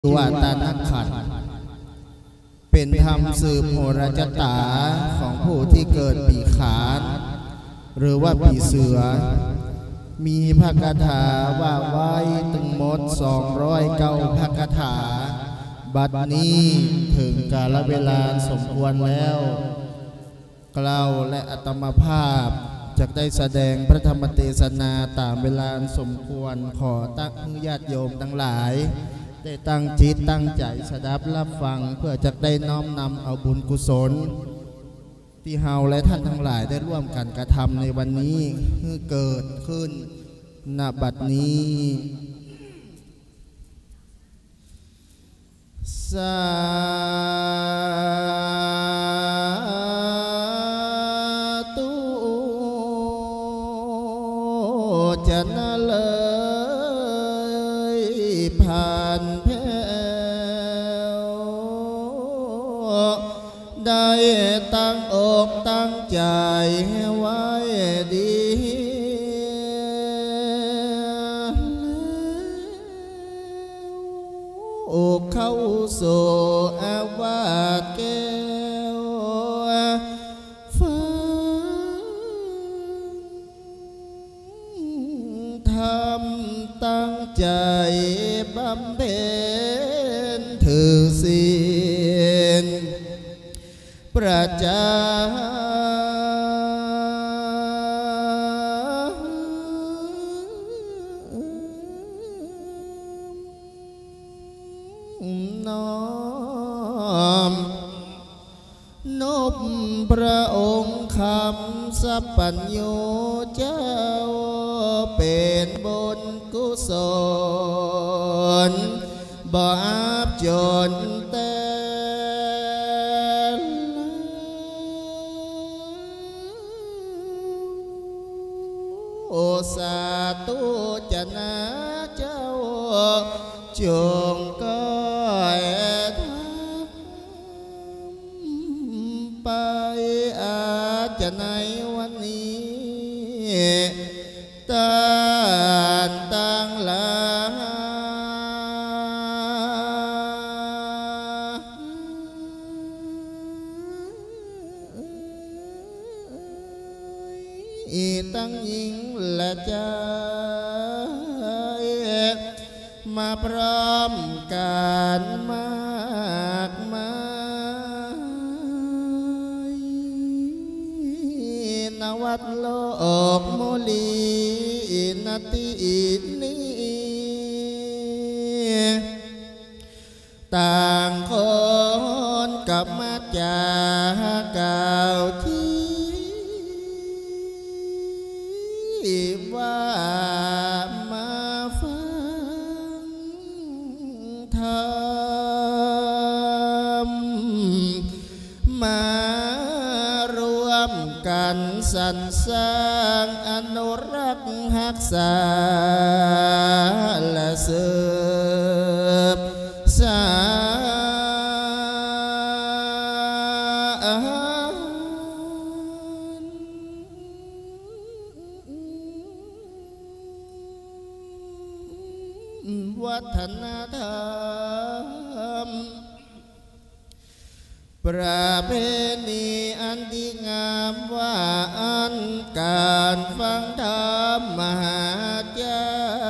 ว่าตานักขัดเป็นธรรมสืบโหราชตาของผู้ที่เกิดปีขานหรือว่าปีเสือมีพระคาถาว่าไว้ถึงหมด209พระคาถาบัดนี้ถึงกาลเวลาสมควรแล้วกล่าวและอัตมภาพจะได้แสดงพระธรรมเทศนาตามเวลาสมควรขอตั้งญาติโยมทั้งหลายได้ตั้งจิตตั้งใจสดับรับฟังเพื่อจะได้น้อมนำเอาบุญกุศลที่เฮาและท่านทั้งหลายได้ร่วมกันกระทำในวันนี้ให้เกิดขึ้นณบัดนี้สาธุจะน่าเลยผ่านแผ่วได้ตั้งอกตั้งใจไว้ดีอกเข้าสู่อาวาสแก้วฟ้าทำตั้งใจบำเพ็ญถือศีลประจน้อมนบพระองค์คำสัพพัญญูเจ้าเป็นบุญกุศลบ่อับจนแต่โอสาธุจะนะเจ้าจงก้อยไปอาจจะในวันนี้ตั้งหลายตั้งหญิงและใจมาพร้อมกันมากมายนวัดโลกโมลีนาทีนี้ต่างคนกับมาจากกล่าวที่ว่ามาฟังธรรมมารวมกันสรรสร้างอนุรักษ์รักษาและสืบสานวัฒนธรรมประเพณีอันดีงามว่าอันการฟังธรรมมหาญา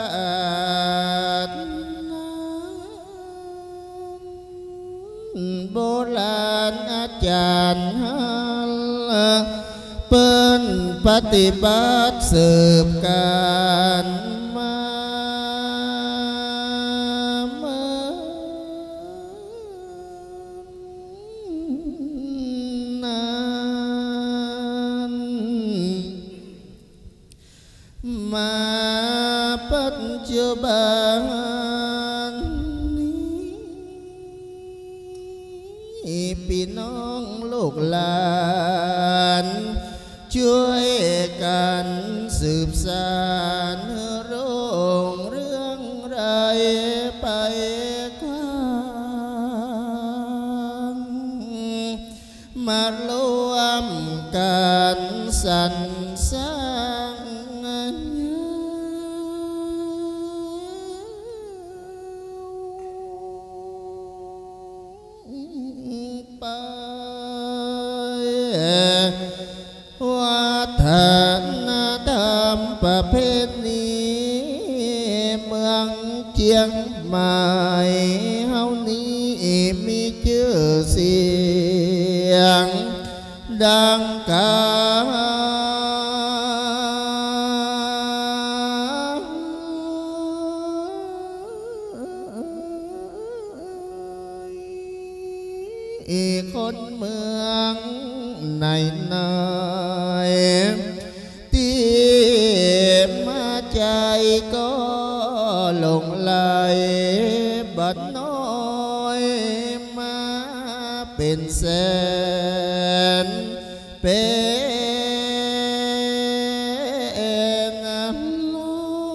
ติโบราณอาจารย์เปิ้นปฏิบัติสืบกันมานานมาปัจจุบันนี้พี่น้องลูกหลานช่วยกันสืบสานโรงเรื่องไรไปกว้างมารวมกันสรรสร้างเฮานี้มีชื่อเสียงดังกาคนเมืองในที่มาใจก็หลงไหลบัดน้อยมาเป็นแสนเป็นร้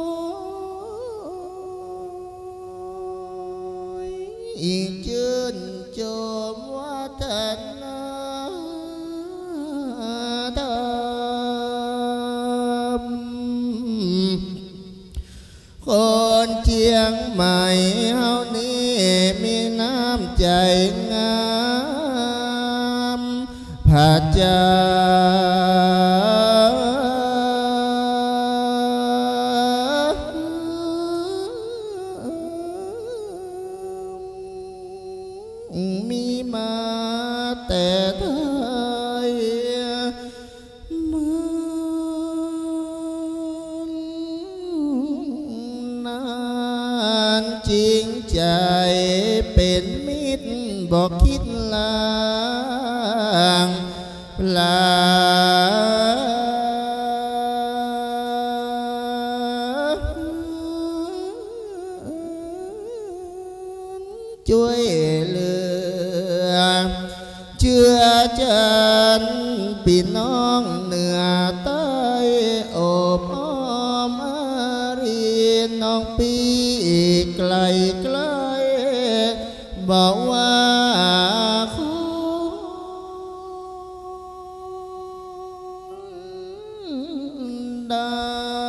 อยอีกชื่นชมวัฒนธรรมคนเชียงใหม่เฮานี้มีน้ำใจงามพระเจ้ามีมาแต่ไทยมันนานจริงใจเป็นมิตรบอกคิดลางลาช่วยเหลือเชื่อจันพี่น้องเหนือใต้อบอ้อมอารีน้องปีไกลไกลบอกว่าได้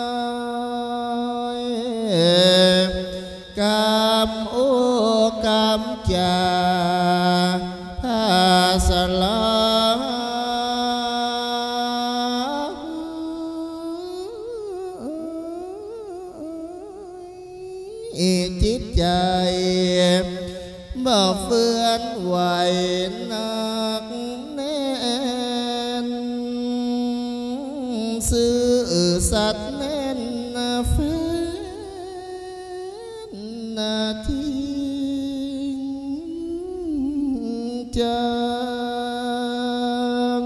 กำโอกำจาภาสลาจิตใจบ่เฟื่อนไหวนักแน่นซื่อสัตย์แน่นแฟนนาทีจัง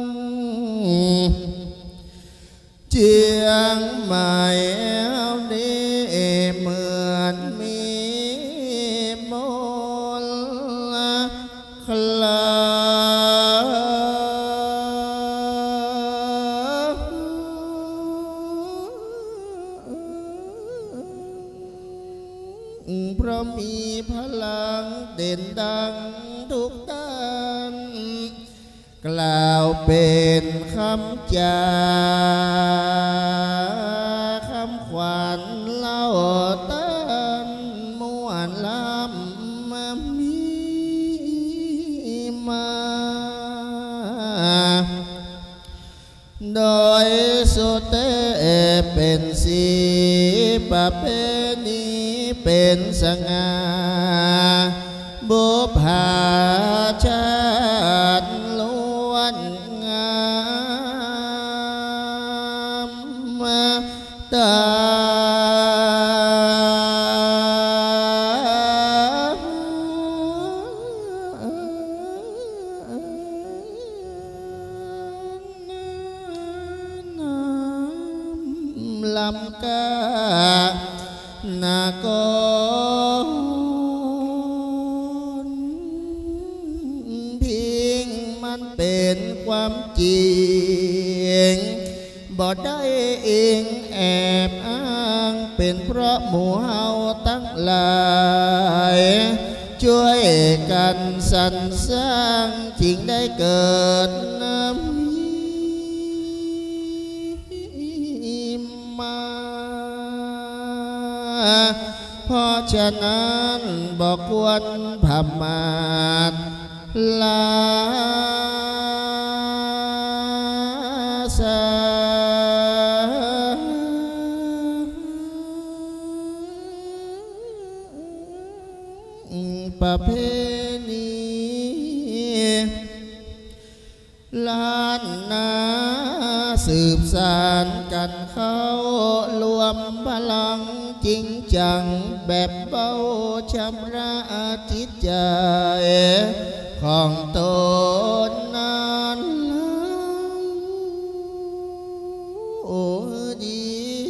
เจียงใหม่เอานี้เหมือนมีมนต์คลาเพราะมีพลังเด่นดังทุกด้านกล่าวเป็นคำจาคำขวัญเล่าตันม่วนลำมีมาโดยสุดเตเป็นสีประเพณีเป็นสง่าบุพภาชาติล้วนงามตาลำกานา ก่อนพิงมันเป็นความจริงบ่ได้เองแอบอ้างเป็นเพราะหมู่เฮาตั้งหลายช่วยกันสรรสร้างจึงได้เกิดน้ำมาเพราะฉะนั้นบอกควรพมาทลาสาประเพณีล้านนาสืบสานกันเข้ารวมพลังจริงจังแบบเบาชำระจิตใจของตนนั้นโอ้ดี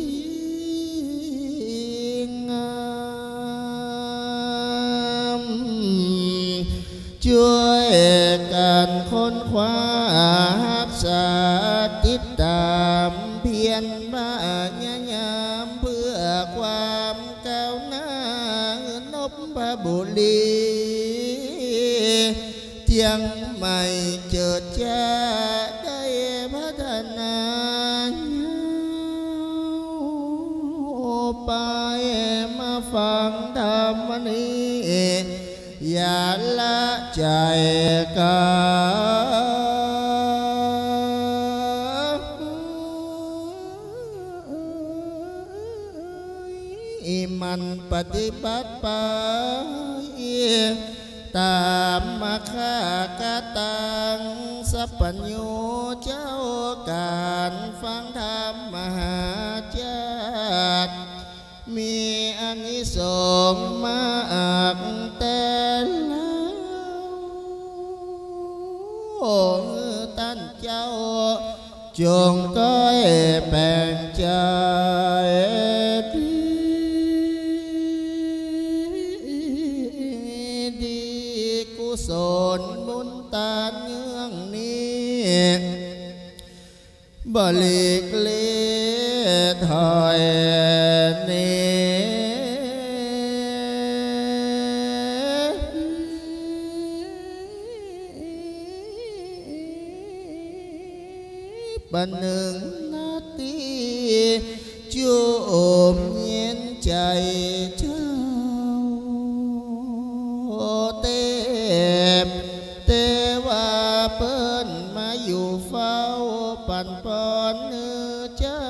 งามช่วยกันค้นคว้ารักษาติดตามเพียรพยายามเพื่อความก้าวหน้านพบุรีเที่ยงใหม่เจิดจ้าได้พัฒนาไปมาฟังธรรมนี้อย่าละใจกันมันปฏิบัติไปตามมาค่ากตังสัพพัญญูเจ้าการฟังธรรมมหาจารย์มีอานิสงส์มากแต่แล้วท่านเจ้าจงก้อยแบ่งใจดีกุศลบุญตาเนื่องนี้บลิกเลีถอยบันหนึ่งนาทีจุมเย็นใจเจ้าเตว่าเปิ้นมาอยู่เฝ้าปั่นปอนเนื้อเจ้า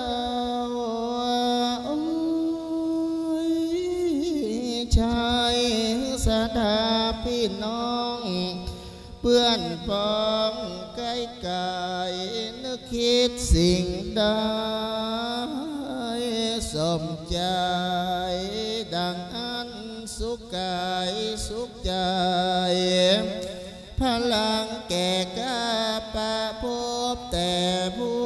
ชายสาธาพี่น้องเพื่อนพ้องใกล้กายนึกคิดสิ่งใดสมใจดังอันสุขกายสุขใจพลังแก่กาปะพบแต่ผู้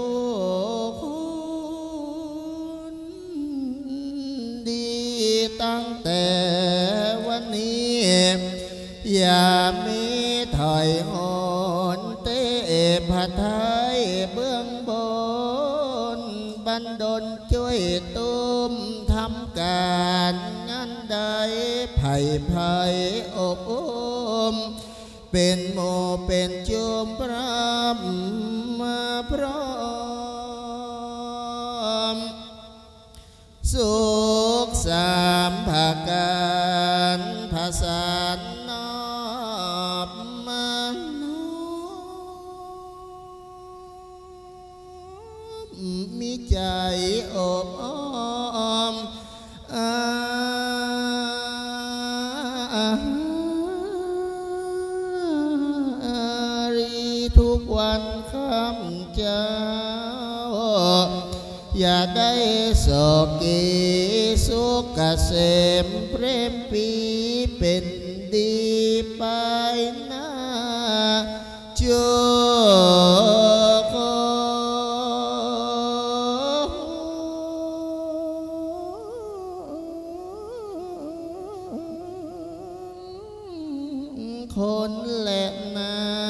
คนดีตั้งแต่วันนี้อย่ามีถอยหนเตะผัดไทยเบื้องบนบันดลช่วยตุ้มทำการงานใดไผ่อบเป็นโมเป็นจุมพระมาพร้อมสุขสามภาการภาษานอบมันมีใจอบอ้อมทุกวันข้ามเจ้าอย่าได้โศกีสุขเกษมเปรมปีเป็นดีไปหน้าโจคนแหละนะ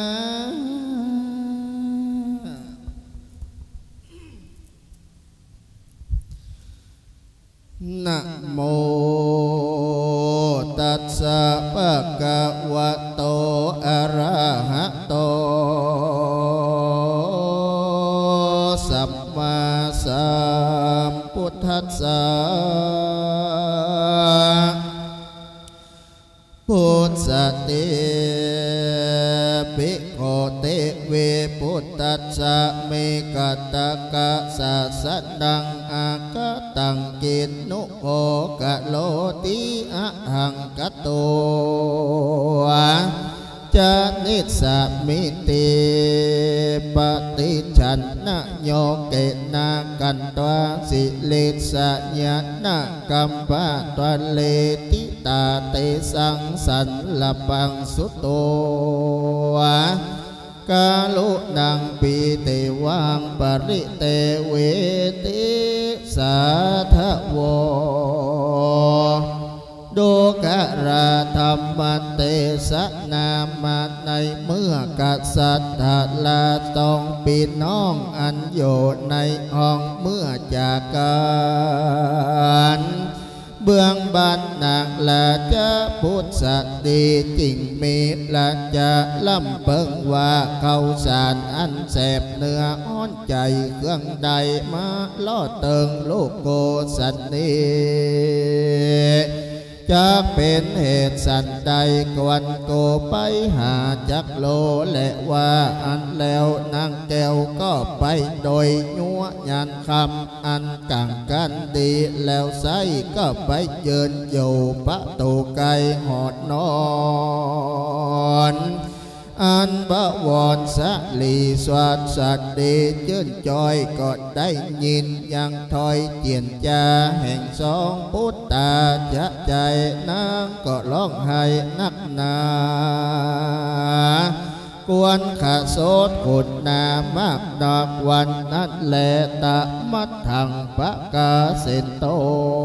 นะโมตัสสะภะคะวะโตอะระหะโตสัมมาสัมพุทธัสสะพุทธเตปิโกเตเวพุทธัสสะเมกัตตะกะสะสะดังอากะตังกินนุโหกะโลติอะหังกะโตจะนิสามิติปฏิฉันนะโยเกนะกันตวาสิลิสัญญานะกัมปะตวเลติตาเตสังสันลปังสุโตกาลุนังปีเตวังปริเตเวติสาทะโวดูกะราธรรมเตสนามาในเมื่อกษัตริย์ลาต้องปีน้องอันโยในห้องเมื่อจากการเบื้องบันนางละจะพุทธดีจริงมีละจะล่ำเปิงว่าเขาสารอันแสบเนื้ออ้อนใจเครื่องใดมาล่อเติงลูกโกสันนีจะเป็นเหตุสันใดกวนโกไปหาจักโลและว่าอันแล้วนางแก้วก็ไปโดยยัวยันคำอันกังกันดีแล้วไซก็ไปเยินอยู่ประตูไกลหอดนอนอันบวรสะลีสวัสสัตดีชื่นจอยก็ได้ยินยังถอยเจียนจาแห่งสองพุทธาจะใจนางก็ร้องไห้นักหนากวนขาโสดขุดนามากดอกวันนั้นแลตะมัดทังปะกาเสนโต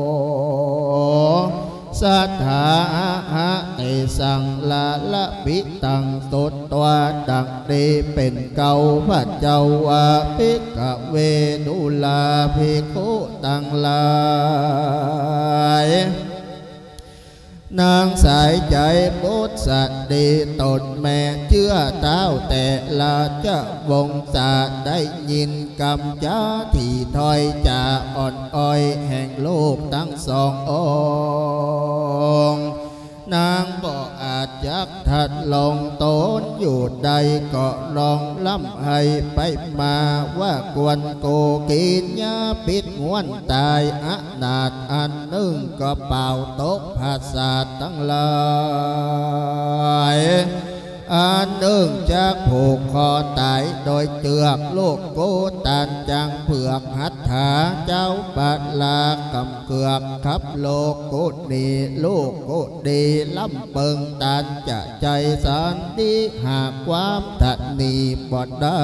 สัทธาหะเตสังลาละปิตังตุตตัวดังดีเป็นเก่าพระเจ้าวาภิกขเวดุลาภิกขุตังลายนางสายใจพุทธดีตนแม่เชื่อเต้าแต่ละจะวงศาได้ยินกำจ้าที่ถอยจะอ่อนอ้อยแห่งโลกทั้งสององค์นางบ่อาจยักถัดลงตนอยู่ใดก็ลองล้ำให้ไปมาว่ากวนโกกินยาปิดงวนตายอนาถอันหนึ่งก็เป่าตกภาษาทั้งหลายอันหนึ่งจากผูกคอตายโดยเจือกลูกโกตันจังเผือกหัตถาเจ้าปัดลากำเกือกขับโลกโกดีลูกโกดีล้ำเปิงตันจะใจสันติหากความทันนีบอดได้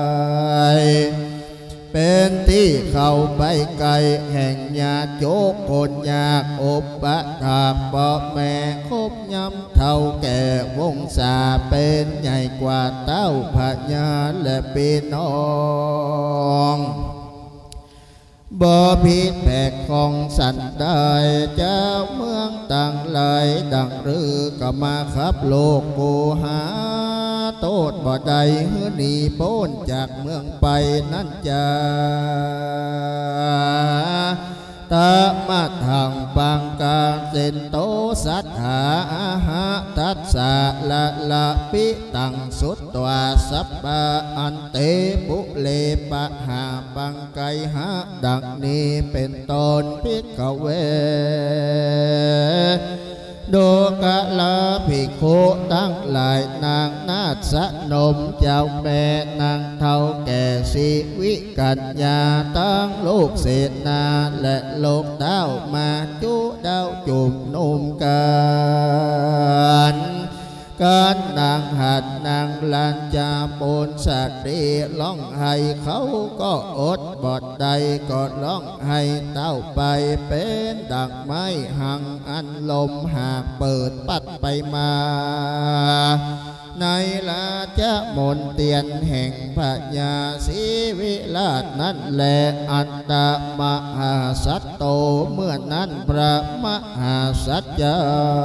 เป็นที่เข้าไปไกลแห่งญาโจกคนยากอุปถากพ่อแม่คบย้ำเท่าแก่วงศาเป็นใหญ่กว่าเต้าพญาและพี่น้องบ่ผิดแผกของสันได้เจ้าเมืองต่างหลายดังรือก็มาขับโลกกูหาโทษบ่ใดเฮือหนีพ้นจากเมืองไปนั่นจะตะมาทางปังกาเซนโตสัทธาหะทัสสะละละปิตังสุตวาสัพพะอันเตปุเลปะหาปังไกหะดังนี้เป็นตนภิกขเวโดกะลาภิกขุตั้งหลายนางนาสนมเจ้าแม่นางเท่าแก่สิวิกัญญาตั้งลูกเศษนาและลูกเต้ามาจุดาวจุ่มนุ่มกันการนางหัดนางลันจาปูนสัตดีร้องให้เขาก็อดบอดใดก็ร้องให้เต้าไปเป็นดังไม้หังอันลมหากเปิดปัดไปมาในราชมนเตียนแห่งพญาศรีวิราชนั้นแลอันตมหาสัตโตเมื่อนั้นพระมหาสัจเจ้า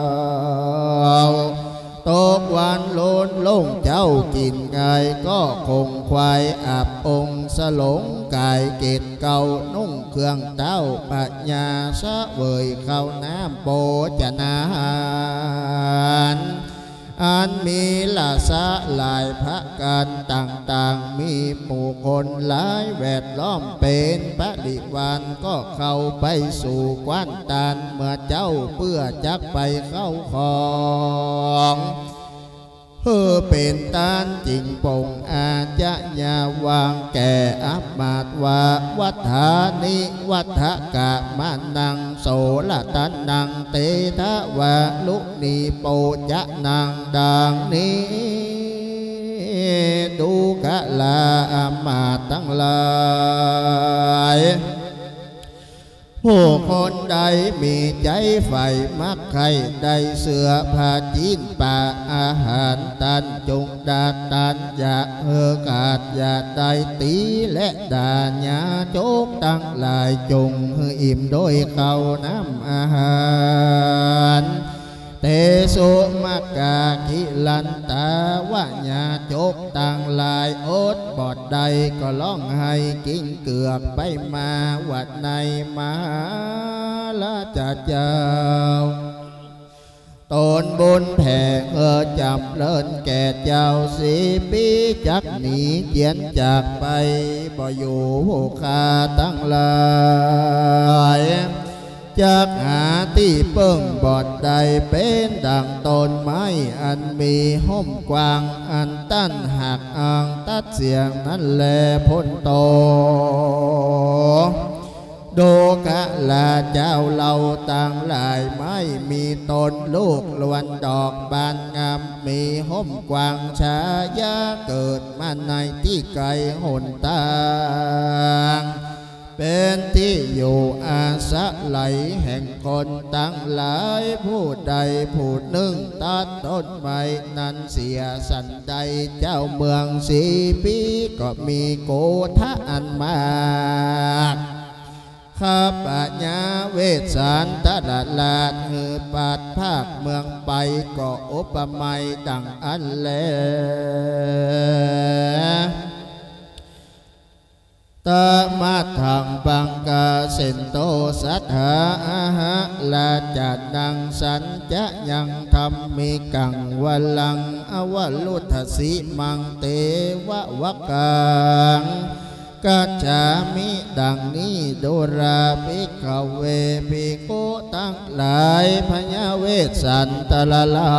ตกวันโลนลงเจ้ากินไก่ก็คงควายอาบองค์สลงกายเกตเก่านุ่งเครื่องเต้าปัญญาสะเวยเข้าน้ำโปจนาหารอันมีลาสะหลายพระการต่างๆมีหมู่คนหลายแวดล้อมเป็นปริวารก็เข้าไปสู่กว้านตาลเมื่อเจ้าเพื่อจักไปเข้าของเพื่อเป็นตานจริงปงอาจะยาวางแก่อัปมาตวาวัฏานิวัฏกะมานังโสละตันนังเตทะวะลุนีโปจะนังดังนี้ดูกะลาอามาตทั้งหลายผู้คนใดมีใจใฝ่มักใครได้เสือผ้าจีนป่าอาหารตันจงดาตันอย่าเฮอกาดอย่าได้ตีและด่าญาโจกตั้งหลายจงอิ่มโดยเขาน้ำอาหารเตโสมกาคิลันตาวะญาโจกต่างลายอดบอดใดก็ร้องให้กิ้งเกือกไปมาวัดในมหาลาจะเจ้าตนบุญแผ่จำเลินแก่เจ้าสีปีจักหนีเจียนจากไปบ่อยู่ผู้ข้าตั้งหลายจากหาที่เปิ้งบอดใดเป็นดังต้นไม้อันมีห้มกว้างอันตั้นหักอ่างตัดเสียงนั้นแลพ้นโตโดกะลาเจ้าเราต่างหลายไม่มีต้นลูกล้วนดอกบานงามมีห้มกว้างชายาเกิดมาในที่ไกลหนทางเป็นที่อยู่อาศัยแห่งคนตั้งหลายผู้ใดผู้หนึ่งตัดต้นไม้นั้นเสียสันใดเจ้าเมืองสีปีก็มีโกธาอันมากข้าปัญญาเวสสันตลาดลาดหือปัดภาคเมืองไปก็อุปมาดังอันแลตมาทังปังกาเสนโตสัทธาหะลาจัดดังสัญจะยังธรรมิกังวลังอวลุทสิมังเตวะวะกังกัจฉามิดังนี้โดราภิกขเวภิกขุตั้งหลายพญาเวสสันตลาลา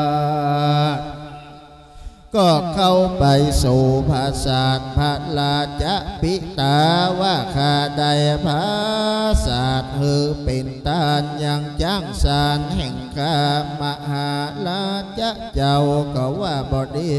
ก็เข้าไปสู่ภาษาพระราชปิตาวาคาใดภาษาหือเป็นตานยังจ้างสารแห่งกามหาราชเจ้าก็ว่าบดี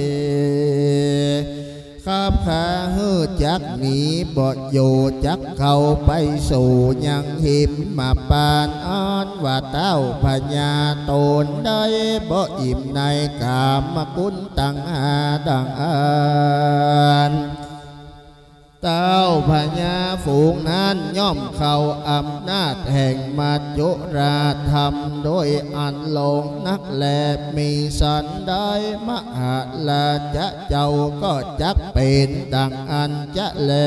ข้าพาหือจักหนีบดอยู่จักเข้าไปสู่ยังหิมมาปานอ้อนว่าเต้าพญาตนได้บ่อิ่มในกามกุลตังหาดังอันเต้าพญาฝูงนั้นย่อมเข้าอำนาจแห่งมัจจุราธรรมโดยอันลงนักแลมีสันได้มหาลาจะเจ้าก็จักเป็นดังอันจะแล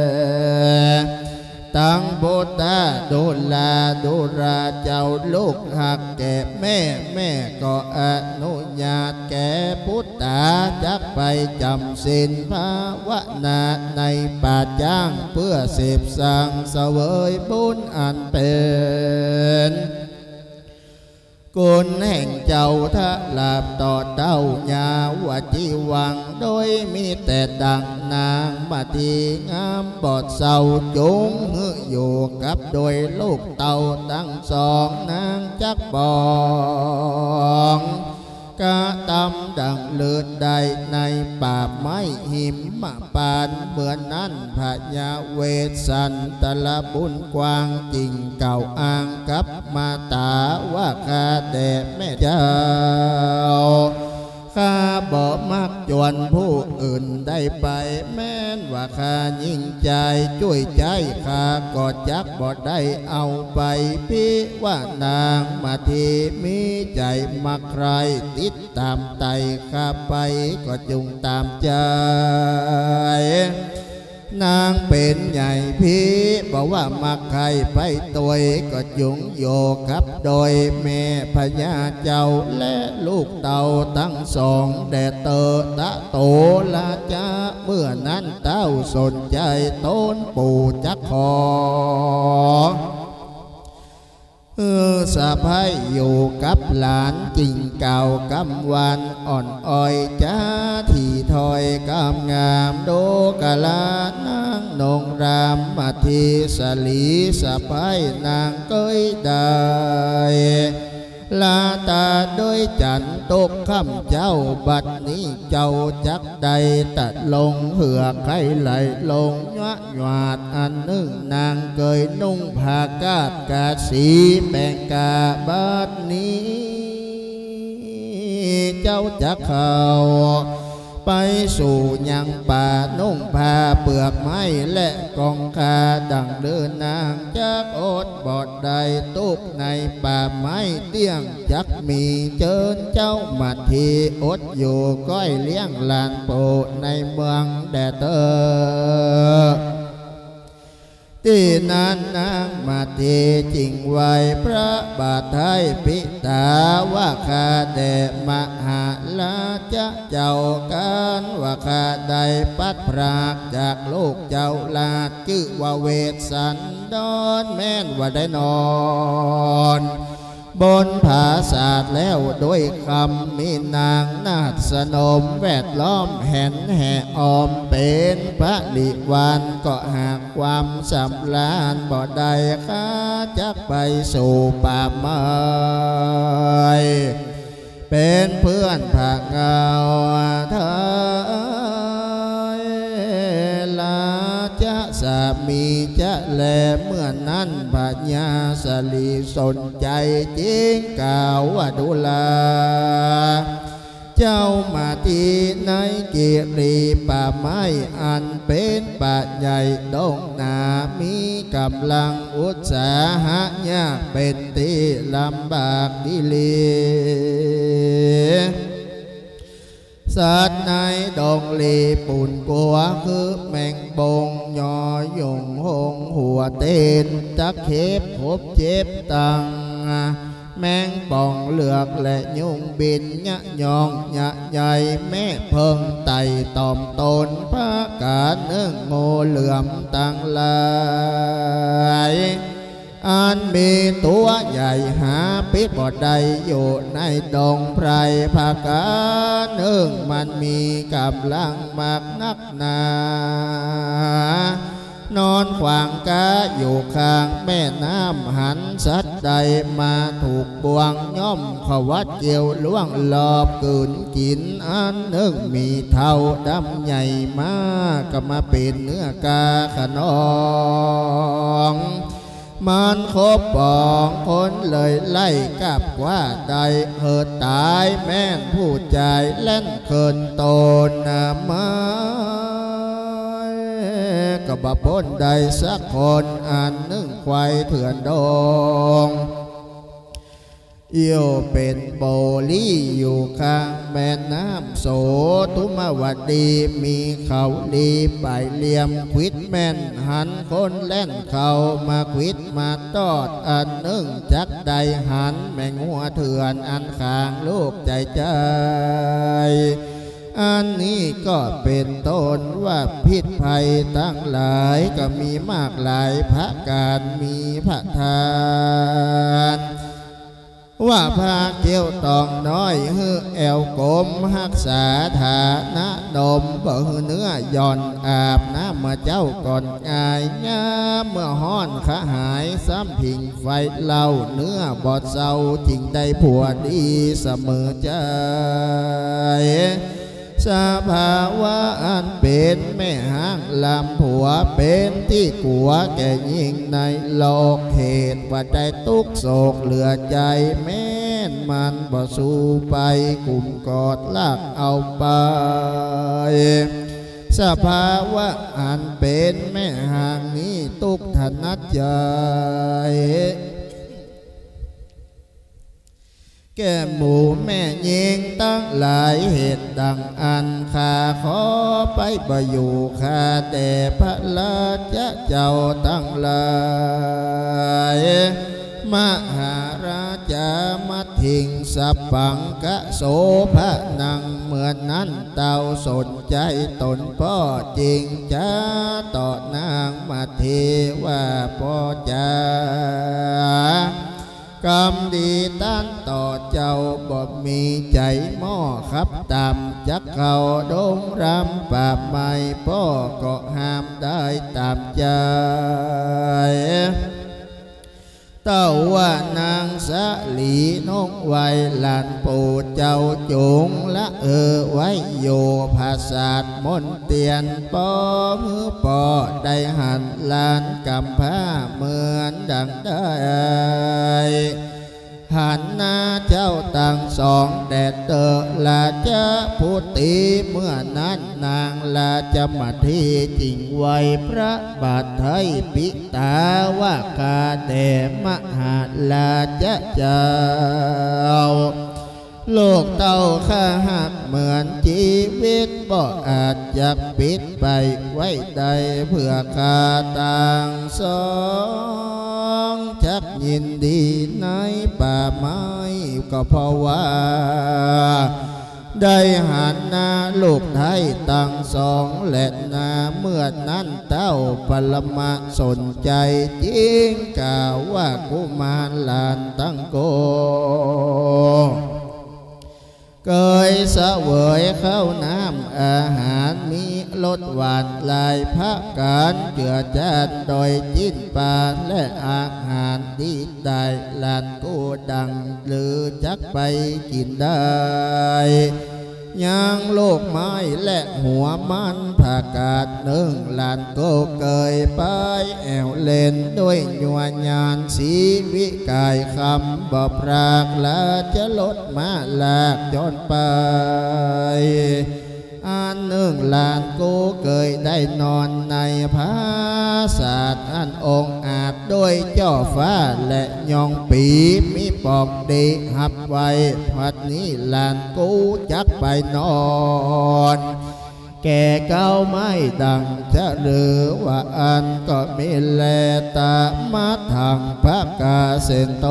ตั้งโบตาดูลาดูราเจ้าลูกหักแก่แม่ก็อนุญาตแก่พุทธาจักไปจำศีลภาวนาในป่าจ้างเพื่อเสพสังเสวยบุญอันเป็นกุลแห่งเจ้าทะลาบต่อเต้ายาวจีวังโดยมีแต่ดังนางมาทีงามบอดเศร้าจุงอยู่กับโดยลูกเต่าตั้งสองนางจักบองกะตำดังเลือดใดในป่าไม้หิมมาปานเหมือนนั้นพญาเวสสันตละบุญกว้างจริงเก่าอ้างกับมาตาว่าข้าแต่แม่เจ้าข้าบ่มักจวนผู้อื่นได้ไปแม้นว่าข้ายิ่งใจช่วยใจข้าก็จักบ่ได้เอาไปพี่ว่านางมาทีมีใจมักใครติดตามไตข้าไปก็จงตามใจนางเป็นใหญ่พี่บอกว่ามาใครไปตัวก็จุงโยกับโดยแม่พญาเจ้าและลูกเต่าทั้งสองแด่เตอตะโตลาจาเมื่อนั้นเต้าสนใจต้นปู่จักขอสะพ้ายอยู่กับหลานจริงเก่ากำวันอ่อนอ้อยจ้าที่ถอยกำงามโดกะลานางนงรามมาทีสลีสะพ้ายนางเกยได้ลาตาด้วยจันตกคำเจ้าบัดนี้เจ้าจักใดตัดลงเหือไข่ไหลลงยะหยาดอันหนึ่งนางเกยนุ่งผ้ากาดกาสีแปงกาบัดนี้เจ้าจักเข้าไปสู่ยังป่านุ่งผ้าเปลือกไม้และกองคาดังเดินนางจักอดบอดใดตุกในป่าไม้เตี้ยงจักมีเจิญเจ้ามาทีอดอยู่ก้อยเลี้ยงลานโปในเมืองแดเตอที่นั้นนางมาทีจริงไว้พระบาทไทยพิตาว่าคาเดมหาลาจะเจ้ากันว่าคาใดปัดพรากจากลูกเจ้าลาดชื่อว่าเวสสันดรแม่นว่าได้นอนบนผาศาสตร์แล้วโดยคำมีนางนาฏสนมแวดล้อมแห่นแห่ออมเป็นพระลิวานก็หากความสำราญบ่ได้ข้าจักไปสู่ป่าไม้เป็นเพื่อนผักเงาเธอลาจะสามีจะแลเมื่อนั้นปัญญาสลีสนใจจริงกล่าวว่าดูลาเจ้ามาที่ในกิริป่าไม้อันเป็นป่าใหญ่ดงนามีกำลังอุตสาหะยากเป็นที่ลำบากดิลีสัตว์ในดงลีปุ่นกัวคือแมงบงยอยงหงหัวเต้นจักเข็บพบเจ็บตังแมงป่องเหลือกและยุงบินยะยองยะใหญ่แม่เพิงไต่ตอมตนพระกาเนื้องูเหลื่อมตังลายอันมีตัวใหญ่หาปิดบ่ได้อยู่ในดงไพรภาคาเนื่องมันมีกำลังมากนักหนานอนขวางกาอยู่ข้างแม่น้ำหันสัตว์ใดมาถูกบ่วงย่อมขวัดเกี่ยวล่วงหลอบกืนกินอันหนึ่งมีเท่าดำใหญ่มากก็มาเป็นเนื้อกาขนองมันคบปองคนเลยไล่กับว่าใดเหตุตายแม่นผู้ใจเล่นเคินโตนมาก็บ่พ้นใดสักคนอันหนึ่งควายเถื่อนดงเอี่ยวเป็นโบลี่อยู่ข้างแม่น้ำโสทุมวดีมีเขาลีไปเหลี่ยมควิดแม่นหันคนเล่นเขามาควิดมาตอดอันหนึ่งจักใดหันแมงหัวเถื่อนอันข้างลูกใจใจอันนี้ก็เป็นต้นว่าพิษภัยตั้งหลายก็มีมากหลายพระการมีพระทานว่าพาเกี่ยวตองน้อยฮือแอวกลมหักษาฐานะดมบ่ฮือเนื้อย่อนอาบน้ำเมื่อเจ้าก่อนอายงามเมื่อห้อนขาหายซ้ำพิงไฟเล่าเนื้อบอดเศร้าจริงได้ผัวดีเสมอใจสภาวะอันเป็นแม่ห้างลำผัวเป็นที่กัวแก่ยิ่งในโลกเหตุว่าใจทุกโศกเหลือใจแม่นมันบ่สู้ไปกลุ่มกอดลากเอาไปสภาวะอันเป็นแม่ห้างนี้ทุกถนัดใจแกแก่หมู่แม่ยิงตั้งหลายเหตุดังอันข้าขอไปประอยู่ข้าแต่พระราชเจ้าตั้งหลายมหาราชามาถิงสัพพังกะโสภะนังเหมือนนั้นเต่าสนใจตนพ่อจริงจ้าต่อนางมาเทว่าพ่อจ้ากรรมดีต้านต่อเจ้าบ่มีใจหม้อครับตามจักเขาดงรำป่าไม้พ่อก็ห้ามได้ตามใจเต้าว่านางสะหลีนกไว้ลานปู่เจ้าจุงละไว้โยภาษาดมนเตียนปอมือปอได้หันลานกำผ้าเหมือนดังได้หันหน้าเจ้าต่างสองแดดเตอลาจะพูดตีเมื่อนั้นนางลาจะมาที่จริงไว้พระบาทไทยปิตาว่าคาแต่มหาลาจะเจ้าโลกเต้าข้าหักเหมือนชีวิตบ่อาจจะปิดไปไว้ใดเพื่อข้าต่างสองจักยินดีในป่าไม้ก็เพราะว่าได้หันหน้าลูกไทยตั้งสองและนาเมื่อนั้นเต้าปรมาสนใจจริงกล่าวว่ากุมารลานตั้งโกเคยเสวยข้าวน้ำอาหารมีรสหวานลายพักการเจือจานโดยจิ้นปลาและอาหารดีได้ลานกูดังหรือจักไปกินได้ยังโลกไม้และหัวมันผักกาดหนึ่งลานก็เกยไปแอวเล่นด้วยหยวญาณสีวิกายคำบ่ปรากและจะลดมาลากจนไปอันหนึ่งลานกูเคยได้นอนในพระศาสตร์อันองค์อาจด้วยเจ้าฟ้าและยองปีมีปอกดีหับไว้พัดนี้ลานกูจักไปนอนแก่เก้าไม่ดังจะหรือว่าอันก็มีแลตามาทางพระกาเสนโต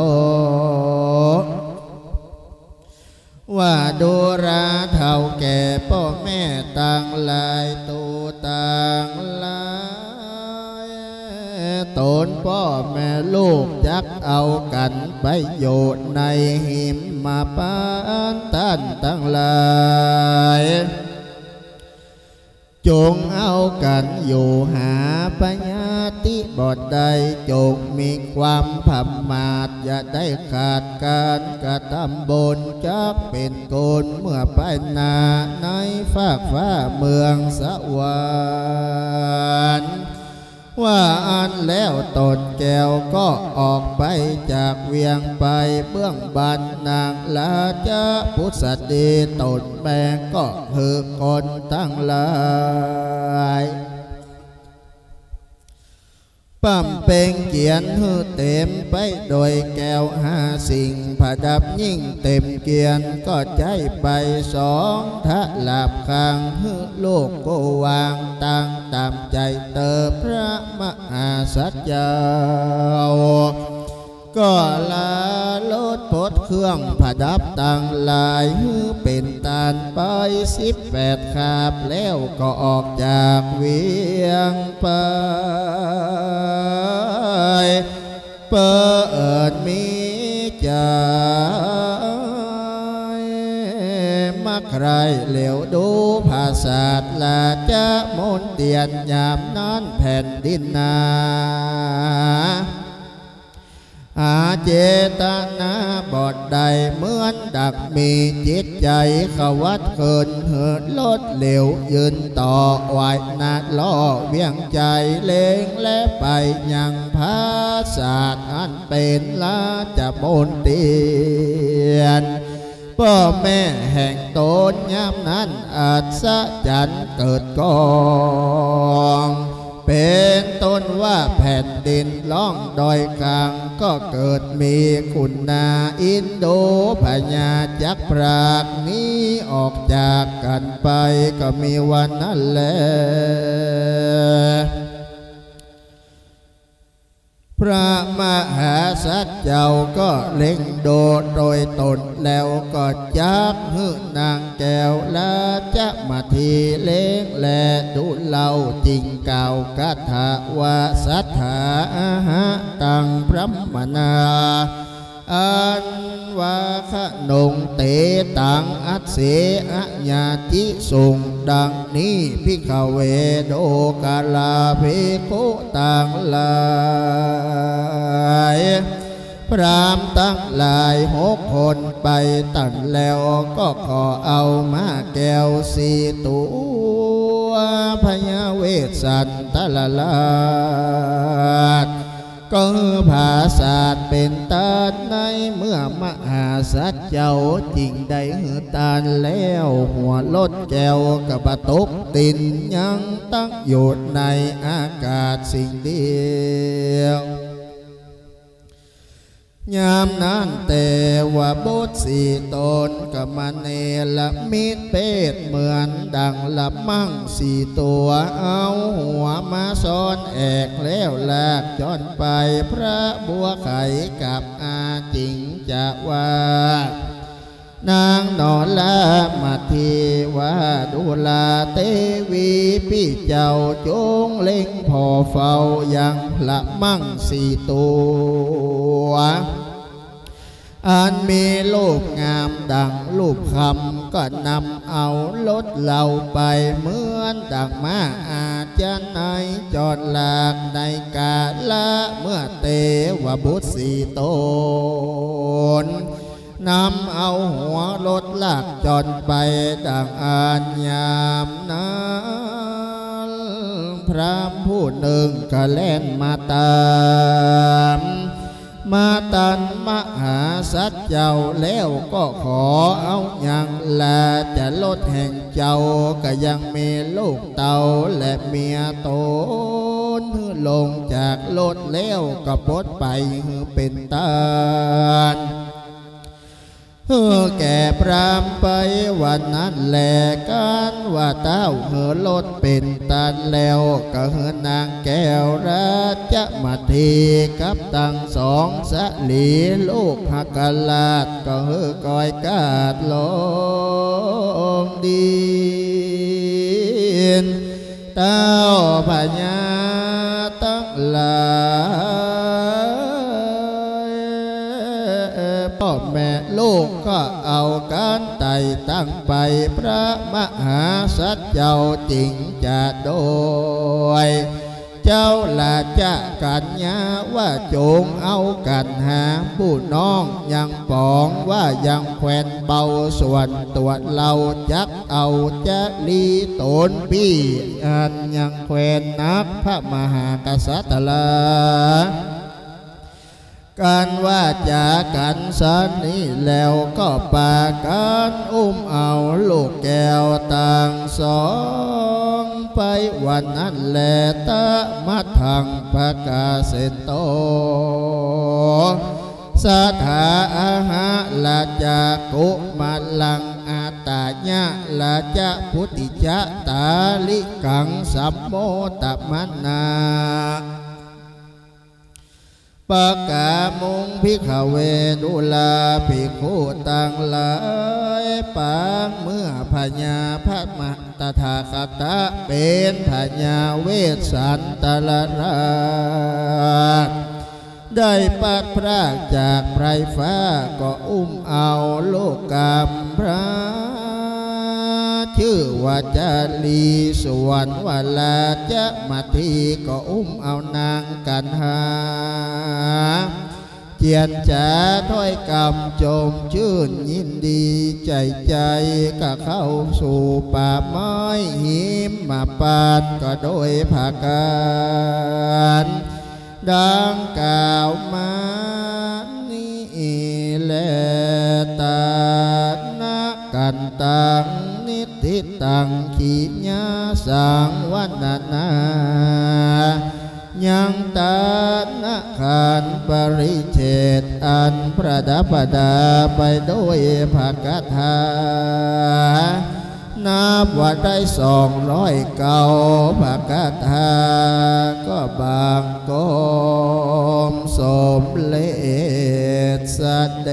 ว่าดูราเท่าแก่พ่อแม่ต่างลายตูต่างลายตนพ่อแม่ลูกจักเอากันไปโยชน์ในหิมมาปานตันตั้งลายจงเอากันอยู่หาปัญญาติบทใดจงมีความผัมมาดอย่าได้ขาดการกระทำบนจักเป็นโกนเมื่อไปนาในฟากฟ้าเมืองสวรรค์ว่าอันแล้วตนแก้วก็ออกไปจากเวียงไปเบื้องบันนางลาจะพุทธดีตนแม่ก็คือคนทั้งหลายปั๊มเป่งเกียนหือเต็มไปโดยแก้วห้าสิ่งผดับยิ่งเต็มเกียนก็ใจไปสองทะหลับคางหือโลกก็วางตั้งตามใจเติบพระมหาสัจเจ้าก็ลาลดพดเครื่องผดับต่างลายหือเป็นตาลไป18 คาบแล้วก็ออกจากเวียงไปเปิดมีใจมาใครเหลียวดูภาษาดลาจะมนเตียนยามนั้นแผ่นดินนาอาเจตนาบอดใดเหมือนดักมีจิตใจขวัดเขินเหิดลดเหลวยืนต่อไหวนาดล้อเวียงใจเลงและไปยังภาษาอันเป็นลาจะบนเตียนพ่อแม่แห่งตนยามนั้นอาจสะจันเกิดกองเป็นต้นว่าแผ่นดินล่องดอยกลางก็เกิดมีคุณนาอินโดพญาจักรพรากนี้ออกจากกันไปก็มีวันนั้นแลพระมหาสัจเจ้าก็เล็งโดดโดยตนแล้วก็จักหื้อนางแก้วและจะมาทีเล็งแลดูเล่าจริงเก่ากัถาวาสัทธาตังพระมนาอันวาขนงเตตังอัสเสอญาติสุงดังนี้พิขเวโดกาลาภิกขุต่างหลายพรามตั้งหลาย6 คนไปตั้งแล้วก็ขอเอามาแก้ว4 ตัวพญาเวสสันตะละลาดก็ภาษาเป็นตาในเมื่อมหาสัจเจ้าจริงได้หือตาแล้วหัวลดแก้วกับตกตินยังตั้งอยู่ในอากาศสิ่งเดียวยามนั้นแต่ว่าบุตร4 ตนกับมันเนละมิตรเพศเหมือนดังละมั่ง4 ตัวเอาหัวมาซ้อนแอกแล้วลากจนไปพระบัวไข่กับอาจริงจะว่านางนอนละมาทีว่าดูลาเทวีพี่เจ้าจงเล็งพอเฝ้ายังละมั่ง4 ตัวอันมีรูปงามดังรูปคำก็นำเอาลดเหล่าไปเหมือนดังมาอาจารย์ในจอดหลากในกาละเมื่อเตวบุตร4 ตนนำเอาหัวรถลากจนไปดังอันยามนั้นพระผู้หนึ่งก็เล่นมาตามมาตันมหาสัจเจ้าแล้วก็ขอเอาอย่างละจะลดแห่งเจ้าก็ยังมีลูกเต่าและเมียตนลงจากรถแล้วก็ปลดไปเป็นตาลแก่พรามไปวันนั้นแลกันว่าเต้ารถเป็นตันแล้วก็นางแก้วราชมาทีกับตั้ง2 สลีลูกหักลาดก็ก้อยกาดลงดินเต้าพญาตั้งหลายพ่อแม่ลูกก็เอาการไต่ตั้งไปพระมหาสัจเจ้าจริงจะโดยเจ้าละจะกันยาว่าจงเอากันหาผู้น้องยังปองว่ายังแควนเบาส่วนตัวเราจักเอาจะลีตนพี่อันยังแควนนักพระมหากษัตริย์ละการว่าจากกันสันนี้แล้วก็ปากันเอาลูกแก้วต่าง2 ไปวันนั้นแลตะมัดทางพระกาเสโตสถาอาหะลาจากุมาลังอาตาญะลาจะพุติจะตาลิกังสัมโมตมันนาปะกามุงพิขเวดุลาภิกขุต่างหลายปางเมื่อพญาพระมหตถาคตเป็นพญาเวสสันตะละราชได้ปัดพรากจากไพรฟ้าก็เอาโลกามพระชื่อว่าจาลีส่วนวลาจะมาทีก็เอานางกันหาเจียนจ๋าถ้อยคำจมชื่นยินดีใจก็เข้าสู่ป่าไม้หิมมาปานก็โดยภาการดังกล่าวมานี้แลตานากันตังนิติตังขีญาสังวันนายังตานะขานปริเฉดอันประดับประดาไปด้วยภาคถานับว่าได้209ภาคถาก็บางกมสมเลศสเด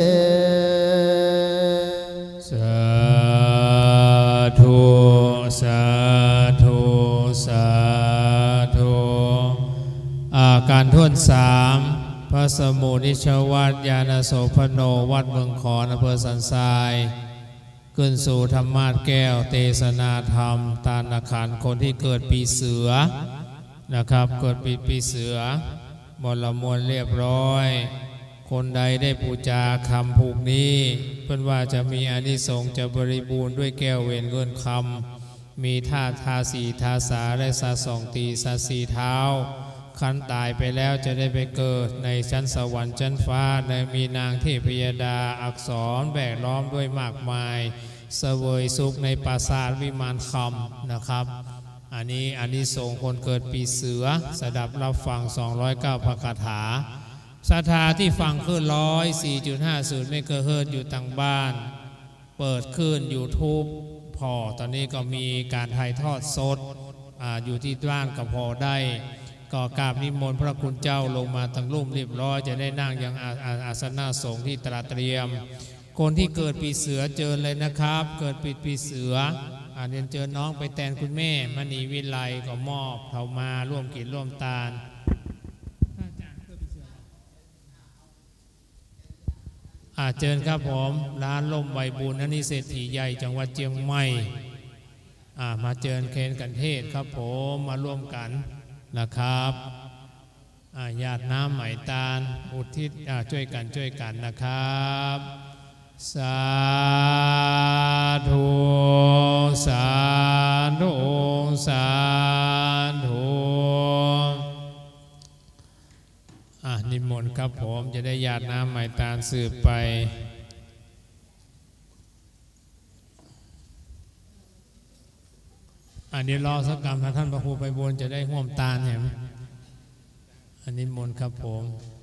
สาธุสาธุสาธุการท่วน3พระสมุนิชวัดยานโสพโนวัดเมืองขอนอำเภอสันทรายขึ้นสู่ธรรมาสแก้วเทศนาธรรมตานาขันคนที่เกิดปีเสือนะครับเกิดปีเสือบรมวลเรียบร้อยคนใดได้บูชาคำผูกนี้เพื่อนว่าจะมีอานิสงส์จะบริบูรณ์ด้วยแก้วเวรเงินคำมีท่าทาสีทาสาและสาสองตีสาสีเท้าคันตายไปแล้วจะได้ไปเกิดในชั้นสวรรค์ชั้นฟ้าในมีนางเทพยดาอักษรแวดล้อมด้วยมากมายเสวยสุขในปราสาทวิมานคำนะครับอันนี้อานิสงส์คนเกิดปีเสือสดับรับฟัง209พระคาถาศรัทธาที่ฟังขึ้น104.50 เมกะเฮิรตซ์อยู่ต่างบ้านเปิดขึ้น YouTube พอตอนนี้ก็มีการถ่ายทอดสดอยู่ที่บ้านก็พอได้ก็กราบนิมนต์พระคุณเจ้าลงมาตั้งรูปเรียบร้อยจะได้นั่งยังอาสนะสงฆ์ที่ตราเตรียมคนที่เกิดปีเสือเจอเลยนะครับเกิดปีเสือเรียนเจอน้องไปแทนคุณแม่มณีวิไลก็มอบเขามาร่วมกินร่วมทานเชิญครับผมร้านล่มใบบุญอันนี้เศรษฐีใหญ่จังหวัดเชียงใหม่มาเชิญเคนกันเทศครับผมมาร่วมกันนะครับญาติน้ำไหมตาลอุทิศช่วยกันนะครับสาธุสาธุสาธุนิมนต์ครับผมจะได้ญาติน้ำไหมตาลสืบไปอันนี้รอสักกรรมท่านพระครูไปบนจะได้ห่วมตาเห็นอันนี้มนต์ครับผม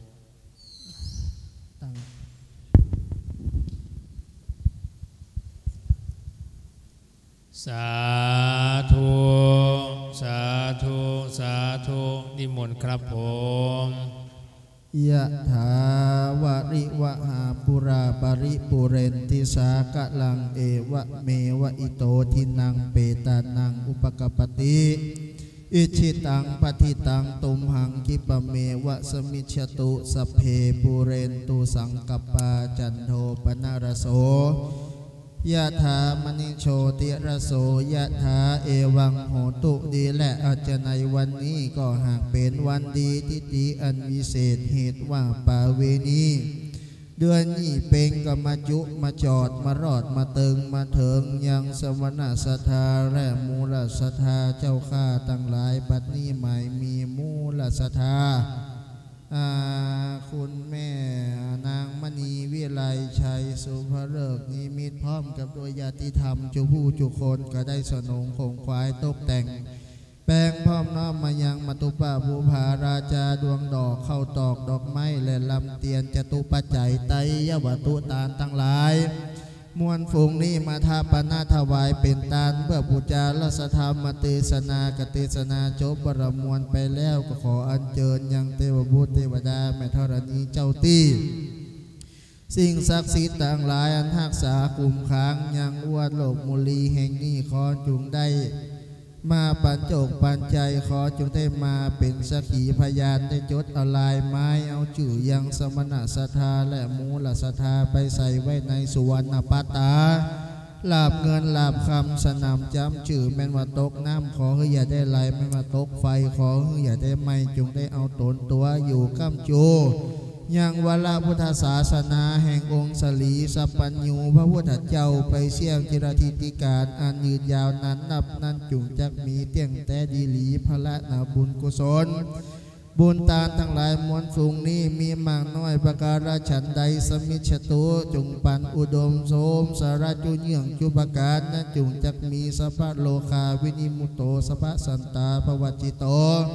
สาธุสาธุสาธุนิมนต์ครับผมยะถาวะริวะหาปุราปริปุเรนติสากะลังเอวะเมวะอิโตทินังเปตานังอุปกปติอิชิตังปฏิตังตุมหังคิปะเมวะสมิชตุสัพเพปุเรนตุสังกปาจันโทปนารโสยะถามณิโชติระโสยะถาเอวังโหตุดีและอาจจะในวันนี้ก็หากเป็นวันดีทิติอันวิเศษเหตุว่าปาเวณีเดือนนี้เป็นก็มาจุมาจอดมารอดมาเติงมาเถิงยังสวรรณสัทธาและมูลสัทธาเจ้าข้าตั้งหลายบัดนี้หมายมีมูลสัทธาคุณแม่นางมณีวิไลชัยสุภเลิกนิมิตพร้อมกับโดยญาติธรรมจุผู้จุคนก็ได้สนองคงควายตกแต่งแปลงพร้อมน้อมมายังมตุปะภูภาราชาดวงดอกเข้าตอกดอกไม้และลำเตียนจตุปัจจัยไตยวัตุตานตั้งหลายมวลฝูงนี้มาทาปนาถวายเป็นตานเพื่อบูชาลัสธรรมเทศนากเทศนาจบประมวลไปแล้วก็ขออัญเชิญยังเทวบุตรเทวดาแม่ธรณีเจ้าตี้สิ่งศักดิ์สิทธิ์ต่างหลายอันรักษากลุ่มค้างยังอวดโลกมุลีแห่งนี้ขอจุงได้มาปัญโจกปัญใจขอจงได้มาเป็นสักขีพยานได้จดเอาลายไม้เอาจื่อยังสมณสัทธาและมูลสัทธาไปใส่ไว้ในสุวรรณปัตตาลาบเงินลาบคำสนามจำจื่อแม่นว่าตกน้ำขอให้อย่าได้ไหลแม่นว่าตกไฟขอให้อย่าได้ไหมจงได้เอาตนตัวอยู่ข้ามจูยังวลาพุทธศาสนาแห่งองค์สลีสัพพัญญูพระพุทธเจ้าไปเสี่ยงจิรธิติการอันยืนยาวนั้นนับนั้นจุงจักมีเตียงแต่ดีหลีพระนาบุญกุศลบุญตาทั้งหลายมวลฝูงนี้มีมากน้อยประการฉันใดสมิชตุจงปันอุดมโสมสารจุเยื่องจุปการนั้นจุงจักมีสัพพะโลคาวินิมุตโตสัพพะสันตาภวัจิโต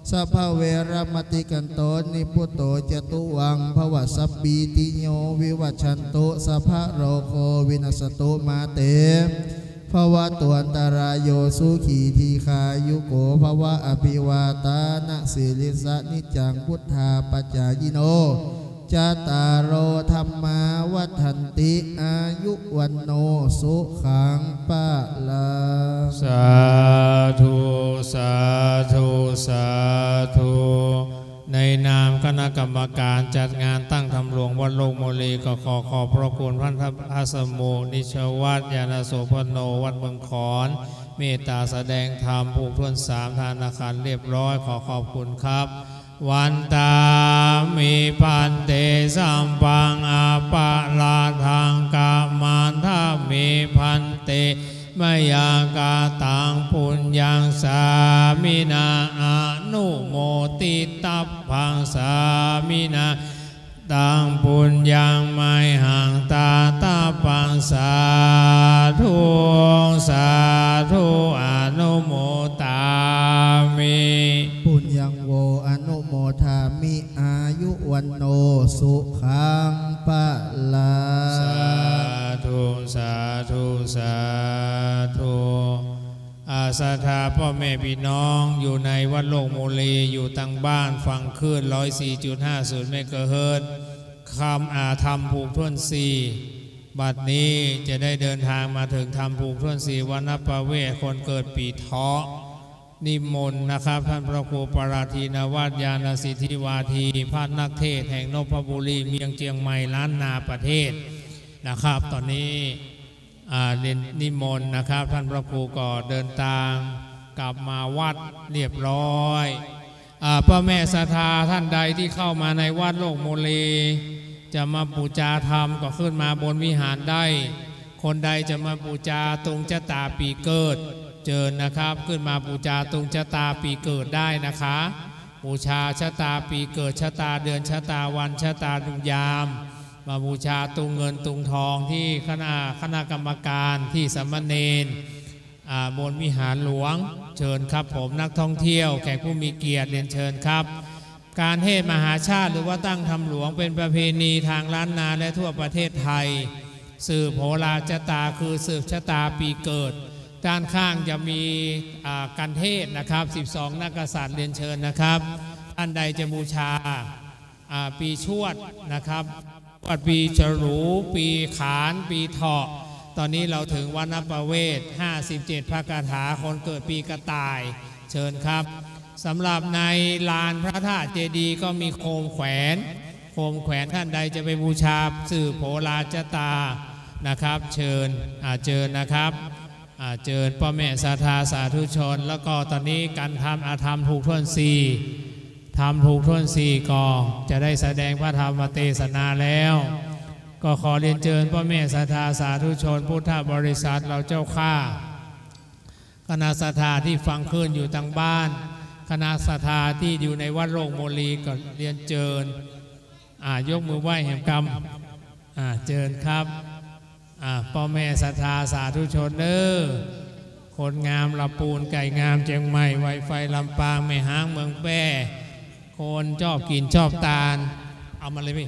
สัพพเวรมติกันโตนิพุตโตจตุวังภวสัพปีติโยวิวัชชันตุสัพพะโรโควินัสตุมาเตภวะตวันตารายโยสุขีทีขายุโกภวะอภิวาตานะสิริสะนิจังพุทธาปัจจายโนจตารโอธรรมาวัฏันติอายุวันโนสุขังปะลาสาธุสาธุสาธุในนามคณะกรรมการจัดงานตั้งธรรมหลวงวัดโลกโมลีก็ขอพระคุณพระพระสมุนิชวัตรยานโสพโนวัดเมืองขอนเมตตาแสดงธรรมผูกท่วนสามทานอาคารเรียบร้อยขอบคุณครับวันตามิพันเตสัมปังอาปะลาทังกามันทามิพันเตมยากาตังปุญญังสามินาอนุโมติตัพพังสามินาตังปุญญังไมหังตาตาปังสาธุสาธุอนุโมตามิปุญญังโวอนุโมทามิอายุวันโนสุขังปะลาสาธุสาธุสาธุอาสาธาพ่อแม่พี่น้องอยู่ในวัดโลกโมลีอยู่ตั้งบ้านฟังคลื่น 104.50 เมกะเฮิรตซ์คำอาธรรมผูกท่วนสี่บัดนี้จะได้เดินทางมาถึงธรรมผูกท่วนสี่วันประเวทคนเกิดปีเถาะนิมนต์นะครับท่านพระครูปราทีนวาทญาณสิทธิวาทีพระนักเทศแห่งนพบุรีเมียงเจียงใหม่ล้านนาประเทศนะครับตอนนี้เรียนนิมนต์นะครับท่านพระครูก็เดินทางกลับมาวัดเรียบร้อยพระแม่ศรัทธาท่านใดที่เข้ามาในวัดโลกโมลีจะมาบูชาธรรมก็ขึ้นมาบนวิหารได้คนใดจะมาบูชาตรงชะตาปีเกิดเจิญนะครับขึ้นมาบูชาตรงชะตาปีเกิดได้นะคะบูชาชะตาปีเกิดชะตาเดือนชะตาวันชะตาดุยามมาบูชาตุงเงินตุงทองที่คณะกรรมการที่สามเณรบนวิหารหลวงเชิญครับผมนักท่องเที่ยวแขกผู้มีเกียรติเรียนเชิญครับการเทศมหาชาติหรือว่าตั้งธรรมหลวงเป็นประเพณีทางล้านนาและทั่วประเทศไทยสืบโหราชะตาคือสืบชะตาปีเกิดด้านข้างจะมีการเทศนะครับ12นักกษัตริย์เรียนเชิญนะครับท่านใดจะบูชาปีชวดนะครับวัดปีฉลูปีขานปีเถาะตอนนี้เราถึงวันประเวท57พระคาถาคนเกิดปีกระต่ายเชิญครับสำหรับในลานพระธาตุเจดีย์ก็มีโคมแขวนท่านใดจะไปบูชาสื่อโหราชะตานะครับเชิญนะครับเชิญพ่อแม่ศรัทธาสาธุชนแล้วก็ตอนนี้การทำอาธรรมถูกท่วนสี่ทำถูกท่วนสี่ก็จะได้แสดงพระธรรมเทศนาแล้วก็ขอเรียนเชิญพ่อแม่ศรัทธาสาธุชนพุทธบริษัทเราเจ้าข้าคณะศรัทธาที่ฟังคลื่นอยู่ทางบ้านคณะศรัทธาที่อยู่ในวัดโลกโมลีก็เรียนเชิญยกมือไหว้แห่งกรรมเชิญครับพ่อแม่ศรัทธาสาธุชนเด้อคนงามลำปูนไก่งามเชียงใหม่ไวไฟลำปางแม่ห้างเมืองแป้คนชอบกินชอบตาลเอามาเลยพี่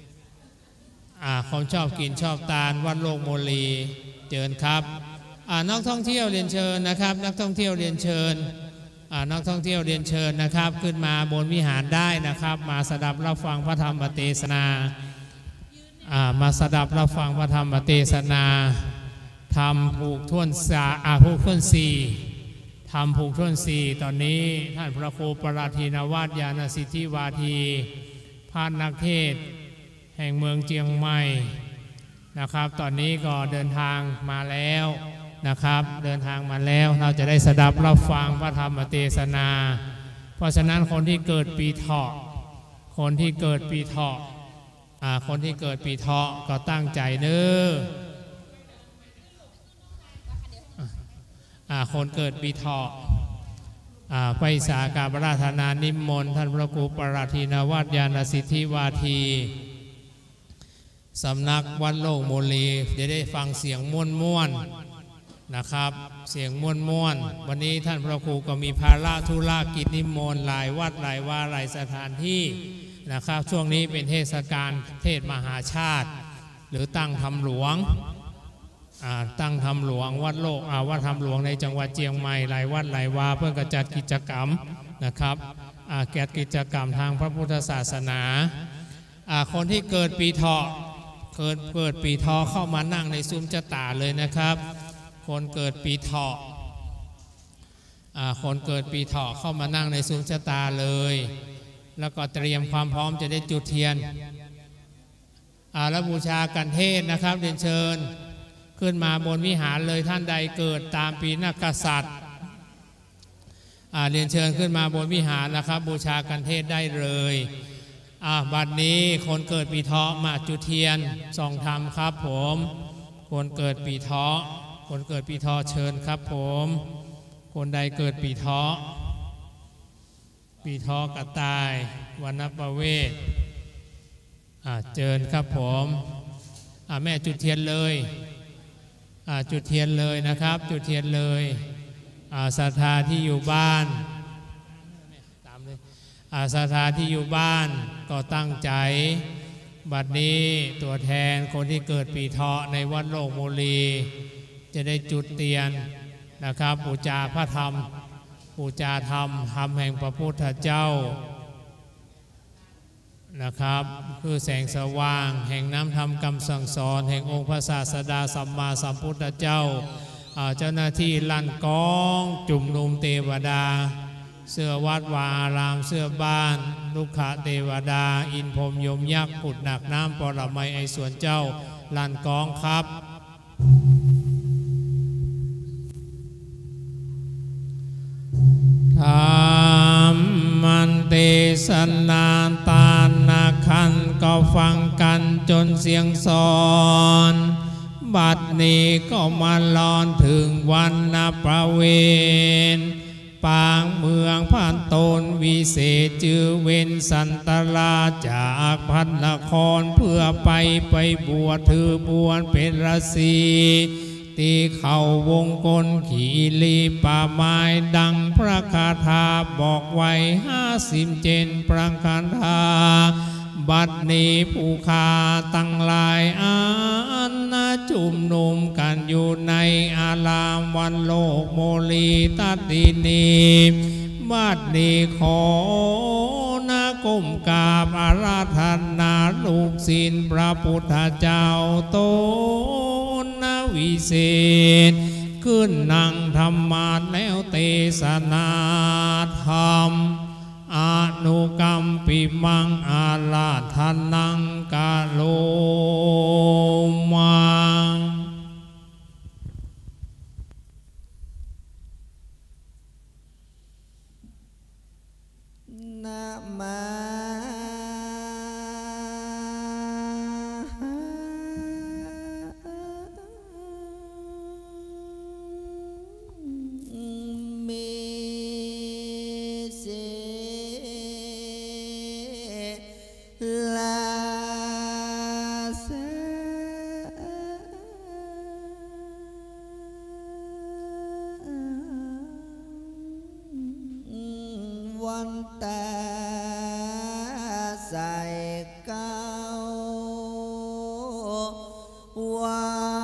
คนชอบกินชอบตาลวัดโลกโมลีเชิญครับนักท่องเที่ยวเรียนเชิญนะครับนักท่องเที่ยวเรียนเชิญนักท่องเที่ยวเรียนเชิญนะครับขึ้นมาบนวิหารได้นะครับมาสดับรับฟังพระธรรมเทศนามาสดับรับฟังพระธรรมเทศนาทำผูกท่วนผูกท่วนสี่ทำผูกท่วนสี่ตอนนี้ท่านพระครูปราทีนวาทญาณสิทธิวาทีพระนักเทศแห่งเมืองเจียงใหม่นะครับตอนนี้ก็เดินทางมาแล้วนะครับเดินทางมาแล้วเราจะได้สดับรับฟังพระธรรมเทศนาเพราะฉะนั้นคนที่เกิดปีเถาะคนที่เกิดปีเถาะก็ตั้งใจเด้อคนเกิดปีเถาะไปสาการราธนานิมนต์ท่านพระครูปราทีนวาทญาณสิทธิวาทีสำนักวัดโลกโมลีจะได้ฟังเสียงม่วนนะครับเสียงม่วนๆวันนี้ท่านพระครูก็มีภาระธุระกิจนิมนต์หลายวัดหลายวาหลายสถานที่นะครับช่วงนี้เป็นเทศกาลเทศมหาชาติหรือตั้งธรรมหลวงตั้งธรรมหลวงวัดโลกวัดธรรมหลวงในจังหวัดเชียงใหม่หลายวัดหลายวาเพื่อกระจัดกิจกรรมนะครับแก่กิจกรรมทางพระพุทธศาสนาคนที่เกิดปีเถาะเกิดปีเถาะเข้ามานั่งในซุ้มเจ้าตาเลยนะครับคนเกิดปีเถาะคนเกิดปีเถาะเข้ามานั่งในซุ้มเจ้าตาเลยแล้วก็เตรียมความพร้อมจะได้จุดเทียนแล้วบูชากันเทศนะครับเรียนเชิญขึ้นมาบนวิหารเลยท่านใดเกิดตามปีนักกษัตริย์เรียนเชิญขึ้นมาบนวิหารนะครับบูชากันเทศได้เลยบัดนี้คนเกิดปีเถาะมาจุดเทียนส่องธรรมครับผมคนเกิดปีเถาะคนเกิดปีเถาะเชิญครับผมคนใดเกิดปีเถาะกระต่ายวรรณประเวศเชิญครับผมแม่จุดเทียนเลยจุดเทียนเลยนะครับจุดเทียนเลยศรัทธาที่อยู่บ้านตามเลยศรัทธาที่อยู่บ้านก็ตั้งใจบัดนี้ตัวแทนคนที่เกิดปีเถาะในวัดโลกโมลีจะได้จุดเทียนนะครับบูชาพระธรรมบูชาธรรมแห่งพระพุทธเจ้านะครับคือแสงสว่างแห่งน้ำธรรมคำสั่งสอนแห่งองค์พระศาสดาสัมมาสัมพุทธเจ้าเจ้าหน้าที่ลั่นกองจุ่มนุมเทวดาเสื้อวัดวาอารามเสื้อบ้านลูกขะเทวดาอินพรหมยมยักษ์ขุดหนักน้ำปรมัยไอส่วนเจ้าลั่นกองครับธรรมันเตสนาตานาคันก็ฟังกันจนเสียงสอนบัดนี้ก็มาลอนถึงวันนาประเวนปางเมืองพันตนวิเศษจือเว้นสันตลาจากพันนครเพื่อไปบวชถือบวชเป็นฤาษีตีเข่าวงกลขี่ลีป่าไม้ดังพระคาถาบอกไว้50 เจนปรังคันธาบัดนี้ผู้ขาตั้งหลายจุ่มนุมกันอยู่ในอารามวันโลกโมลีตัดดินีบัดนี้ขอนาก้มกราบอาราธนาลูกศิษย์พระพุทธเจ้าโตนะวิเศษขึ้นนั่งธรรมาสแล้วเทศนาธรรมอนุกรรมปิมังอาลาธนังกาโลมังนะมาวันตาใส่เก้าไว้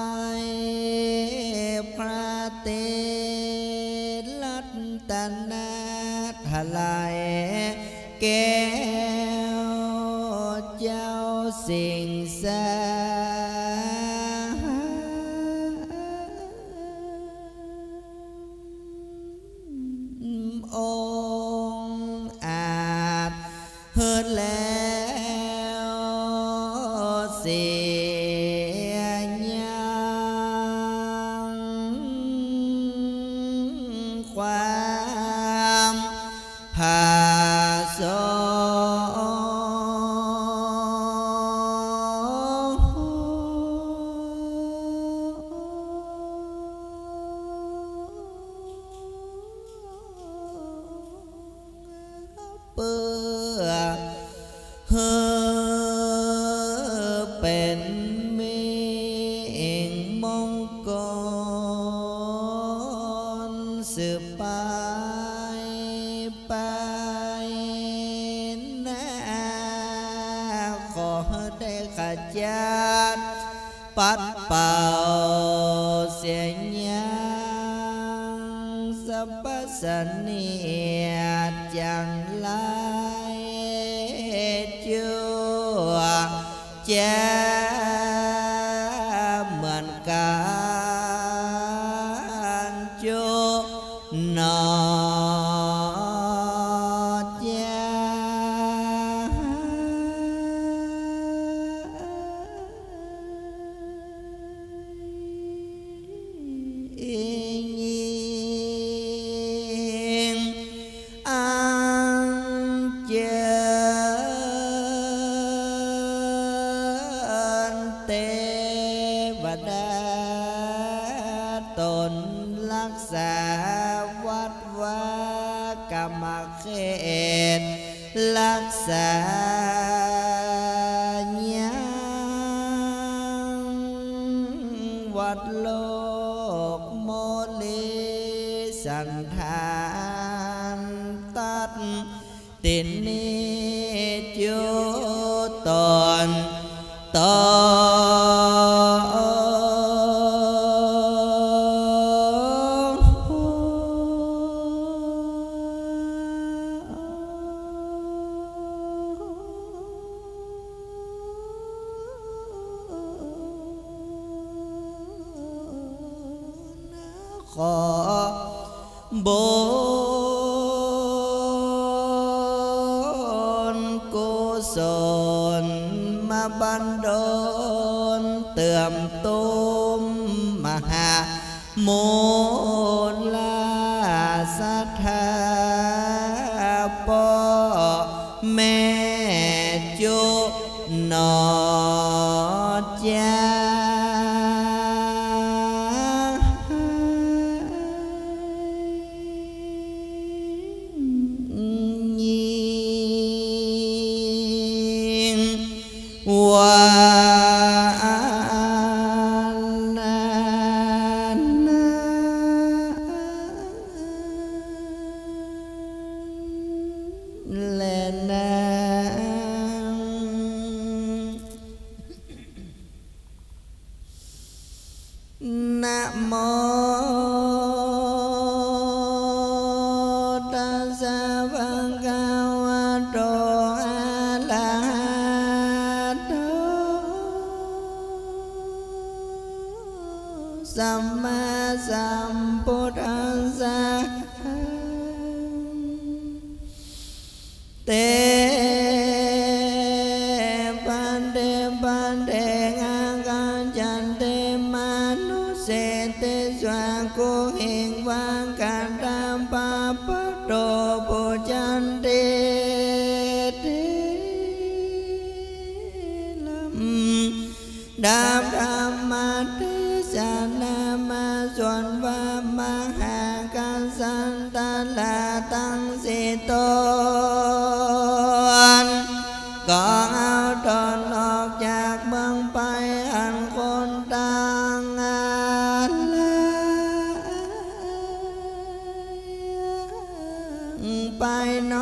พระเตลัตตนาทลายแก้วเจ้าสิ่งสาเฮิดแล้วเสียยังความผาสเปื้อเป็นเมฆมงกรสืบไปนะขอได้ขจัดปัดเป่าเสียยังสัพพสันเนียดจังไรจัวแจ้เหมือนกันจูนอแจ้รักษายังวัดโลกโมลิสันธานตัดตินนิจุตนขอบุญกุศลมาบันดลเติมตุ้มมหาโมลาสัทธาปอแม่จุนอจานะโมตัสสะภะคะวะโตอะระหะโตสัมมาสัมพุทธัสสะเตปันเตปันเตอาการจันเตมานุเสเตสวะโกหิงวังกันตามปะปะโตปุจันเตดาบธรรมเทศนามาส่วนวามหาการสันตลาตังสิโตก็เอาตนออกจากเมืองไปอันคนต่างไปน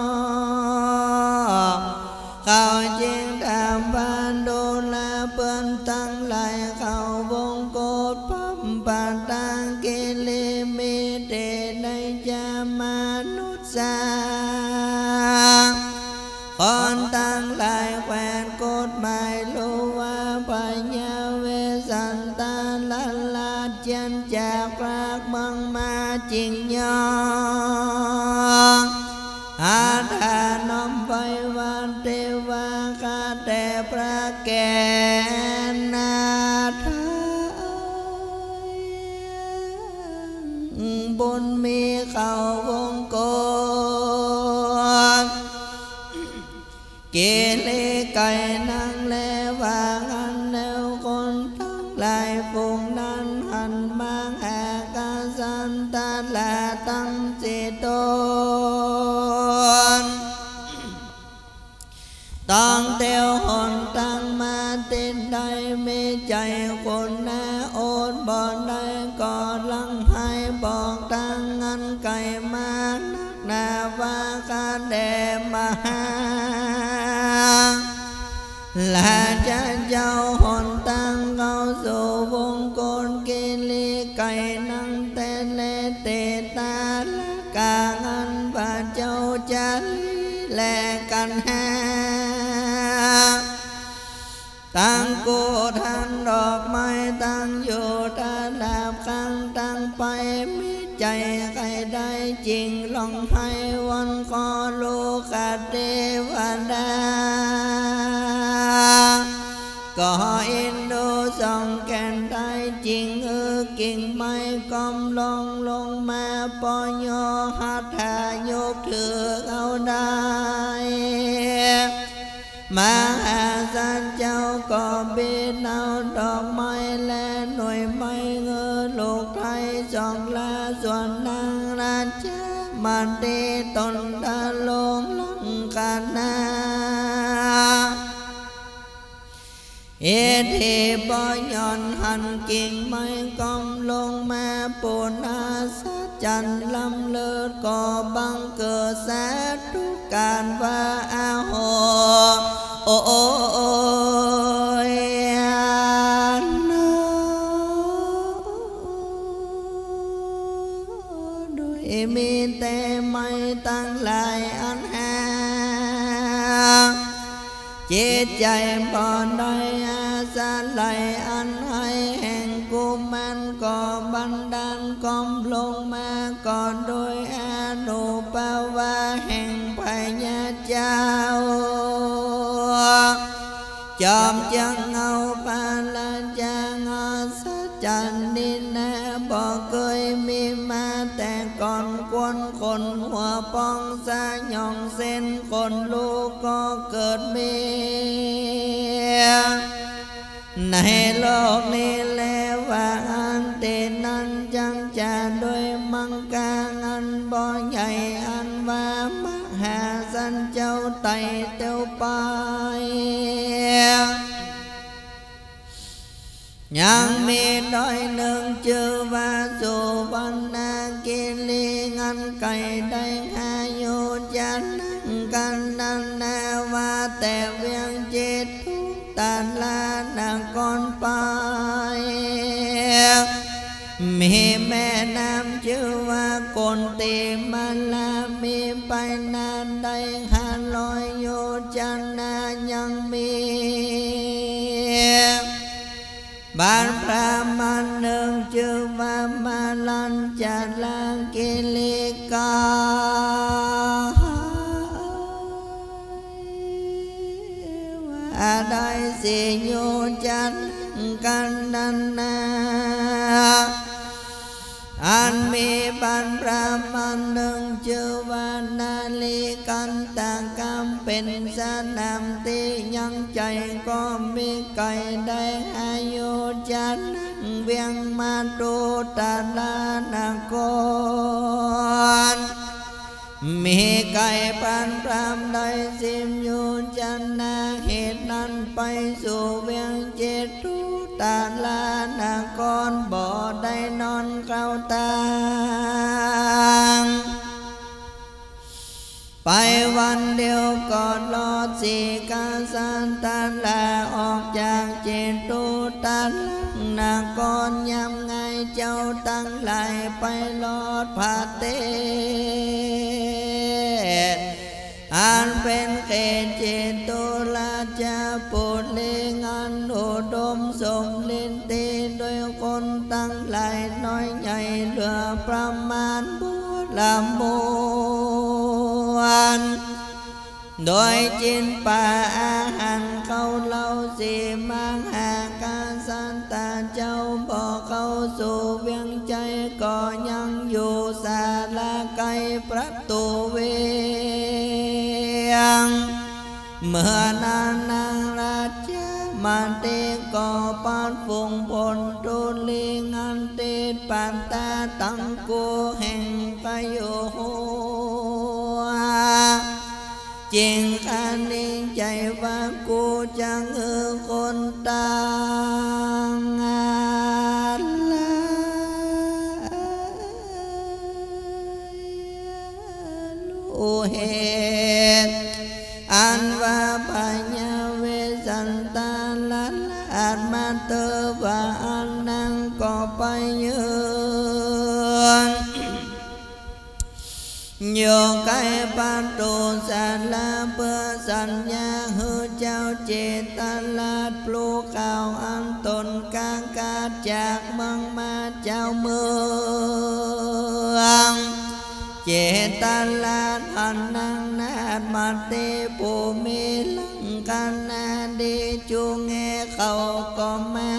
อกเขาจึงทำบ้านดูแลเพื่อนตั้งหลายเขาวงโกดพัมปะตังกิลิมิเดในจามนุษย์สาคนตั้งหลายแขวนกฎหมายรู้ว่าปัญญาเวสันตาละลาจันจากปรากมังมาจริงยองอาทานมไปวันเทวาคาแต่พระแก่นาทบุญมีเขาวงโกดเกเลไก่นังเลวางันแนวคนทั้งหลายฝูงนั้นหันมาแหกสันตาละตั้งจิตนต้องเตียวหนตั้งมาติดใดมีใจคนแน่โอดบ่ได้ก็ลังให้บอกตั้งอันไก่มานักนาวาคาเดมหาและจะเจ้าหนตังเข้าสู่วงกลกิลีไก่นังเตเลเตตาและกางันพระเจ้าจันและกันหาตั้งกูทันดอกไม้ตั้งอยู่ตาดาบข้างตั้งไปมิใจใครได้จริงลองให้วันขอลูกเทวดาก็อินดูส่องแก่นได้จริงกิ่งไม้กอมลงมาปอยโยหัตถายกถือเอาได้มาหาสันเจ้าก็บินเอาดอกไม้และหน่วยไม้ลูกไทยสองลาส่วนนางราชมันดีตนตาลงลังกันนาเอทีบอยอนหันกิ่งไม้กอมลงมาปูนาสัจจันลำเลิศก็บังเกิดแสทุกการว่าอาโหโอยด้วยมีแต่ไม่ตั้งหลายอันหาจิตใจบ่ได้อาสาไหลอันให้แห่งกุมันก็บันดาลกอมลงมาก่อนโดยอนุภาวะแห่งพญาเจ้าจอมจังเอาปาลาจางสัจจันนินะบ่เคยมีมาแต่ก่อนคนหัวปองสะหย่องเส้นคนลูกก็เกิดมีในโลกนี้แล้วว่าอันเตนั้นจังจะโดยมังกาอันบ่ใหญ่อันว่ามหาสันเจ้าไต่เต้าไปยังมีดอยหนึ่งชื่อว่าสุวรรณกิลีงันไก่ได้หายุจันกันนันนาว่าแต่เวียงจิตทุกตาลานก่อนไปมีแม่น้ำชื่อว่ากนติมาลามีไปนานได้หาลอยยุจันนายังมีบ้านพระมันหนึ่งชื่อว่ามาลันจัดลางกิลิกาว่าได้สิโยจันกันนันนาอันมีบ้านพระมันหนึ่งชื่อว่านาลีกันตากรรมเป็นสนามที่ยังใจก็มีไก่ได้อายุจันเวียงมาดูตาลานกรมีไก่ปันพรามได้สิมอยู่จันนาเหตุนั้นไปสู่เวียงเจตุตาลานกรบ่ได้นอนเกล้าตางไปวันเดียวก่อนลอดสีกาสันตาลาออกจากเจตุตาลานกรยำไงเจ้าตั้งหลายไปลอดผาเตอันเป็นเขตเจตุลาจะปุลิงันอุดมสมลินตีโดยคนตั้งหลายน้อยใหญ่เหลือประมาณบุลมวนโดยจินป่าอาหารเขาเล่าสีมังหากาสันตาเจ้าบอกเข้าสู่เวียงใจก็ยังอยู่ศาลาไกลประตูเวียงเมื่อนานางราชมาเตก่อปานฟุงพลตุลิงันเตปานตาตังกูแห่งไปอยู่จริงคันนิ่งใจว่ากูจังคนต่างเหตุอันว่าปัญญาเวสันตาลันอาจมาเตอว่าอันนั้นก็ไปยืนโยไกปันตุสันลาเพื่อสัญญาหือเจ้าเจตลาดปลูกข่าวอันตนกางกาจากเมืองมาเจ้าเมืองเจตลาดอันนังนาดมาเตปูมีลังกันนาดีจูงเงเขาก็มา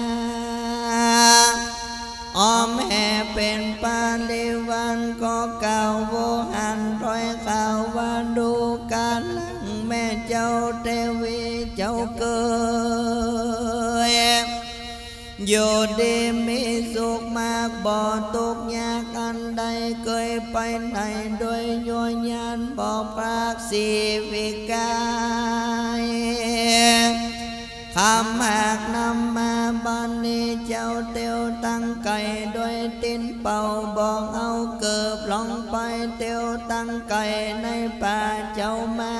อ้อมแห่เป็นปาลิวันก็เก่าโวหันร้อยข่าวว่าดูการลังแม่เจ้าเทวีเจ้าเกยอยู่ดีมีสุขมากบ่ตกยากอันใดเคยไปไหนโดยโยยานบ่ปรากสีวิกายคำหากนำมาบ้านนี้เจ้าเตียวตั้งไก่โดยตินเป่าบอกเอาเกือบลงไปเตียวตั้งไก่ในป่าเจ้ามา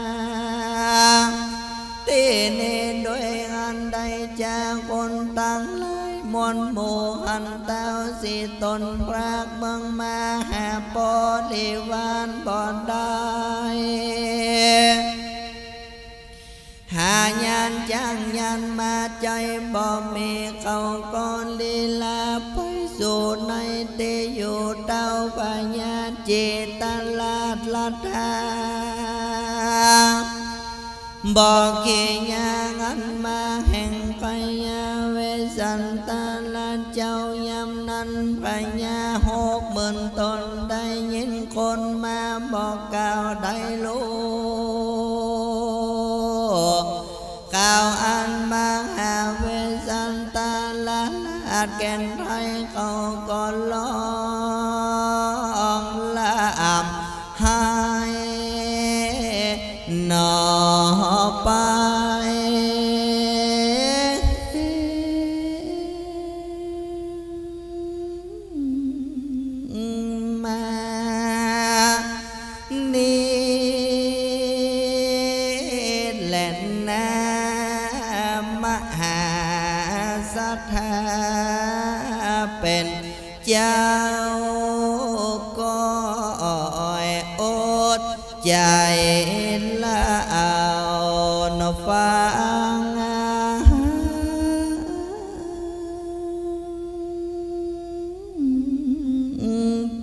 ตีนี้โดยอันใดจากคนตั้งเลยมวลหมู่หันเต้าสิตนปรากเมืองมาหาปอลิวานบ่ได้หายันจังยันมาใจบ่มีเขาก่อนลีลาไปสู่ในเตอยู่เต้าปัญญาเจตลาดลัดหาบอกเกียงันมาแห่งปัญญาเวสันตาลาเจ้ายำนั้นปัญญา60,000 ตนได้ยินคนมาบอกกล่าวได้รู้กล่าวอันมาหาเวสันตาลาอาจแก่นไทยเขาก็ลองละอ่ำหายหนอไปมานี่แหละนะมหาสัทธาเป็นเจ้าก็อดใจละเอานฟังไป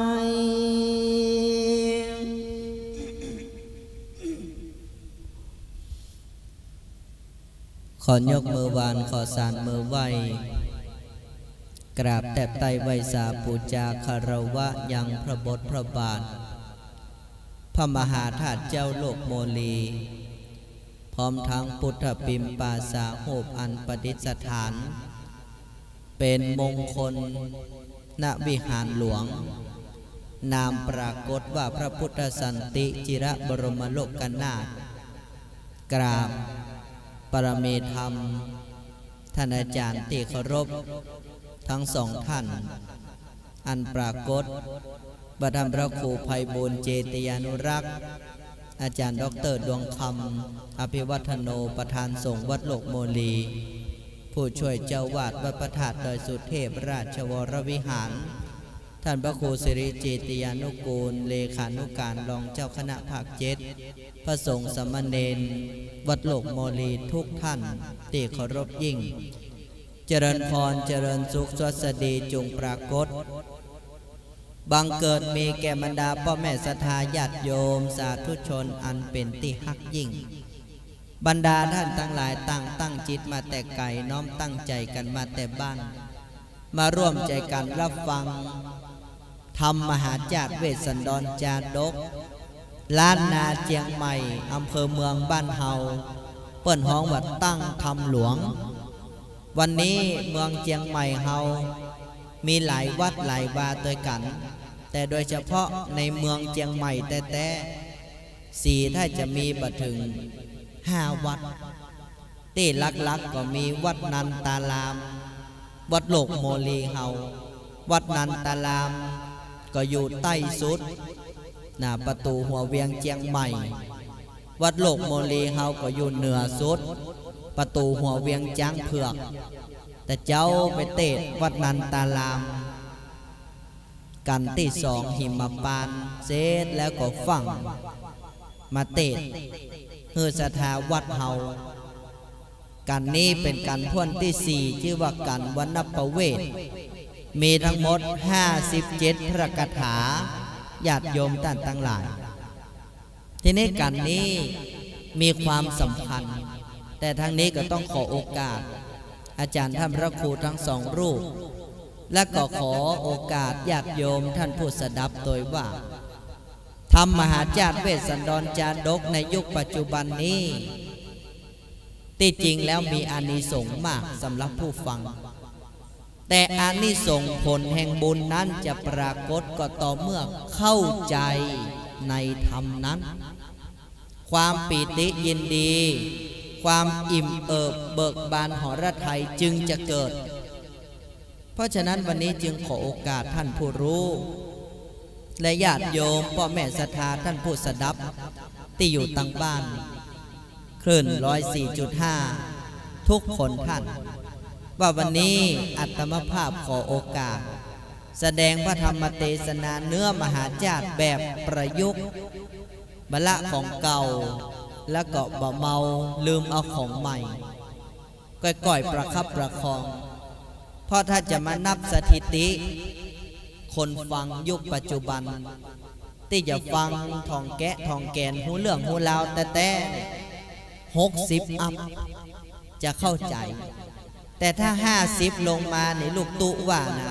ขอยกมือวานขอสานมือไหวกราบแทบไตไวสาปูจาคารวะยังพระบทพระบาทพระมหาธาตุเจ้าโลกโมลีพร้อมทั้งพุทธปิมปาสาโหบอันประดิษฐานเป็นมงคลณวิหารหลวงนามปรากฏว่าพระพุทธสันติจิระบรมโลกนาถกราบปรเมธรรมท่านอาจารย์ที่เคารพทั้งสองท่านอันปรากฏบัดธรรมพระครูไพบูลย์เจติยานุรักษ์อาจารย์ดร.ดวงคำอภิวัฒโนประธานสงฆ์วัดโลกโมลีผู้ช่วยเจ้าวาดวัดพระธาตุดอยสุเทพราชวรวิหารท่านพระครูสิริเจติยานุกูลเลขานุการรองเจ้าคณะภาค7พระสงฆ์สามเณรวัดโลกโมลีทุกท่านที่เคารพยิ่งเจริญพรเจริญสุขสวัสดีจงปรากฏบังเกิดมีแก่บรรดาพ่อแม่ศรัทธาญาติโยมสาธุชนอันเป็นที่ฮักยิ่งบรรดาท่านทั้งหลายตั้งจิตมาแต่ไกลน้อมตั้งใจกันมาแต่บ้านมาร่วมใจกันรับฟังธรรมมหาจารย์เวสสันดรจาดกล้านนาเจียงใหม่อำเภอเมืองบ้านเฮาเปิ้นห้องวัดตั้งธรรมหลวงวันนี้เมืองเจียงใหม่เฮามีหลายวัดหลายวาด้วยกันแต่โดยเฉพาะในเมืองเจียงใหม่แต่4ถ้าจะมีบัดถึง5วัดที่ลักๆก็มีวัดนันตารามวัดโลกโมลีเฮาวัดนันตารามก็อยู่ใต้สุดหน้าประตูหัวเวียงเจียงใหม่วัดโลกโมลีเฮาก็อยู่เหนือสุดประตูหัวเวียงจ้างเผือกแต่เจ้าไปเตะวัดนันตารามกันที่สองหิมปานเซตแล้วก็ฝั่งมาเตะเฮือสถาวัดเฮากันนี้เป็นกันท่วนที่สี่ชื่อว่ากันวันนประเวทมีทั้งหมด57พระคาถาญาติโยมท่านทั้งหลายทีนี้กันนี้มีความสำคัญแต่ทางนี้ก็ต้องขอโอกาสอาจารย์ท่านพระครูทั้งสองรูปและก็ขอโอกาสญาติโยมท่านผู้สดับโดยว่าธรรมมหาจารย์เวสสันดรจาดกในยุคปัจจุบันนี้ที่จริงแล้วมีอานิสงส์มากสำหรับผู้ฟังแต่อานิสงส์ผลแห่งบุญนั้นจะปรากฏก็ต่อเมื่อเข้าใจในธรรมนั้นความปีติยินดีความอิ่มเอิบเบิกบานหฤทัยจึงจะเกิดเพราะฉะนั้นวันนี้จึงขอโอกาสท่านผู้รู้และญาติโยมพ่อแม่ศรัทธาท่านผู้สดับที่อยู่ต่างบ้านคลื่น 104.5 ทุกคนท่านว่าวันนี้อัตมภาพขอโอกาสแสดงพระธรรมเทศนาเนื้อมหาจารย์แบบประยุกต์บะละของเก่าแล้วก็บ่เมาลืมเอาของใหม่ก่อยๆประคับประคองเพราะถ้าจะมานับสถิติคนฟังยุคปัจจุบันที่จะฟังทองแกะทองแกนหูเรื่องหูลาวแต่60 อัพจะเข้าใจแต่ถ้า50ลงมาในลูกตุว่านะ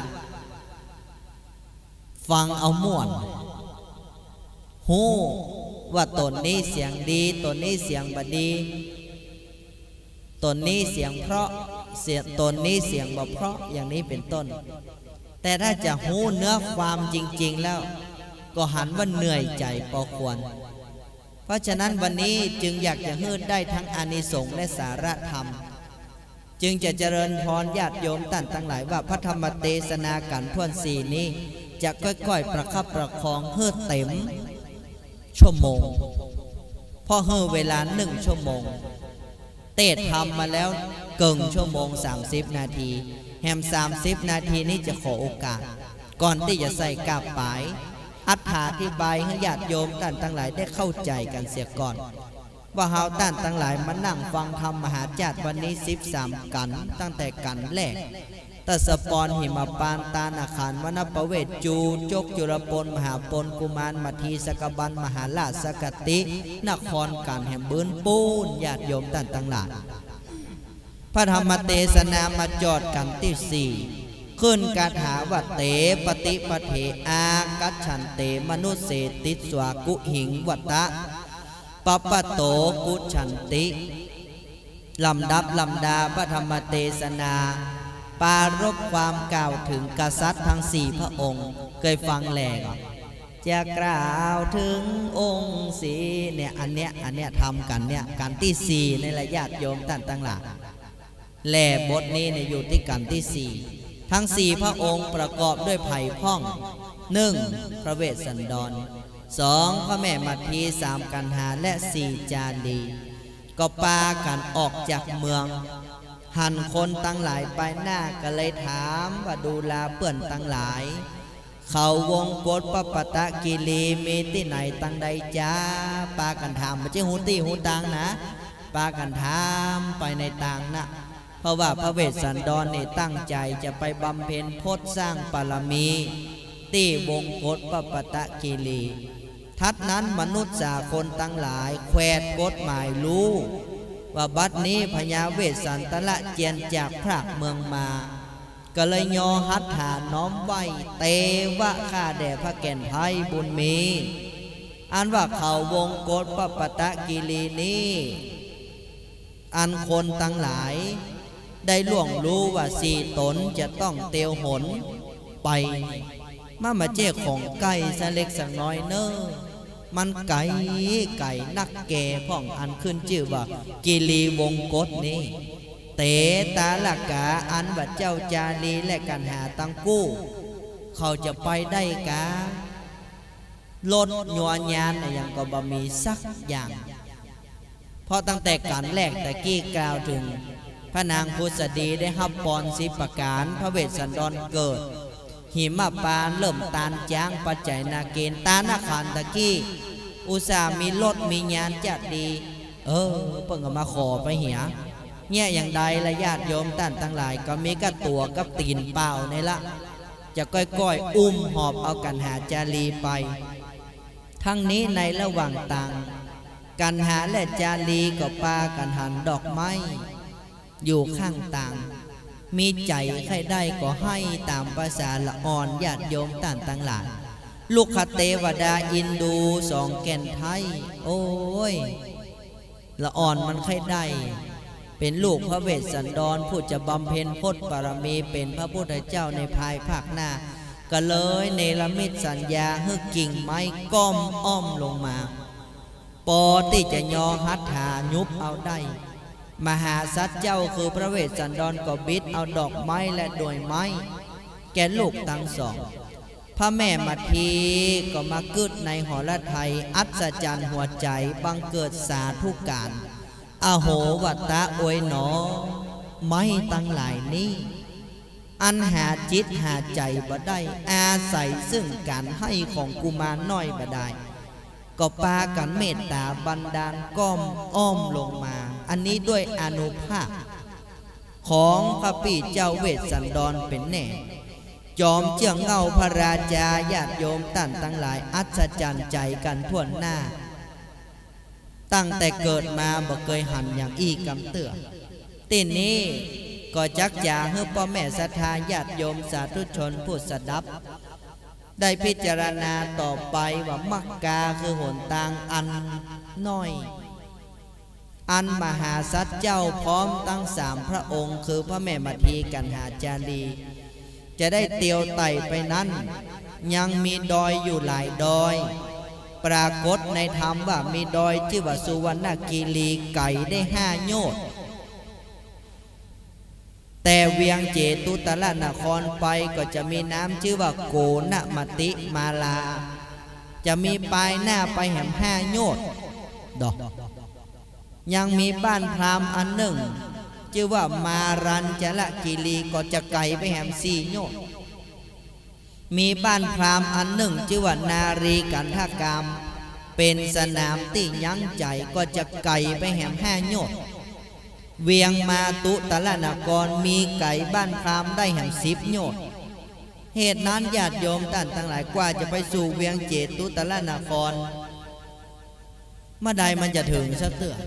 ฟังเอาม่วนหูว่าตนนี้เสียงดีตนนี้เสียงบดีตนนี้เสียงเพราะตนนี้เสียงบ่เพราะอย่างนี้เป็นต้นแต่ถ้าจะหูเนื้อความจริงๆแล้วก็หันว่าเหนื่อยใจพอควรเพราะฉะนั้นวันนี้จึงอยากจะฮืดได้ทั้งอานิสงส์และสาระธรรมจึงจะเจริญพรญาติโยมท่านทั้งหลายว่าพระธรรมเทศนากันท่วนสี่นี้จะค่อยๆประคับประคองเฮืดเต็มชั่วโมงพอเฮืดเวลา1 ชั่วโมงเตะทำมาแล้วเกินชั่วโมง30 นาทีแฮม30 นาทีนี้จะขอโอกาสก่อนที่จะใส่กาบปายอธิบายให้ญาติโยมท่านทั้งหลายได้เข้าใจกันเสียก่อนว่าเฮาท่านทั้งหลายมานั่งฟังธรรมมหาจารย์วันนี้13 กันตั้งแต่กันแรกตัสปอนหิมปานตานาคารวนประเวทจูจกจุรปนมหาปนกุมารมัทีสกบันมหาราชสกตินครกันแห่งบืนปูนญาติโยมท่านทั้งหลายพระธรรมเทศนามาจอดกันที่สี่ขึ้นคาถาวัตเตปฏิปเทอากัจฉันเตมนุเสติสวากุหิงวัตตะปปโตกุฉันติลำดับลำดาพระธรรมเทศนาปารภความกล่าวถึงกษัตริย์ทั้ง4 พระองค์เคยฟังแหลกจะกล่าวถึงองค์สีเนี่ยอันเนี้ยทำกันเนี่ยกันที่4ในระยะโยมท่านทั้งหลายแหล่บทนี้เนี่ยอยู่ที่กันที่4ทั้ง4 พระองค์ประกอบด้วยไผ่พ่อง 1. พระเวสสันดร 2. พระแม่มัทที 3. กันหาและ 4. จารีก็ปากันออกจากเมืองหันคนตั้งหลายไปหน้าก็เลยถามว่าดูลาเปื่อนตั้งหลายเขาวงกฏปปตะกิลีมีที่ไหนตั้งใดจ้าปากันถามไม่ใช่หูตีหูตังนะปากันถามไปในตังนะเพราะว่าพระเวสสันดรนี่ตั้งใจจะไปบำเพ็ญพจน์สร้างบารมีที่วงกฏปปตะกิลีทัดนั้นมนุษย์สาคนตั้งหลายแควดกฎหมายรู้ว่าบัดนี้พญาเวสสันตละเจียนจากพระเมืองมาก็เลยยอหัตถาน้อมไหวเตวะข้าแด่พระแก่นไพบุญมีอันว่าเขาวงกฏปปตะกิลีนี้อันคนตั้งหลายได้ล่วงรู้ว่า4 ตนจะต้องเตียวหนไปมาเจ้ของไก่สะเล็กสักน้อยเนอมันไก่นักแก่พ่องอันขึ้นชื่อว่ากิลีวงกฏนี้เตตาลกาอันว่าเจ้าจารีและกันหาตังกู้เขาจะไปได้กาลดยัวยานอย่างก็บ่มีสักอย่างเพราะตั้งแต่การแรกแต่กี้กล่าวถึงพระนางพุทธดีได้รับพร10ประการพระเวสสันดรเกิดหิมะปานเริ่มตานจ้างปัจจัยนาเกณฑ์ตานาคารตะกี้อุตส่าห์มีรถมีญาณจัดดีเพิ่งก็มาขอไปเหียเนี่ยอย่างใดละญาติโยมท่านทั้งหลายก็มีกระตัวกับตีนเปล่าในละจะก้อยๆอุ้มหอบเอากันหาจารีไปทั้งนี้ในระหว่างต่างกันหาและจารีก็ปากันหันดอกไม้อยู่ข้างต่างมีใจใครได้ก็ให้ตามภาษาละอ่อนญาติโยมต่างทั้งหลายลูกคเทวดาอินดูสองแก่นไทยโอ้ยละอ่อนมันใครได้เป็นลูกพระเวสสันดรผู้จะบำเพ็ญพจน์บารมีเป็นพระพุทธเจ้าในภายภาคหน้าก็เลยเนรมิตสัญญาให้กิ่งไม้ก้มอ้อมลงมาปอที่จะยอหัตถายุบเอาได้มหาสัตว์เจ้าคือพระเวสสันดรก็บิดเอาดอกไม้และดวยไม้แก่ลูกทั้งสองพระแม่มาทีก็มากึดในหอระไทยอัศจรรย์หัวใจบังเกิดสาธุการอโหวัตตะอวยหนอไม้ตั้งหลายนี้อันหาจิตหาใจบ่ได้อาศัยซึ่งการให้ของกุมารน้อยบ่ได้ก็ปากันเมตตาบันดาลก้อมอ้อมลงมาอันนี้ด้วยอานุภาพของพระปีเจ้าเวสสันดรเป็นแน่จอมเจืองเงาพระราชาญาติโยมท่านทั้งหลายอัศจรรย์ใจกันทั่วหน้าตั้งแต่เกิดมาบ่เคยหันอย่างอีกำเตือตีนี้ก็จักจ่าให้พ่อแม่ศรัทธาญาติโยมสาธุชนผู้สดับได้พิจารณาต่อไปว่ามักกาคือหนทางอันน้อยอันมหาสัตว์เจ้าพร้อมตั้ง3พระองค์คือพระแม่มาทีกันหาจารีจะได้เตียวไต่ไปนั้นยังมีดอยอยู่หลายดอยปรากฏในธรรมว่ามีดอยชื่อว่าสุวรรณคีรีไก่ได้5 โยชน์แต่เวียงเจตุตละนครไปก็จะมีน้ำชื่อว่าโกนมติมาลาจะมีปลายหน้าไปแหม5 โยชน์ดอกยังมีบ้านพราหมณ์อันหนึ่งชื่อว่ามารัญจละกิรีก็จะไกลไปแหม4 โยชน์มีบ้านพราหมณ์อันหนึ่งชื่อว่านารีกันทกามเป็นสนามที่ยั้งใจก็จะไกลไปแหม5 โยชน์เวียงมาตุตละนครมีไก่บ้านพราหมณ์ได้แหม10 โยชน์เหตุนั้นญาติโยมท่านทั้งหลายกว่าจะไปสู่เวียงเจตุตละนครเมื่อใดมันจะถึงสักเตื้อ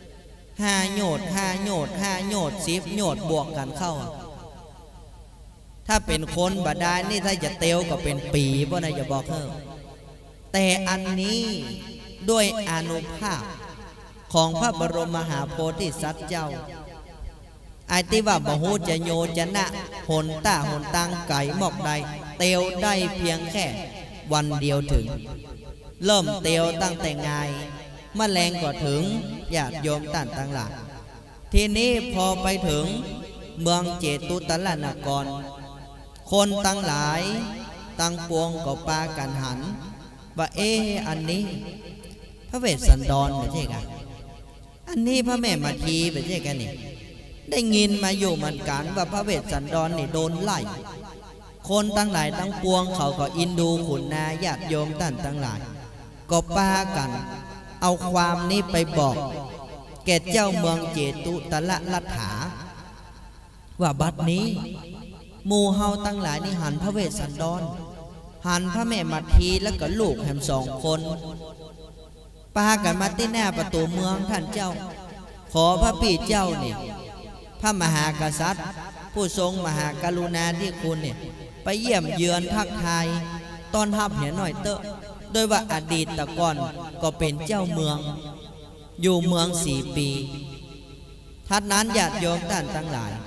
5 โยชน์5 โยชน์5 โยชน์10 โยชน์บวกกันเข้าถ้าเป็นคนบาดาลนี่ถ้าจะเตียวก็เป็นปีเพราะนายจะบอกเพิ่มแต่อันนี้ด้วยอานุภาพของพระบรมมหาโพธิสัตว์เจ้าไอ้ที่ว่าบ่ฮู้จะโยจะนะหนตาหนตังไก่หมอกใดเตียวได้เพียงแค่วันเดียวถึงเริ่มเตียวตั้งแต่ไงแมลงก็ถึงญาติโยมต่างต่างหลายทีนี้พอไปถึงเมืองเจตุตละนครคนตั้งหลายตั้งปวงก็ปากันหันว่าอันนี้พระเวสสันดรไม่ใช่กันอันนี้พระแม่มาทีไม่ใช่กันนี่ได้ยินมาอยู่เหมือนกันว่าพระเวสสันดรนี่โดนไล่คนตั้งหลายตั้งปวงเขาก็อินดูขุนนาญาติโยมท่านตั้งหลายก็ปากันเอาความนี้ไปบอกแก่เจ้าเมืองเจตุตละลัทธาว่าบัดนี้หมู่เฮาตั้งหลายนี่หันพระเวสสันดรหันพระแม่มาทีแล้วก็ลูกแหม2 คนปากันมาที่หน้าประตูเมืองท่านเจ้าขอพระพี่เจ้าเนี่ยพระมหากษัตริย์ผู้ทรงมหากรุณาธิคุณเนี่ยไปเยี่ยมเยือนทักทายตอนรับเหี่ยหน่อยเตอะโดยว่าอดีตตะก่อนก็เป็นเจ้าเมืองอยู่เมือง4 ปีทัดนั้นญาติโยมท่านทั้งหลาย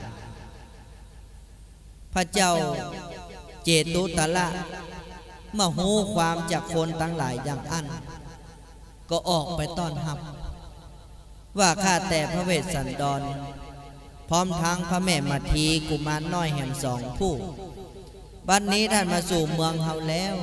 พระเจ้าเจตุตละเมื่อหูความจากคนทั้งหลายอย่างอั้นก็ออกไปต้อนรับว่าข้าแต่พระเวสสันดรพร้อมทั้งพระแม่มาทีกุมารน้อยแห่ง2 ผู้บัดนี้ท่านมาสู่เมืองเฮาแล้ว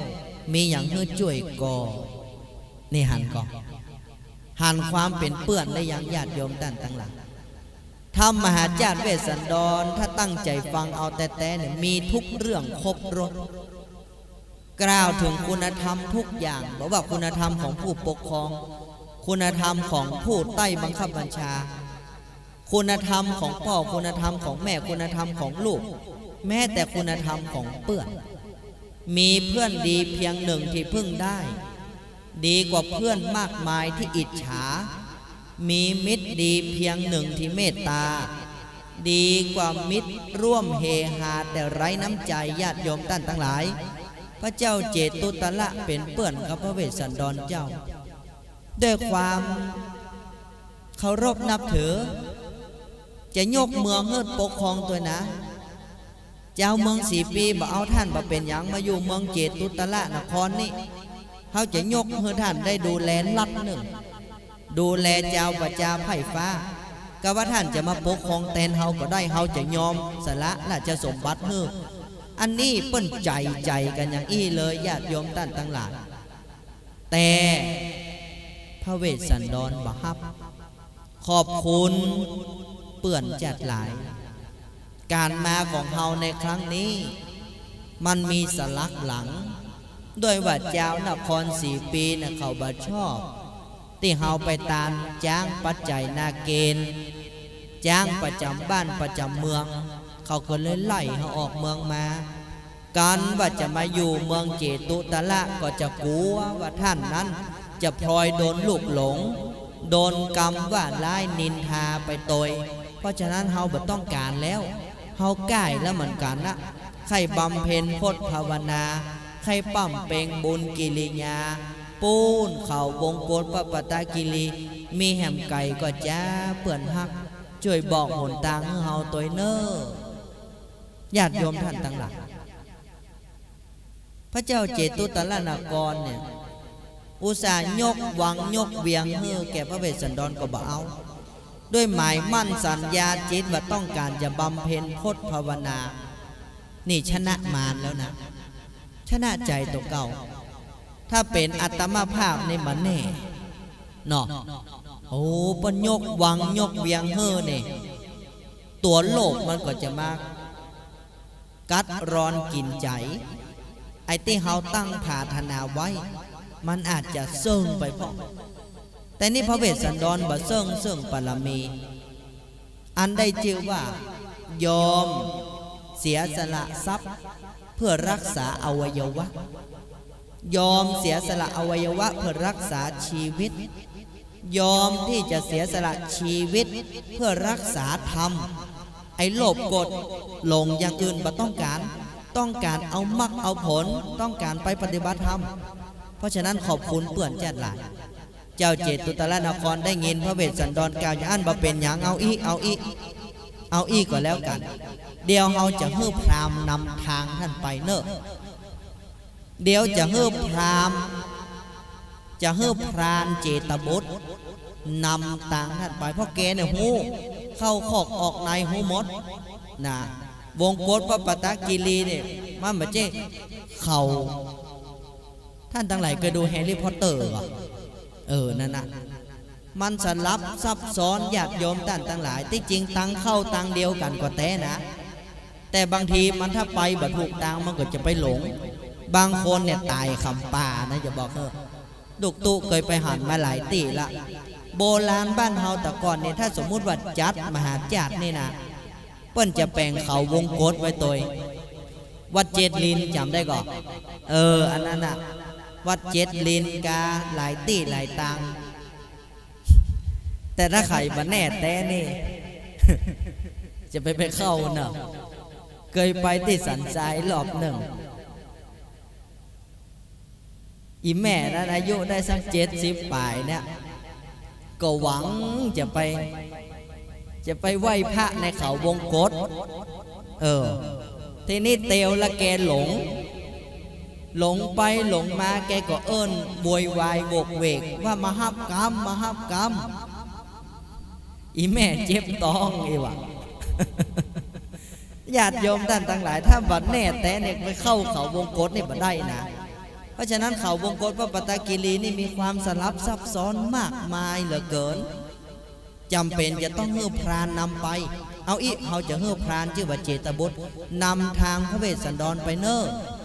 มีอย่างเฮือจ่วยก่อนี่หันก่อหันความเป็นเปื้อนได้อย่างญาติโยมด้านต่างหลังธรรมมหาจารย์เวสสันดรถ้าตั้งใจฟังเอาแต่เนี่ยมีทุกเรื่องครบรสกล่าวถึงคุณธรรมทุกอย่างบอกว่าคุณธรรมของผู้ปกครองคุณธรรมของผู้ใต้บังคับบัญชาคุณธรรมของพ่อคุณธรรมของแม่คุณธรรมของลูกแม้แต่คุณธรรมของเปื้อนมีเพื่อนดีเพียงหนึ่งที่พึ่งได้ดีกว่าเพื่อนมากมายที่อิจฉามีมิตรดีเพียงหนึ่งที่เมตตาดีกว่ามิตรร่วมเฮฮาแต่ไร้น้ำใจญาติโยมท่านทั้งหลายพระเจ้าเจตุตละเป็นเปื้อนกับพระเวสสันดรเจ้าด้วยความเคารพนับถือจะยกเมืองเฮือดปกครองตัวนะเจ้าเมือง4 ปีบ่เอาท่านบ่เป็นอย่างมาอยู่เมืองเจตุตละนครนี่เขาจะยกเฮือท่านได้ดูแลลัดหนึ่งดูแลเจ้าประจาไผ่ฟ้าก็ว่าท่านจะมาปกครองแทนเฮาก็ได้เฮาจะยอมสละราชสมบัติเฮืออันนี้เปิ้นใจกันอย่างอี้เลยญาติโยมท่านทั้งหลายแต่พระเวสสันดรบ่ฮับขอบคุณเปื่อนจัดหลายการมาของเฮาในครั้งนี้มันมีสลักหลังด้วยว่าเจ้านคร4 ปีนะเขาบ่ชอบที่เฮาไปตามจ้างปัจจัยนาเกณฑ์จ้างประจำบ้านประจำเมืองเขาก็เลยไล่เฮาออกเมืองมาการว่าจะมาอยู่เมืองเจตุตละก็จะกลัวว่าท่านนั้นจะพลอยโดนลูกหลงโดนกรรมว่าร้ายนินทาไปตยเพราะฉะนั้นเฮาบ่ต้องการแล้วเฮาใกล้แล้วเหมือนกันนะใครบำเพ็ญพจน์ภาวนาใครปั้มเปงบุญกิริยาปูนเข่าวงโกฏปปตกิริมีแหมไก่ก็จ้าเปื่อนหักช่วยบอกหนทางให้เฮาตัวเน้อญาติโยมท่านทั้งหลายพระเจ้าเจตุตละนครเนี่ยอุตส่าห์ยกวังยกเวียงเฮือแก่พระเวสสันดรก็บ่เอาด้วยหมายมั่นสัญญาจิตว่าต้องการจะบำเพ็ญพจน์ภาวนานี่ชนะมารแล้วนะชนะใจตัวเก่าถ้าเป็นอัตมาภาพในมันแน่เนาะโอ้ปนยกวังยกเวียงเฮือเนี่ยตัวโลกมันก็จะมากัดร้อนกินใจไอ้ที่เฮาตั้งภาธนาไว้มันอาจจะเสื่อมไปเพราะแต่นี่พระเวสสันดรบ่เสื่อมปรมีอันได้ชื่อว่ายอมเสียสละทรัพย์เพื่อรักษาอวัยวะยอมเสียสละอวัยวะเพื่อรักษาชีวิตยอมที่จะเสียสละชีวิตเพื่อรักษาธรรมไอ้โลภโกรธหลงอย่างอื่นบ่ต้องการเอามรรคเอาผลต้องการไปปฏิบัติธรรมเพราะฉะนั้นขอบคุณเปื่อนจัดหลายเจ้าเจตุตละนครได้ยินพระเวสสันดรกล่าวอย่างอันบ่เป็นอย่างเอาอีกก็แล้วกันเดี๋ยวเราจะฮื้อพรามนำทางท่านไปเนอะเดี๋ยวจะฮื้อพรามจะฮื้อพรานเจตบุตรนำทางท่านไปเพราะแกเนี่ยหูเข้าคอกออกในหูมดนะวงโกฏพระปตกิริเนี่ยมันแบบเจ้เขาท่านทั้งหลายเคยดูแฮร์รี่พอตเตอร์อ่ะนั่นนะมันสลับซับซ้อนญาติโยมท่านทั้งหลายที่จริงตังเข้าตังเดียวกันก็แต่นะแต่บางทีมันถ้าไปแบบถูกตังมันก็จะไปหลงบางคนเนี่ยตายคำป่านะจะบอกดุกตุเคยไปหันมาหลายตีละโบราณบ้านเฮาแต่ก่อนเนี่ยถ้าสมมุติว่าจัดมหาจัดนี่นะเปิ้นจะแปลงเขาวงโกฏไว้ตัววัดเจ็ดลินจำได้ก่อนอันนั้นน่ะวัดเจ็ดลินกาหลายตีหลายตังแต่ถ้าใครมาแน่แต่นี่ จะไปเข้าเนอะเคยไปที่สันทรายรอบหนึ่งอีแม่นั้นอายุได้สัก70 ปลายเนี่ยก็หวังจะไปไหว้พระในเขาวงโกฏทีนี้เตียวละแกหลงไปหลงมาแกก็เอิ้นบวยวายโวกเวกว่ามาฮับกรรมอีแม่เจ็บท้องอีวะ ญาติโยมท่านทั้งหลายถ้าบัดแน่แต่เนี่ยไปเข้าเขาวงโกฏนี่บัดได้นะราะฉะนั้นเขาวงกฏพระปตกิรีนี่มีความสลับซับซ้อนมากมายเหลือเกินจำเป็นจะต้องเฮือพรานนำไปเอาอีกเขาจะเฮือพรานชื่อว่าเจตบุตรนำทางพระเวสสันดรไปเน้อ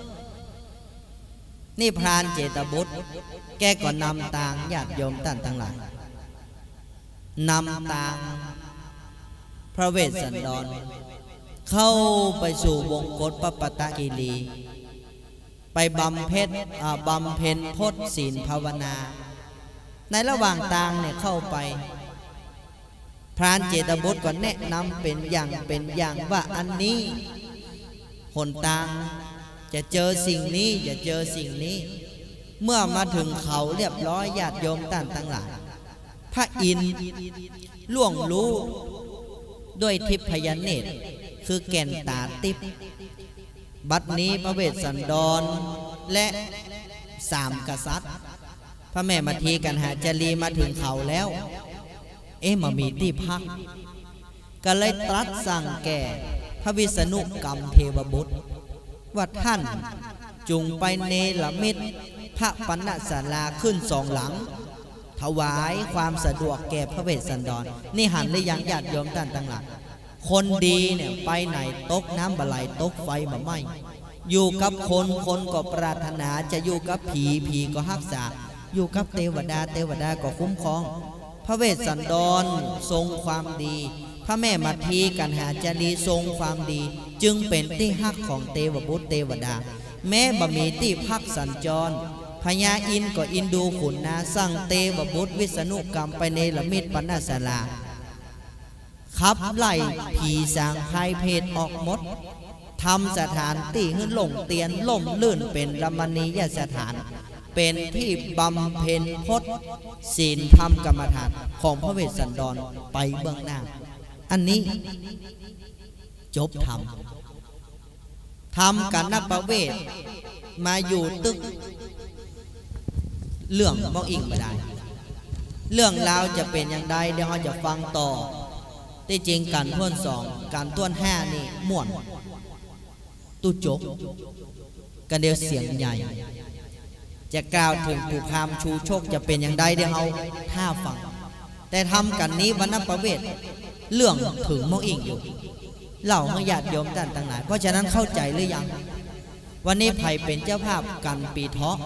นี่พรานเจตบุตรแกก็นำทางญาติโยมท่านทั้งหลายนำทางพระเวสสันดรเข้าไปสู่วงกฏพระปตกิรีไปบำเพ็ญพจน์ศีลภาวนาในระหว่างทางเนี่ยเข้าไปพรานเจตบุตรก็แนะนำเป็นอย่างว่าอันนี้หนทางจะเจอสิ่งนี้จะเจอสิ่งนี้เมื่อมาถึงเขาเรียบร้อยญาติโยมท่านทั้งหลายพระอินทร์ล่วงรู้ด้วยทิพยเนตรคือแก่นตาทิพย์บัดนี้พระเวสสันดรและสามกษัตริย์พระแม่มาทีกันหาจารีมาถึงเขาแล้วมามีที่พักก็เลยตรัสสั่งแก่พระวิษณุกรรมเทวบุตรว่าท่านจุงไปเนรมิตพระปณศาลาขึ้นสองหลังถวายความสะดวกแก่พระเวสสันดรนี่หันหรือยังญาติโยมท่านทั้งหลายคนดีเนี่ยไปไหนตกน้ำบะไหลตกไฟมาไหมอยู่กับคนก็ปรารถนาจะอยู่กับผีก็รักษาอยู่กับเทวดาก็คุ้มครองพระเวสสันดรทรงความดีพระแม่มาทีกันหาจารีทรงความดีจึงเป็นที่ฮักของเทวบุตรเทวดาแม้บ่มีที่พักสัญจรพญาอินก็อินดูขุนนาสั่งเทวบุตรวิษณุกรรมไปในละมิตปณศาลาขับไล่ผีสางพายเพศออกหมดทำสถานที่ให้หลงเตียนล่มลื่นเป็นรมณียสถานเป็นที่บำเพ็ญพจน์ศีลธรรมกรรมฐานของพระเวสสันดรไปเบื้องหน้าอันนี้จบธรรมกันนักประเวทมาอยู่ตึกเรื่องมองอิงไม่ได้เรื่องราวจะเป็นอย่างไรเดี๋ยวเราจะฟังต่อที่จริงการท่วนสองการท่วนห้านี่ม่วนตู้จกกันเดียวเสียงใหญ่จะกล่าวถึงผู้พามชูโชคจะเป็นอย่างไรเดี๋ยวเราท่าฟังแต่ทำกันนี้วันนับประเวทเรื่องถึงมองอิงอยู่เล่าให้ญาติโยมท่านต่างหลายเพราะฉะนั้นเข้าใจหรือยังวันนี้ไผ่เป็นเจ้าภาพกันปีเทาะ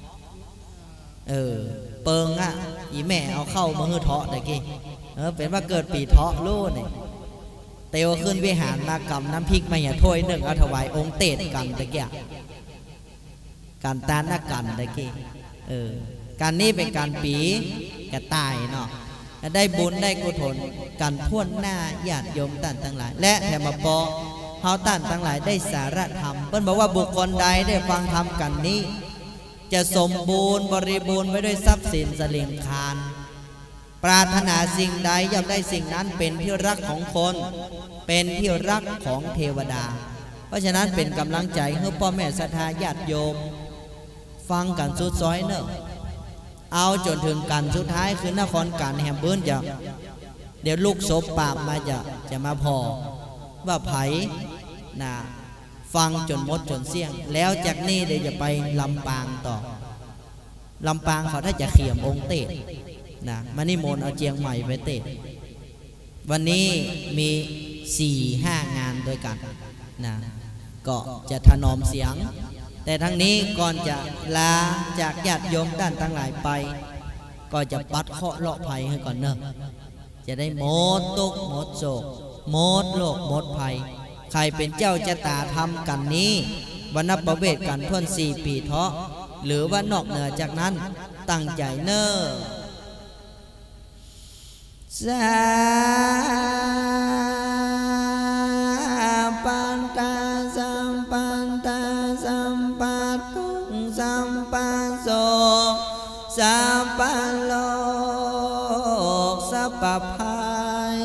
เปิงอีแม่เอาเข้ามาฮือเทาะตะกี้เป็นว่าเกิดปีเทาะรู้นี่เตียวขึ้นวิหารมากำน้ำพริกมาอย่าถ้วยหนึ่งเอาถวายองค์เตศกันตะกี้การตานนักกันตะกี้การนี้เป็นการปีกระต่ายเนาะได้บุญได้กุศลกันท่วนหน้าญาติโยมท่านทั้งหลายและแถมมาปอเฮาท่านทั้งหลายได้สาระธรรมเพิ่นบอกว่าบุคคลใดได้ฟังธรรมกันนี้จะสมบูรณ์บริบูรณ์ไว้ด้วยทรัพย์สินสลิงคารปรารถนาสิ่งใดย่อมได้สิ่งนั้นเป็นที่รักของคนเป็นที่รักของเทวดาเพราะฉะนั้นเป็นกำลังใจให้พ่อแม่ศรัทธาญาติโยมฟังกันสุดซอยเนอะเอาจนถึงกันสุดท้ายคือนครกันแหมเบิ้นจะเดี๋ยวลูกศพปราบมาจะมาพอว่าไผ่นะฟังจนหมดจนเสี่ยงแล้วจากนี้เดี๋ยวจะไปลำปางต่อลำปางเขาถ้าจะเขี่ยมองค์เตศนะมานิมนต์เอาเจียงใหม่ไปเตศวันนี้มี 4-5 งานด้วยกันนะก็จะถนอมเสียงแต่ทั้งนี้ก่อนจะลาจากญาติโยมท่านทั้งหลายไปก็จะปัดเคาะเลาะภัยให้ก่อนเนอะจะได้หมดทุกข์หมดโศกหมดโรคหมดภัยใครเป็นเจ้าจะตาทำกันนี้วันนับประเวทกันท่วน4 ปีเทาะหรือว่านอกเหนือจากนั้นตั้งใจเนอะสาปันตาสัมปันตาสัมปัตตุสัมปัสโสสัพพโลกสัพพภัย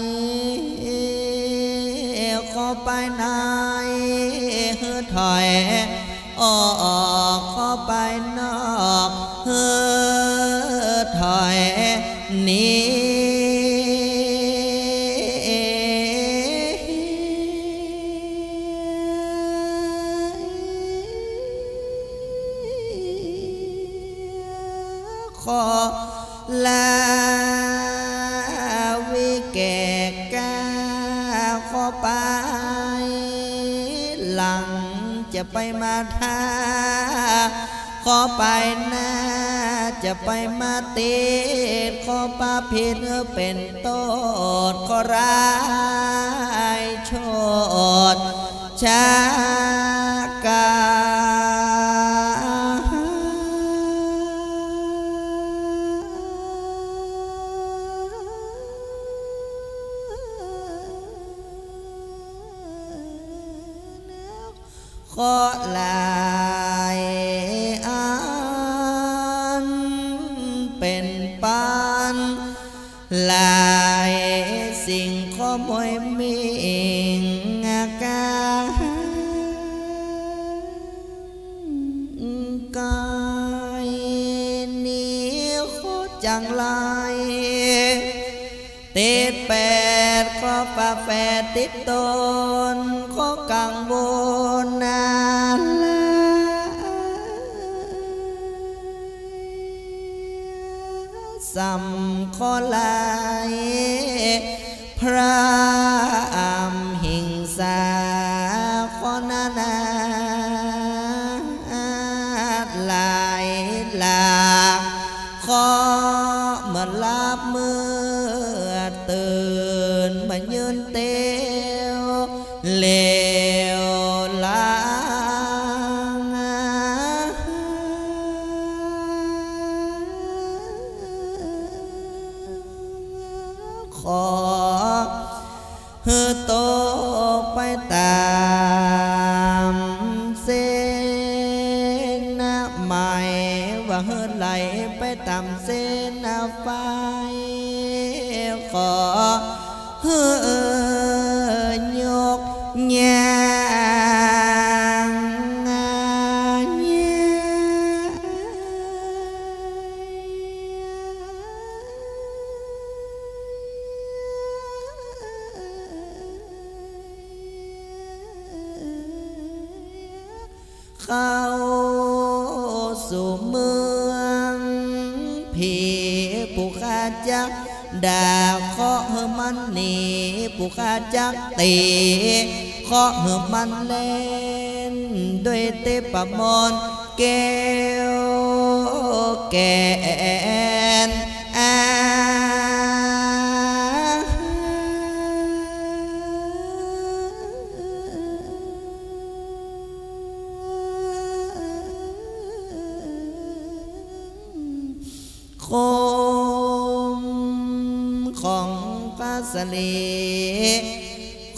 ขอไปไหนถอยออกขอไปนอกถอยหนีขอลาวิแก่กาขอไปหลังจะไปมาทาขอไปหน้าจะไปมาติดขอปาผิดเป็นโทษขอร้ายโชดชากาขอลายอันเป็นปานลายสิ่งขอมวยมิงกายนี้ขอจังไรติดแปดขอปาแปดติดตนขอกังวลนานสัมขอลายพระอำหิงสาขอนานาลายลาขอเมื่อลาบมือตื่นมายืนเตียวเลวลางขอเฮือโตไปตามเส้นใหม่ว่าเฮือไหลไปตามเส้นไฟขอเฮือยกยางเข้าสู่เมืองผีผู้ขาจักดาเคาะเฮมันหนีผู้ขาจักตีเคาะเฮมันเล่นด้วยเตปมอนแก้วแกนคมของพระสลีโค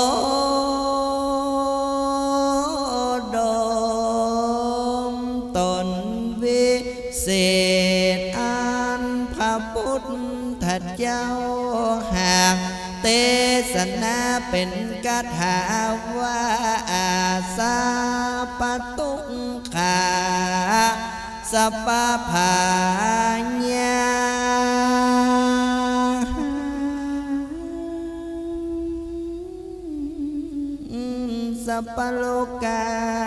ดมตนวิเศษอันพระพุทธเจ้าหากเทศนาเป็นคาถาว่าอาสาปตุกขาสัพพพาญาสัพพโลกา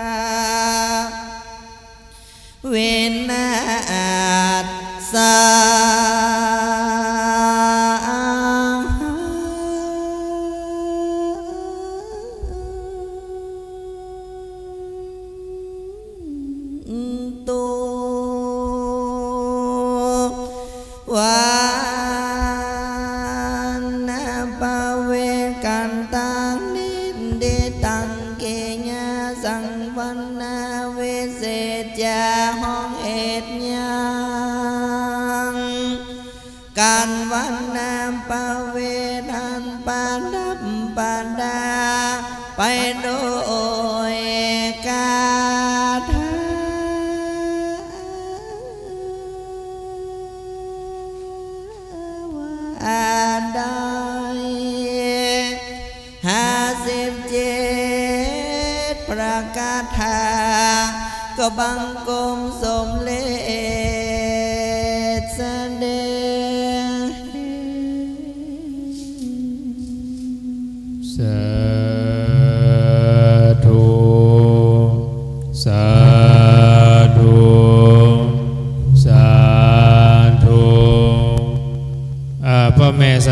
เวนัสสาวานปะเวกันตังนิเดตังเกญาสังวันนาเวเสจาห้องเอ็ดยังการวันนาปะเวทันปาดับปาดาไปโดยกาทาได้57ประกาศก็บังกมสมเลศแสดงสาธุสาธุสา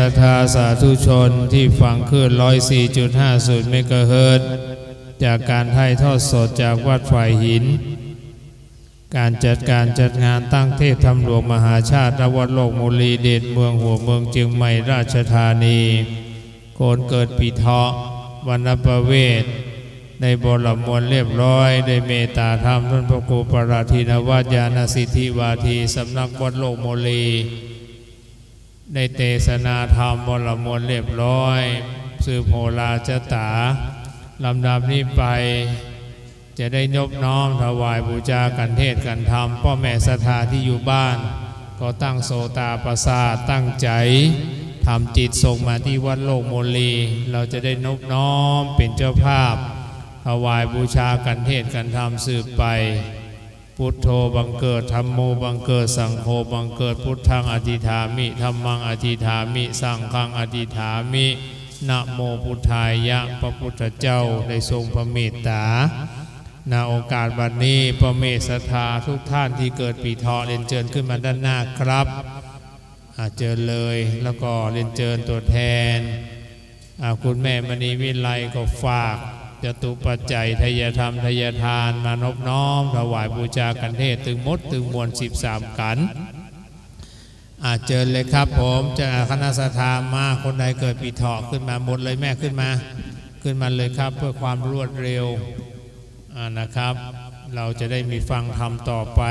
ศรัทธาสาธุชนที่ฟังคลื่น 104.50 เมกะเฮิรตซ์จากการถ่ายทอดสดจากวัดฝ่ายหินการจัดงานตั้งเทศธรรมหลวงมหาชาติณวัดโลกมุลีเดชเมืองหัวเมืองเชียงใหม่ราชธานีโกนเกิดปีเถาะวันประเวทในบรมวลเรียบร้อยได้เมตตาธรรมท่านพระครูปราทินวัจญาณสิทธิวาทีสำนักวัดโลกมุลีได้เทศนาธรรมบรมวลเรียบร้อยสืบโหราชตาลำดับนี้ไปจะได้นบน้อมถวายบูชากันเทศกันธรรมพ่อแม่ศรัทธาที่อยู่บ้านก็ตั้งโสตาประสาทตั้งใจทำจิตส่งมาที่วัดโลกโมลีเราจะได้นบน้อมเป็นเจ้าภาพถวายบูชากันเทศกันธรรมสืบไปพุทโธบังเกิดธัมโมบังเกิดสังโฆบังเกิดพุทธังอธิษฐามิธัมมังอธิษฐามิสังฆังอธิษฐามินะโมพุทธายะพระพุทธเจ้าได้ทรงพระเมตตาณโอกาสบัดนี้พระเมตศรัทธาทุกท่านที่เกิดปีเถาะเรียนเชิญขึ้นมาด้านหน้าครับเชิญเลยแล้วก็เรียนเชิญตัวแทนคุณแม่มณีวิไลก็ฝากจตุปัจจัยทายธรรมทายทานมานบน้อมถวายบูชากันเทศถึงมดถึงมวล13กันเชิญเลยครับผมจะคณะศรัทธามาคนใดเกิดปีเถาะขึ้นมาหมดเลยแม่ขึ้นมาเลยครับเพื่อความรวดเร็วนะครับเราจะได้มีฟังธรรมต่อไป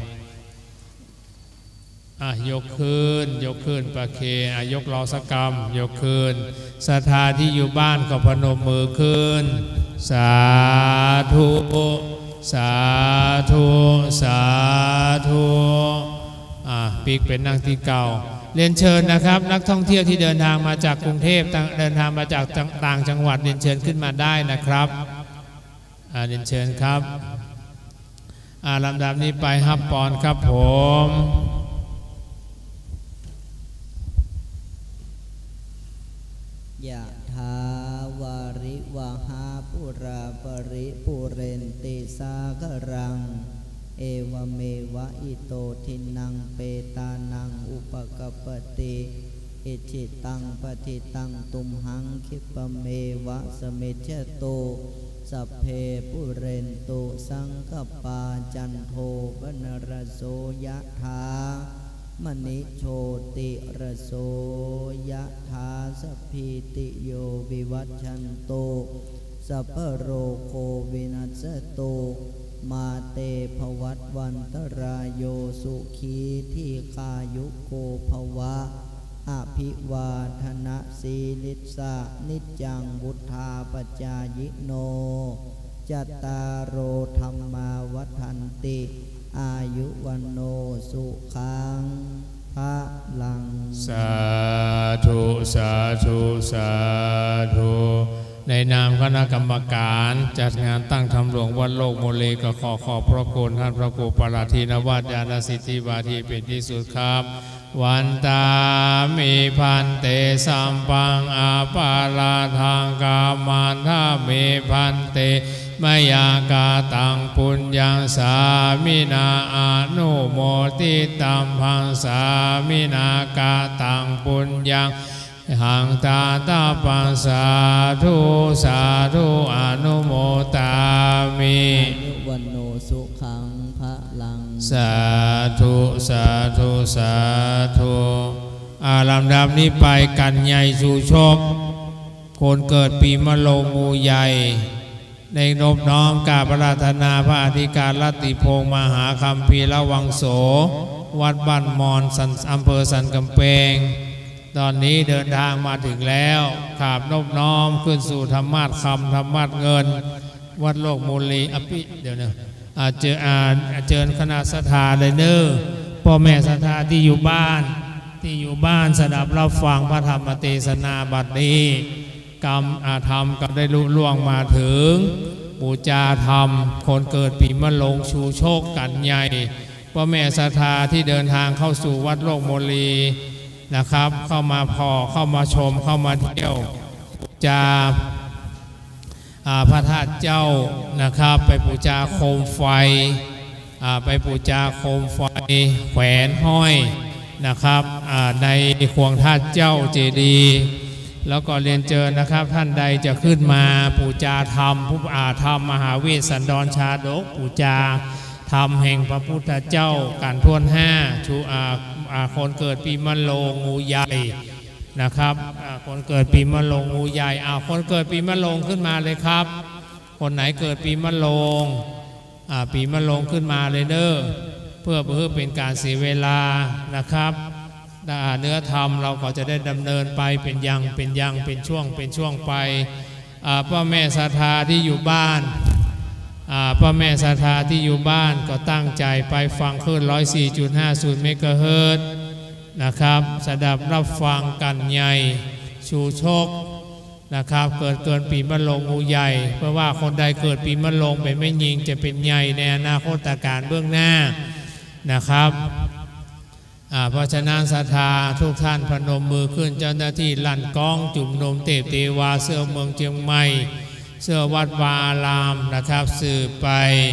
ยกขึ้นประเคนยกลอสกรรมยกขึ้นศรัทธาที่อยู่บ้านก็พนมมือขึ้นสาธุสาธุสาธุปีกเป็นนั่งที่เก่าเรียนเชิญนะครับนักท่องเที่ยวที่เดินทางมาจากกรุงเทพเดินทางมาจากต่างจังหวัดเรียนเชิญขึ้นมาได้นะครับเรียนเชิญครับลำดับนี้ไปฮับปอนครับผมยะถาวาริวหาปุราปริปุเรนติสาครังเอวเมวะอิโตทินังเปตานังอุปกปติอิจิตังปฏิตังตุมหังคิปเมวะสมิจฉโตสัพเพปุเรนตุสังคปาจันโทปนรโสยะถามณิโชติระโสยะถาสัพพิติโยวิวัชชันโตสัพพโรโควินัสโตมาเตภวัตวันตรายโยสุขีที่คายุโกภวะอภิวาทนะสีลิสะนิจจังวุธาปจายิโนจัตตารโอธรรมาวัฏันติอายุวันโนสุขังภะลังสาธุสาธุสาธุในนามคณะกรรมการจัดงานตั้งธรรมหลวงวัดโลกโมลีก็ขอบพระคุณท่านพระครูปราทินวัจญาณสิทธิวาทีเป็นที่สุดครับวันตามิพันเตสัมปังอาปาลาทางกามันทามิพันเตมยากาตังปุญญังสามินาอนุโมทิตัมพังสามินากาตังปุญญังหังตาตาปังสาธุสาธุอนุโมตามิวันโนสุขังภะลังสาธุสาธุสาธุลำดับนี้ไปกันใหญ่สู่โชคคนเกิดปีมะโรงงูใหญ่ในนบน้อมกราบอาราธนาพระอธิการรัตติพงษ์มหาคัมภีร์ละวังโสวัดบ้านมอนอำเภอสันกำแพงตอนนี้เดินทางมาถึงแล้วขาบนบน้อมขึ้นสู่ธรรมาสคำธรรมาสเงินวัดโลกโมลีเดี๋ยวนะเจอคณะศรัทธาเลยเนอพ่อแม่ศรัทธาที่อยู่บ้านสดับรับฟังพระธรรมเทศนาบัดนี้กรรมธรรมก็ได้ลุล่วงมาถึงบูชาธรรมคนเกิดปีมะโรงชูโชคกันใหญ่พ่อแม่ศรัทธาที่เดินทางเข้าสู่วัดโลกโมลีนะครับเข้ามาเข้ามาชมเข้ามาเที่ยวจาพระธาตุเจ้านะครับไปบูชาโคมไฟไปบูชาโคมไฟแขวนห้อยนะครับในควงท่าเจ้าเจดีย์แล้วก็เรียนเชิญนะครับท่านใดจะขึ้นมาปูจาธรรมผู้ธรรมมหาเวสสันดรชาดกปูจาธรรมแห่งพระพุทธเจ้าการทวน5ชูคนเกิดปีมะโรงงูใหญ่นะครับคนเกิดปีมะโรงงูใหญ่คนเกิดปีมะโรงขึ้นมาเลยครับคนไหนเกิดปีมะโรงปีมะโรงขึ้นมาเลยเด้อเพื่อเป็นการเสียเวลานะครับเนื้อธรรมเราก็จะได้ดำเนินไปเป็นช่วงไปพ่อแม่ศรัทธาที่อยู่บ้านพ่อแม่ศรัทธาที่อยู่บ้านก็ตั้งใจไปฟังคลื่น 104.50 เมกะเฮิรตซ์นะครับสดับรับฟังกันใหญ่ชูโชคนะครับเกิดปีมะโรงงูใหญ่เพราะว่าคนใดเกิดปีมะโรงเป็นไม่ยิงจะเป็นใหญ่ในอนาคตการเบื้องหน้านะครับเพราะฉะนั้นศรัทธาทุกท่านพนมมือขึ้นเจ้าหน้าที่ลั่นกล้องจุ่มนมเทวาเสื้อเมืองเชียงใหม่เสื้อวัดวาอารามนะครับสืบไป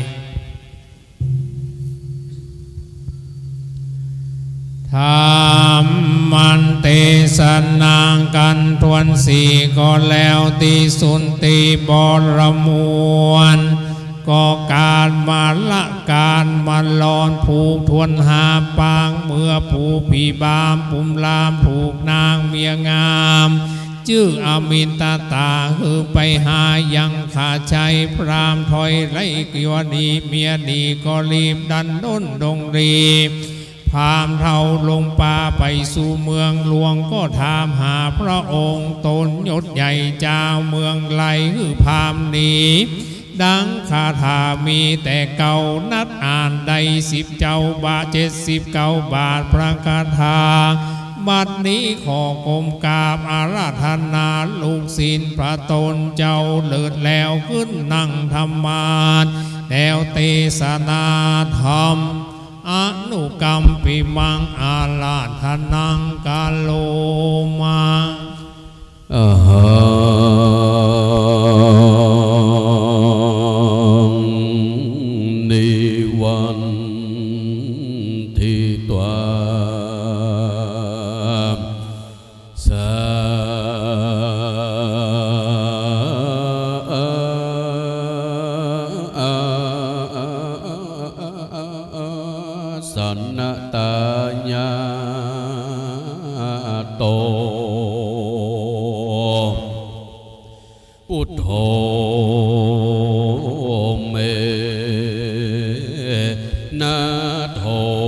ธรรมันเตสนางกันทวนสี่ก็แล้วตีสุนตีบรมวนก็การมาละการมาลอนผูกทวนหาปางเมื่อผูกผีบามปุ่มลามผูกนางเมียงามชื่ออมินตาตาคือไปหายังขาชัยพรามถอยไล่กิวดีเมียดีก็รีบดันด้นดงรีพามเท่าลงป่าไปสู่เมืองหลวงก็ถามหาพระองค์ตนยศใหญ่เจ้าเมืองไหลคือพามนี้ดังคาถามีแต่เก่านัดอ่านได้10 เจ้าบาท79 บาทพระคาถาบัดนี้ขอกรมกราบอาราธนาลูกศิลพระตนเจ้าเลิศแล้วขึ้นนั่งธรรมาสแล้วเทศนาธรรมอนุกรรมปิมังอาราธนังกาโลมานิวันทิตวาสาสันนตาญาโตพุทโธเมนะโธ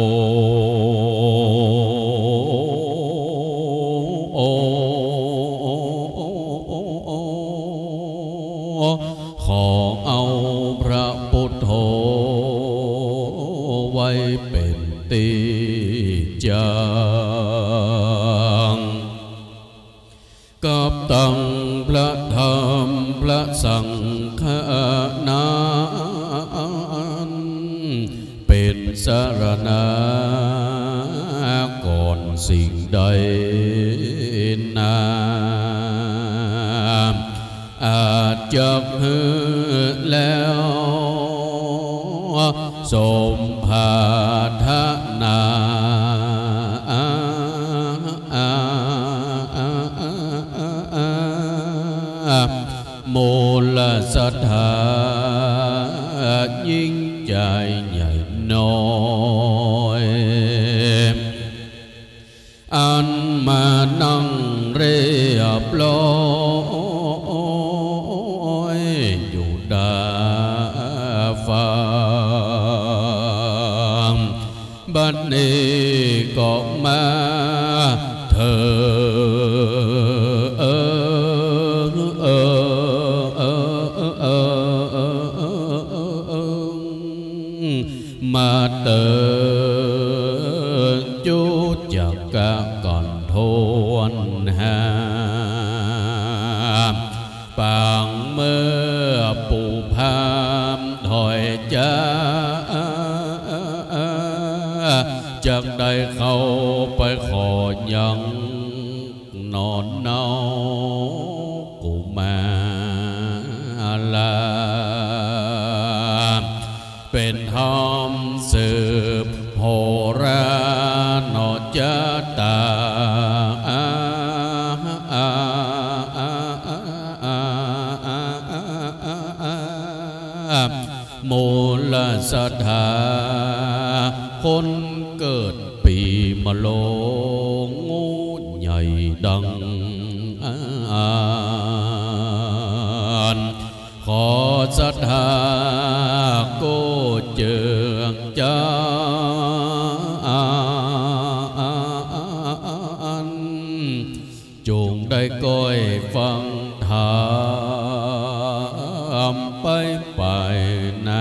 ขอเอาพระพุทโธไว้เป็นตีจังกับตังพระธรรมพระสังฆนาเป็นสรณะก่อนสิ่งใดนาอาจจะแล้วสมภาทนาโมลศรัทธายิ่งใจใหญ่น้อยอันมานั่งเรียบร้อยอยู่ดาฟังบัดนี้ก็มาเธอมาเตอจุจักกะก่อนทวนหาปางเมื่อปูพามถอยจ้าจากได้เข้าไปขอยังนอนเนากุมาลาเป็นธรรมสืบโหราโนจตามูลศรัทธาคนเกิดปีมะโรงงูใหญ่ดังขอศรัทธาโกเจืองจานจงได้ก้อยฟังธรรมไปนา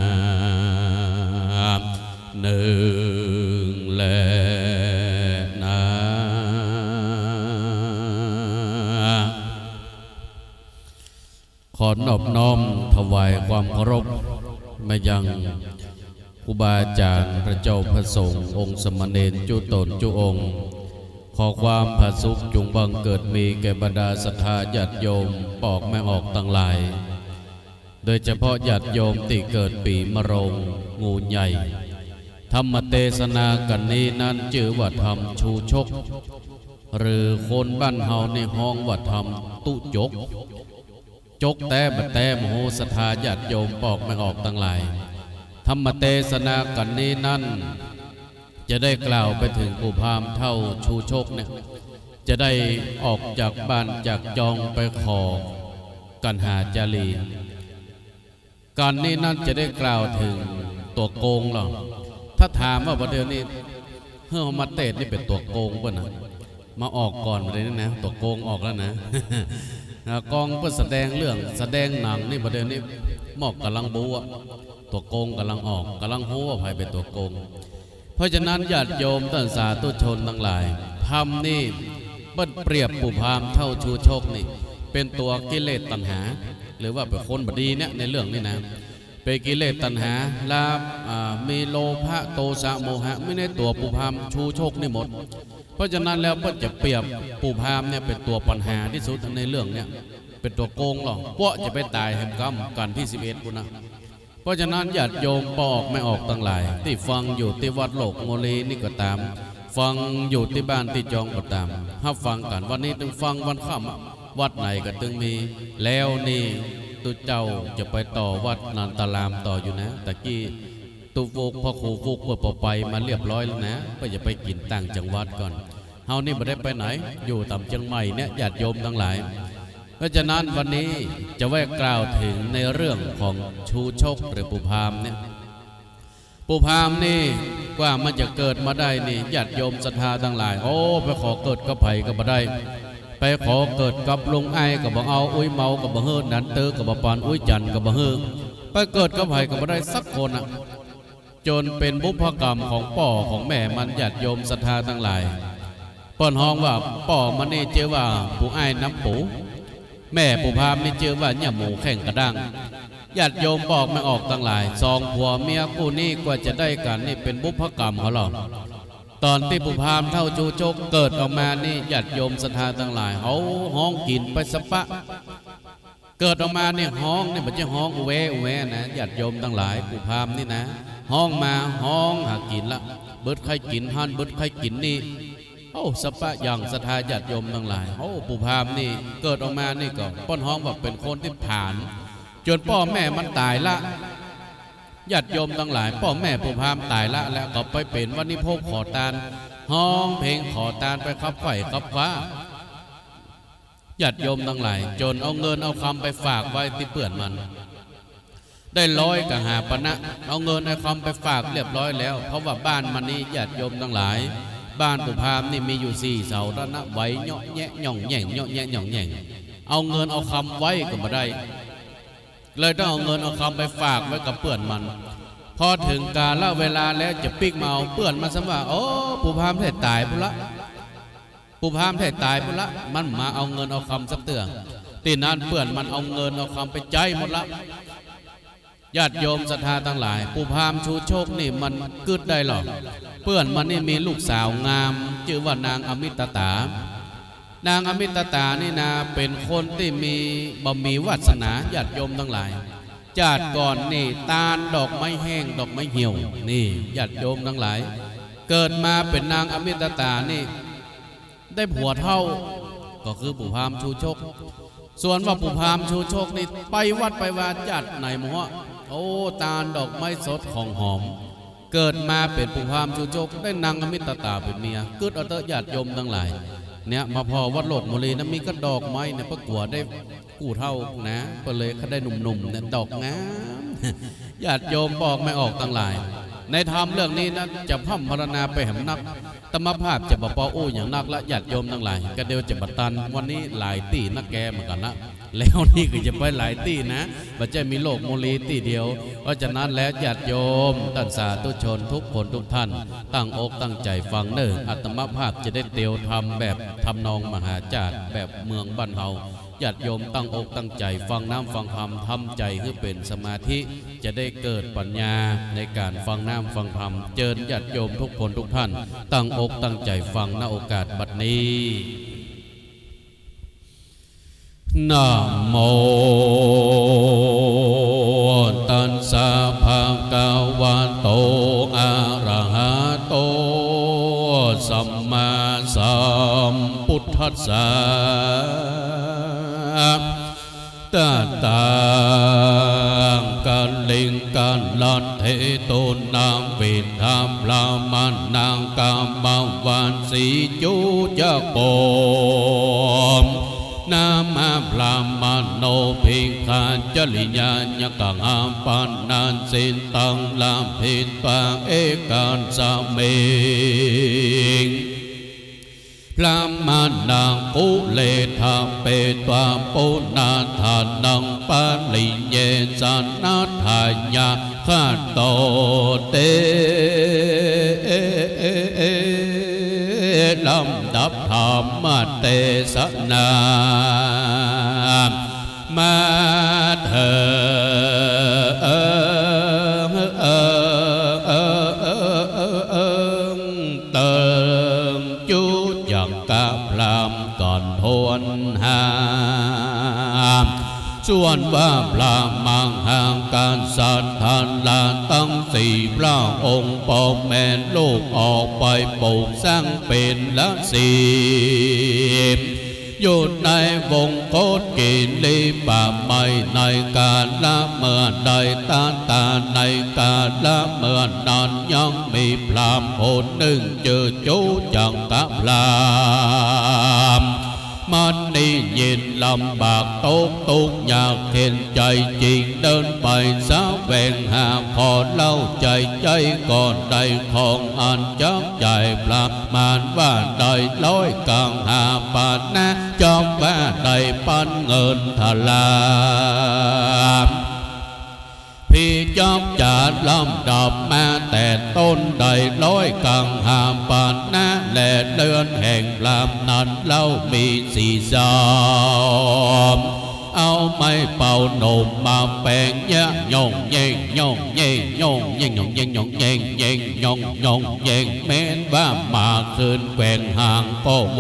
หนึ่งแลนาขอนอบน้อมถวายความเคารพมายังครูบาอาจารย์พระเจ้าพระสงฆ์องค์สมณเณรจุตนจุองค์ขอความผาสุกจงบังเกิดมีแก่บรรดาศรัทธาญาติโยมปอกไม่ออกตั้งหลายโดยเฉพาะญาติโยมที่เกิดปีมะโรงงูใหญ่ธรรมเทศนากันนี้นั้นชื่อว่าธรรมชูชกหรือคนบ้านเฮาในห้องว่าธรรมตุจกจกแต่บแต่มโหศรัทธาญาติโยมปอกไม่ออกตั้งหลายธรรมเทศนากันนี้นั้นจะได้กล่าวไปถึงผู้พามเท่าชูชกเนี่ยจะได้ออกจากบ้านจากจองไปขอกันหาจารีการนี้นั่นจะได้กล่าวถึงตัวโกงหรอถ้าถามว่าประเดี๋ยวนี้เฮ้ยมาเตะนี่เป็นตัวโกงป่ะนะมาออกก่อนประเดี๋ยวนี้นะตัวโกงออกแล้วนะกองเพื่อแสดงเรื่องแสดงหนังนี่ประเดี๋ยวนี้หมอกกำลังบู๊ตัวโกงกำลังออกกำลังหูว่าใครเป็นตัวโกงเพราะฉะนั้นญาติโยมท่านสาธุชนทั้งหลายธรรมนี่เบิ้ลเปรียบผู้พามเท่าชูชกนี่เป็นตัวกิเลสตัณหาหรือว่าเป็นคนบดีเนี่ยในเรื่องนี้นะเป็นกิเลสตัณหาลาบมีโลภะโทสะโมหะไม่ในตัวผู้พามชูชกนี่หมดเพราะฉะนั้นแล้วก็จะเปรียบผู้พามเนี่ยเป็นตัวปัญหาที่สุดในเรื่องเนี่ยเป็นตัวโกงหรอกเพราะจะไปตายแห่งกรรมกันที่11กุนะเพราะฉะนั้นญาติโยมปอกไม่ออกตั้งหลายที่ฟังอยู่ที่วัดโลกโมลีนี่ก็ตามฟังอยู่ที่บ้านที่จองก็ตามถ้าฟังกันวันนี้ต้องฟังวันค่ำวัดไหนก็ตึงมีแล้วนี่ตุเจ้าจะไปต่อวัดนันตารามต่ออยู่นะตะกี้ตุฟุกพ่อครูฟุกเพื่อไปมาเรียบร้อยแล้วนะก็จะไปกินต่างจังหวัดก่อนเฮานี่ไม่ได้ไปไหนอยู่ต่ำเชียงใหม่เนี่ยญาติโยมทั้งหลายเพราะฉะนั้นวันนี้จะแวะกล่าวถึงในเรื่องของชูชกหรือปุพามเนี่ยปุพามนี่กว่ามันจะเกิดมาได้นี่ญาติโยมศรัทธาทั้งหลายโอ้ไปขอเกิดกับไผ่ก็บ่ได้ไปขอเกิดกับลุงไอ้กับบ่เอาอุ้ยเมากับบ่เฮิร์นันเตอร์กับบ่ปานอุ้ยจันกับบ่เฮิร์ไปเกิดกับไผ่ก็บ่ได้สักคนอ่ะจนเป็นบุพกรรมของป่อของแม่มันญาติโยมศรัทธาทั้งหลายป้อนห้องว่าป่อมันนี่เจอว่าผู้ไอ้น้ำปูแม่ผู้พามนี่เจอว่าเนี่ยหมูแข่งกระด้างญาติโยมบอกไม่ออกตั้งหลายสองผัวเมียคู่นี้กว่าจะได้กันนี่เป็นบุพกรรมเขาหรอกตอนที่ผู้พามเท่าจูโจกเกิดออกมานี่ญาติโยมศรัทธาทั้งหลายเขาห้องกินไปสปะเกิดออกมาเนี่ยห้องนี่มันจะห้องเวนะญาติโยมทั้งหลายผู้พามนี่นะห้องมาห้องหากินละเบิดใครกินฮันเบิดใครกินนี่โอ้สปะอย่างศรัทธาญาติโยมทั้งหลายโอ้ผู้พามนี่เกิดออกมานี่ก็ป้อนห้องว่าเป็นคนที่ผ่านจนพ่อแม่มันตายละญาติโยมทั้งหลายพ่อแม่ผู้พามตายละแล้วก็ไปเป็นวันนี้พบขอทานห้องเพลงขอทานไปขับไฟขับฟ้าญาติโยมทั้งหลายจนเอาเงินเอาคำไปฝากไว้ที่เปื่อนมันได้100กับ5 ปณะเอาเงินเอาคำไปฝากเรียบร้อยแล้วเพราะว่าบ้านมันนี่ญาติโยมทั้งหลายบ้านผู้พามนี่มีอยู่4 เสาแล้วนะไว้เนาะแยะหย่องแย่งเนาะแยะหย่องแย่งเอาเงินเอาคำไว้ก็ไม่ได้เลยต้องเอาเงินเอาคำไปฝากไว้กับเปื่อนมันพอถึงกาลเวลาแล้วจะปิกมาเอาเปื่อนมาสมว่าโอ้ผู้พามแท้ตายพุ่นละผู้พามแท้ตายพุ่นละมันมาเอาเงินเอาคำสักเตือนตีนานเปื่อนมันเอาเงินเอาคำไปใจหมดละญาติโยมศรัทธาทั้งหลายผู้พามชูโชคนี่มันกึดได้หรอเปื่อนมันนี่มีลูกสาวงามชื่อว่านางอมิตตานางอมิตตานี่นะเป็นคนที่มีวาสนาญาติโยมทั้งหลายญาติก่อนนี่ตาลดอกไม้แห้งดอกไม้เหี่ยวนี่ญาติโยมทั้งหลายเกิดมาเป็นนางอมิตตานี่ได้ผัวเท่าก็คือปู่พามชูชกส่วนว่าปู่พามชูชกนี่ไปวัดไปวาจัดในหมู่โอ้ตาลดอกไม้สดของหอมเกิดมาเป็นปู่พามชูชกได้นางอมิตตาเป็นเมียเกิดเอาเตญาติโยมทั้งหลายเนี่ยมาพอวัดโลกโมลีนะมีก็ดอกไม้เนี่ยประกวดได้กู้เท่านะก็เลยเขาได้หนุ่มๆเนี่ยดอกงามญาติโยมบอกไม่ออกทั้งหลายในธรรมเรื่องนี้นะจะพ่ำพรณนาไปแห่งนักธรรมภาพจะบปอู้อย่างนักและญาติโยมทั้งหลายก็เดียวจะบัตันวันนี้หลายตีนักแกเหมือนกันนะแล้วนี่ก็จะไปหลายตีนะมันจะมีโลกโมลีตีเดียวเพราะฉะนั้นแล้วญาติโยมท่านสาธุชนทุกคนทุกท่านตั้งอกตั้งใจฟังเนิ่อัตมภาพจะได้เตียวทำแบบทำนองมหาจารย์แบบเมืองบ้านเฮาญาติโยมตั้งอกตั้งใจฟังน้ำฟังธรรมทำใจให้เป็นสมาธิจะได้เกิดปัญญาในการฟังน้ำฟังธรรมเจิญญาติโยมทุกคนทุกท่านตั้งอกตั้งใจฟังณโอกาสบัดนี้นะโมตัสสะภะคะวะโตอะระหะโตสัมมาสัมพุทธัสสะตาตังกัลลิงกัลลัตเทโตนาวิธามลามันนางกามวันสีจุจักโปมนามาพรามโนภิกขาจริยาญกังอาปันนันสินตังลามพินปังเอกันสามิงพระมานังกุเลธาเปตวาปุนาธานังปาลิเยสันนาทายาข้าโตเตลำดับธรรมเตสนามาเถเติงจุจังกะพรามก่อนทวนหามส่วนว่าพระมังห่างการสัตว์ทันลาตั้งสี่พระองค์ปองแม่ลูกออกไปปลูกสร้างเป็นละสีอยู่ในวงโคตรกิริป่าไม้ในการละเมื่อใดตาในการละเมื่อนั้นยังมีพรามคนหนึ่งเจอจูจังกะพรามมันนี่ยินลำบากตุกอยากเห็นใจจริงเดินไปสาวแหวงหาขอเล่าใจก่อนใดของอันจักใจปลามานว่าใดร้อยกังหาปานนะจอมว่าใดปันเงินทลามพี่จอมจัดลำดับมาแต่ต้นใดร้อยกังหามปานนะและเดือนแห่งพรามนั้นเล่ามีสีสามเอาไม้เป่าหนุ่มมาแปลงยะยงเย่งยงเย่งยงเย่งยงเย่งยงเย่งเย่งยงยงเย่งแม้นว่ามาคืนแกว่งห่างก็ไว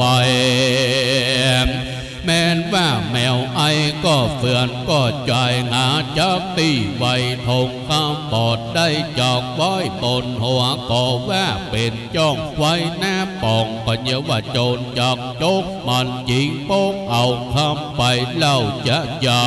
แม้นว่าแมวไอก็เฟื่อนก็ใจหาจักตีไว้ทงข้ามปอดได้จอกไว้บนหัวก็ว่าเป็นจ้องไว้หน้าปองก็เยาว่าโจรจอกจกมันจิงโป๊กเอาคำไปเล่าจะใหญ่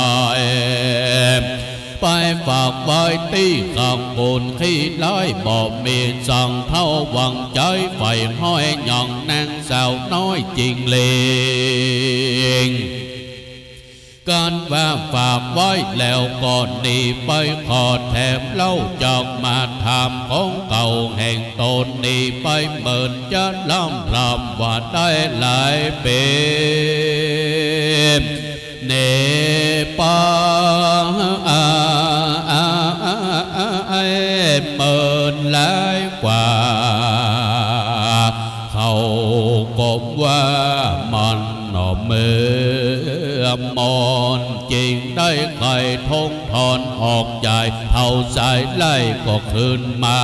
ไปฝากไว้ที่ข้างบนขี้ร้อยบอกมีสั่งเท่าวังใจไฟห้อยหย่องนางสาวน้อยจริงเลงการว่าฝากไว้แล้วก่อนดีไปขอแถมเล่าจากมาถามของเก่าแห่งตนนี้ไปเหมือนจะล้ำลำว่าได้หลายเป็นเนปาเมินหลายกว่าเขากบว่ามันหน่อเมื่อมอนจริงได้ใครทงทอนออกใจเท่าสายไล่ก็ขึ้นมา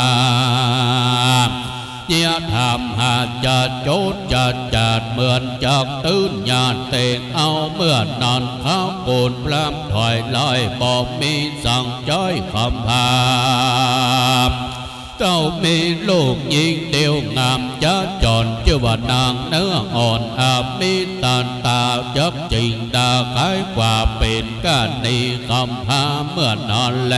เยี่ยทำหาจะโจดจะจัดเหมือนจากตื้นญาติเตงเอาเมื่อนอนข้าวโกนพรำถอยลอยบอกมีสั่งจ้อยคำพาเจ้ามีลูกหญิงเดียวงามจ้าจรชื่อว่านางเนื้ออ่อนอามีตาตายักจริงดาคล้ายกว่าเป็นก้านนีคำพาเมื่อนอนแล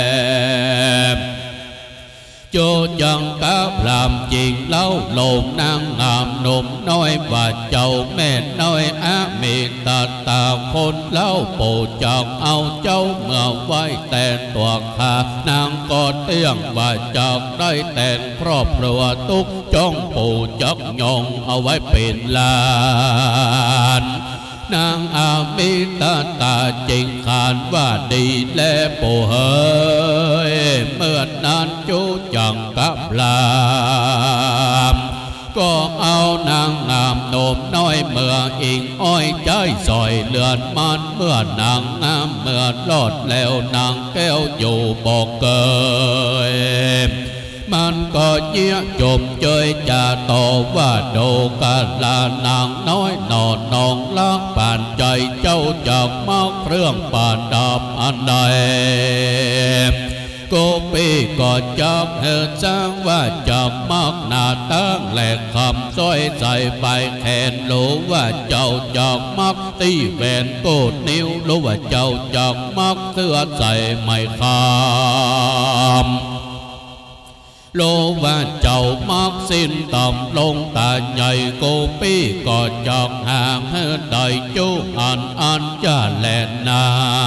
โจจังกะพรามจริงเล่าโลมนางงามหนุ่มน้อยว่าเจ้าแม่น้อยอามีตาตาคนเล่าปู่จังเอาเจ้าเมื่อไว้แต่ตัวข้านางก็เตี้ยงว่าจักได้แต่ครอบครัวทุกจ้องปู่จักยองเอาไว้เป็นลานนางอามีตาตาจริงขานว่าดีแลปู่เอ๋ยเมื่อนานจูจังกับลามก็เอานางงามโนมน้อยเมื่ออิงอ้อยใจซอยเลือนมันเมื่อนางงามเมื่อรอดแล้วนางแก้วอยู่บอกเกยมันก็เยี่ยจมเจยจะต่อว่าโดกาลานางน้อยนอนนองลักป่านใจเจ้าจากมากเครื่องป่านดาบอันใดกูปีก็จักเหตุสร้างว่าจักมากหน้าตั้งแหลกคำซ้อยใส่ใบแขนรู้ว่าเจ้าจักมักตีแหวนโกดนิ้วรู้ว่าเจ้าจักมักเสื้อใส่ไม่คำโลว่าเจ้ามักสิ้นต่ำลงตาใหญ่กูปีก็จักห่างเฮือได้จูอันจะแลนา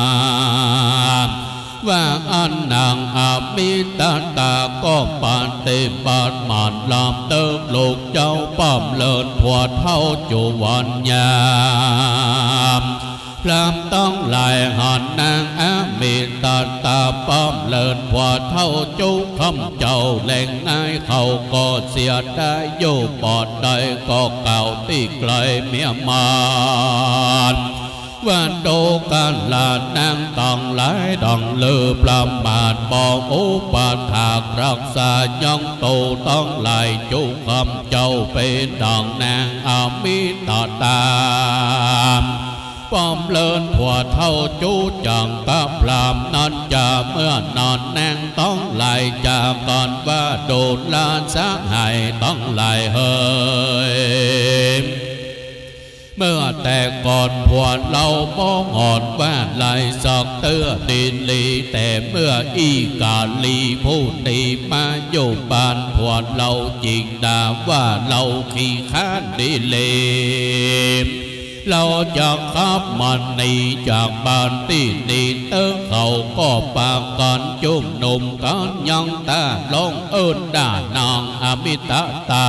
ว่าอันนางอามีตาตาก็ปานเตบาดมานลามเติมลูกเจ้าป้อมเลิศผัวเท่าจุวันยามพรามต้องลายหันนางอามีตาตาป้อมเลิศผัวเท่าจุคำเจ้าแหล่งนายเขาก็เสียได้อยู่ปอดได้ก็เก่าที่ไกลเมียมานว่าโดกันลานางต้องหลายดองลือประมาทบอกอุปถากรักษายังโตต้องไหลจุคำเจ้าเป็นดองนางอามีตาตามป้อมเลินผัวเท่าจูจังกับพรามนั้นจะเมื่อนอนนางต้องไหลจากก่อนว่าโดนลานสักให้ต้องไหลเฮยเมื่อแต่ก่อนผัวเราบ้องอ่อนว่าลายสอกเตื้อดินลีแต่เมื่ออีกาลีผู้ดีมาอยู่บ้านผัวเราจริงด่าว่าเราขี้ข้านดีเลมเราจะขับมันหนีจากบ้านที่ดีเตื้อเขาก็ปากกันจุ่มหนุ่มกันยังตาลงเอิ้นด่านางอมิตาตา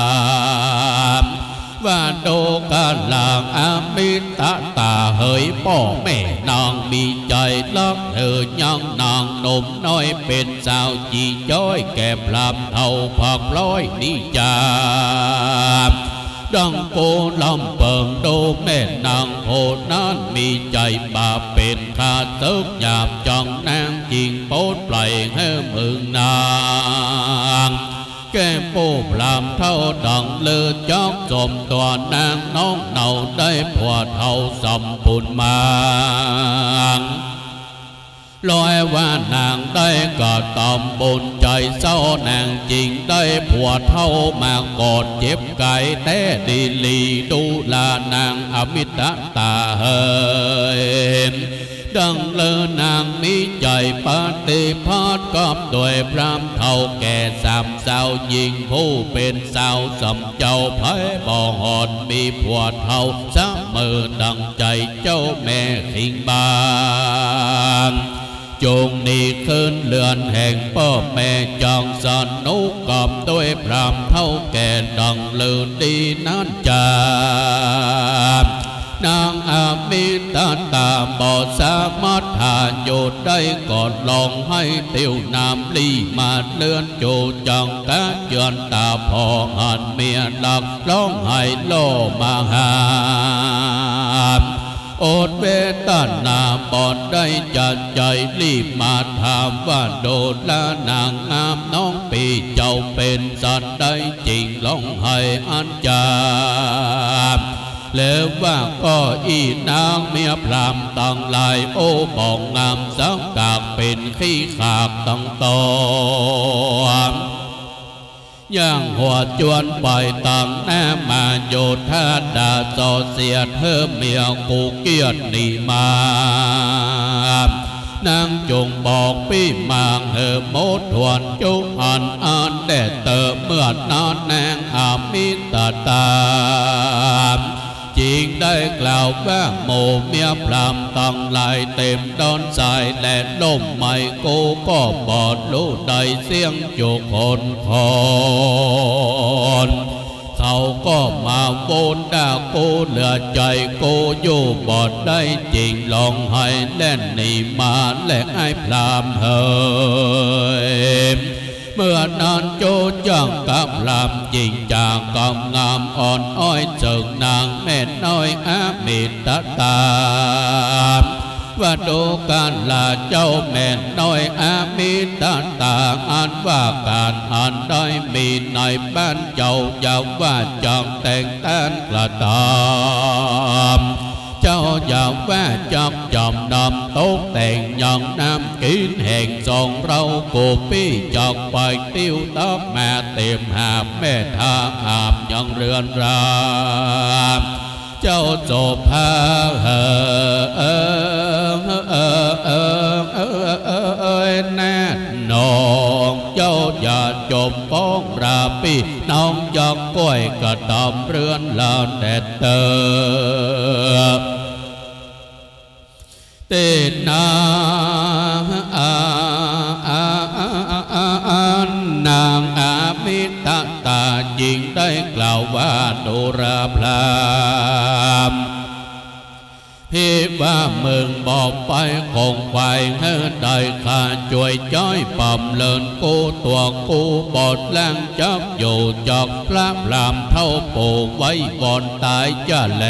ว่าโดกาลางอามิตาตาเฮยพ่อแม่นางมีใจรักเธอยังนางหนุ่มน้อยเป็นสาวจีจ้อยแก่พรามเท่าผักร้อยนิจาดังโกลำเปิงโดแม่นางโหนั้นมีใจบาปเป็นขาดตึกหยาบจังนางจริงโปดปล่อยให้มึงนางแก้มปูพรามเท่าดังเลือจอกจมตัวนางน้องเนาได้ผัวเท่าสมบุญมาลอยว่านางได้ก็ตอมบุญใจเศร้านางจริงได้ผัวเท่ามากอดเจ็บไก่แต่ดีลีดูลานางอมิตาตาเฮยดังเลือนางมีใจปฏิภาณกับโดยพรามเท่าแก่สามสาวหญิงผู้เป็นสาวสมเจ้าไผ่บ่อหอดมีผัวเท่าสะมือดังใจเจ้าแม่ขิงบางจงนี้ขึ้นเลือนแห่งพ่อแม่จองสนุกกับด้วยพรามเท่าแก่ดังลือดีนั้นจานางอามิตาตาบ่สามารถหาโยดได้ก่อนลองให้เตียวน้ำลีมาเลื่อนโจจังกะเจือนตาพอหันเมียหลักร้องให้โลมาหาโอดเวตนาบอดได้จัดใจรีบมาถามว่าโดดละนางงามน้องปีเจ้าเป็นสัตว์ได้จริงร้องให้อันจามแล้วว่าก็อีนางเมียพรามตั้งหลายโอ้บองงามสังกากเป็นขี้ขากตั้งตอย่างหัวจวนปล่อยตังแน่มาโยธาดาโซเสียเธอเมียกูเกียรตินีมานางจงบอกพี่มางเฮโมทวนจุอันแดดเตอเมื่อนอนแนงอามิตาตาจริงได้กล่าวว่าโมเมียพรามตั้งหลายเต็มดอนสายและลมไม่กูก็บอดรู้ได้เสียงจุกคนเขาก็มาโบนด่ากูเหลือใจกูอยู่บอดได้จริงลองให้แล่นหนีมาและไอ้พรามเฮยเมื่อนานโจจังกับพรามจริงจากกำงามอ่อนอ้อยเจิงนางแม่น้อยอามิตตาว่าดูการลาเจ้าแม่น้อยอามิตตาอันว่าการอันได้มีในบ้านเจ้าอย่าว่าจังแต่งตั้งกระตามเจ้าอย่าว่าจับจำนำตกแต่งยังน้ำกินแห่งสองเรากูปี้จักไปติ้วตอกมาเต็มหาบแม่ทาอาบยังเรือนรามเจ้าโจพาแน่นองเจ้าอย่าจมป้องราปีน้องยอกก้อยกระตอมเรือนลานแดดเตเตนานางอามิตตาจริงได้กล่าวว่าดุราพรามพี่ว่ามึงบอกไปคงไปเฮ้ได้ข้าช่วยจ้อยปั๊มเลินกูตัวกูบอดแรงจับอยู่จอกพระพรามเท่าปูไว้บอนตายจะแล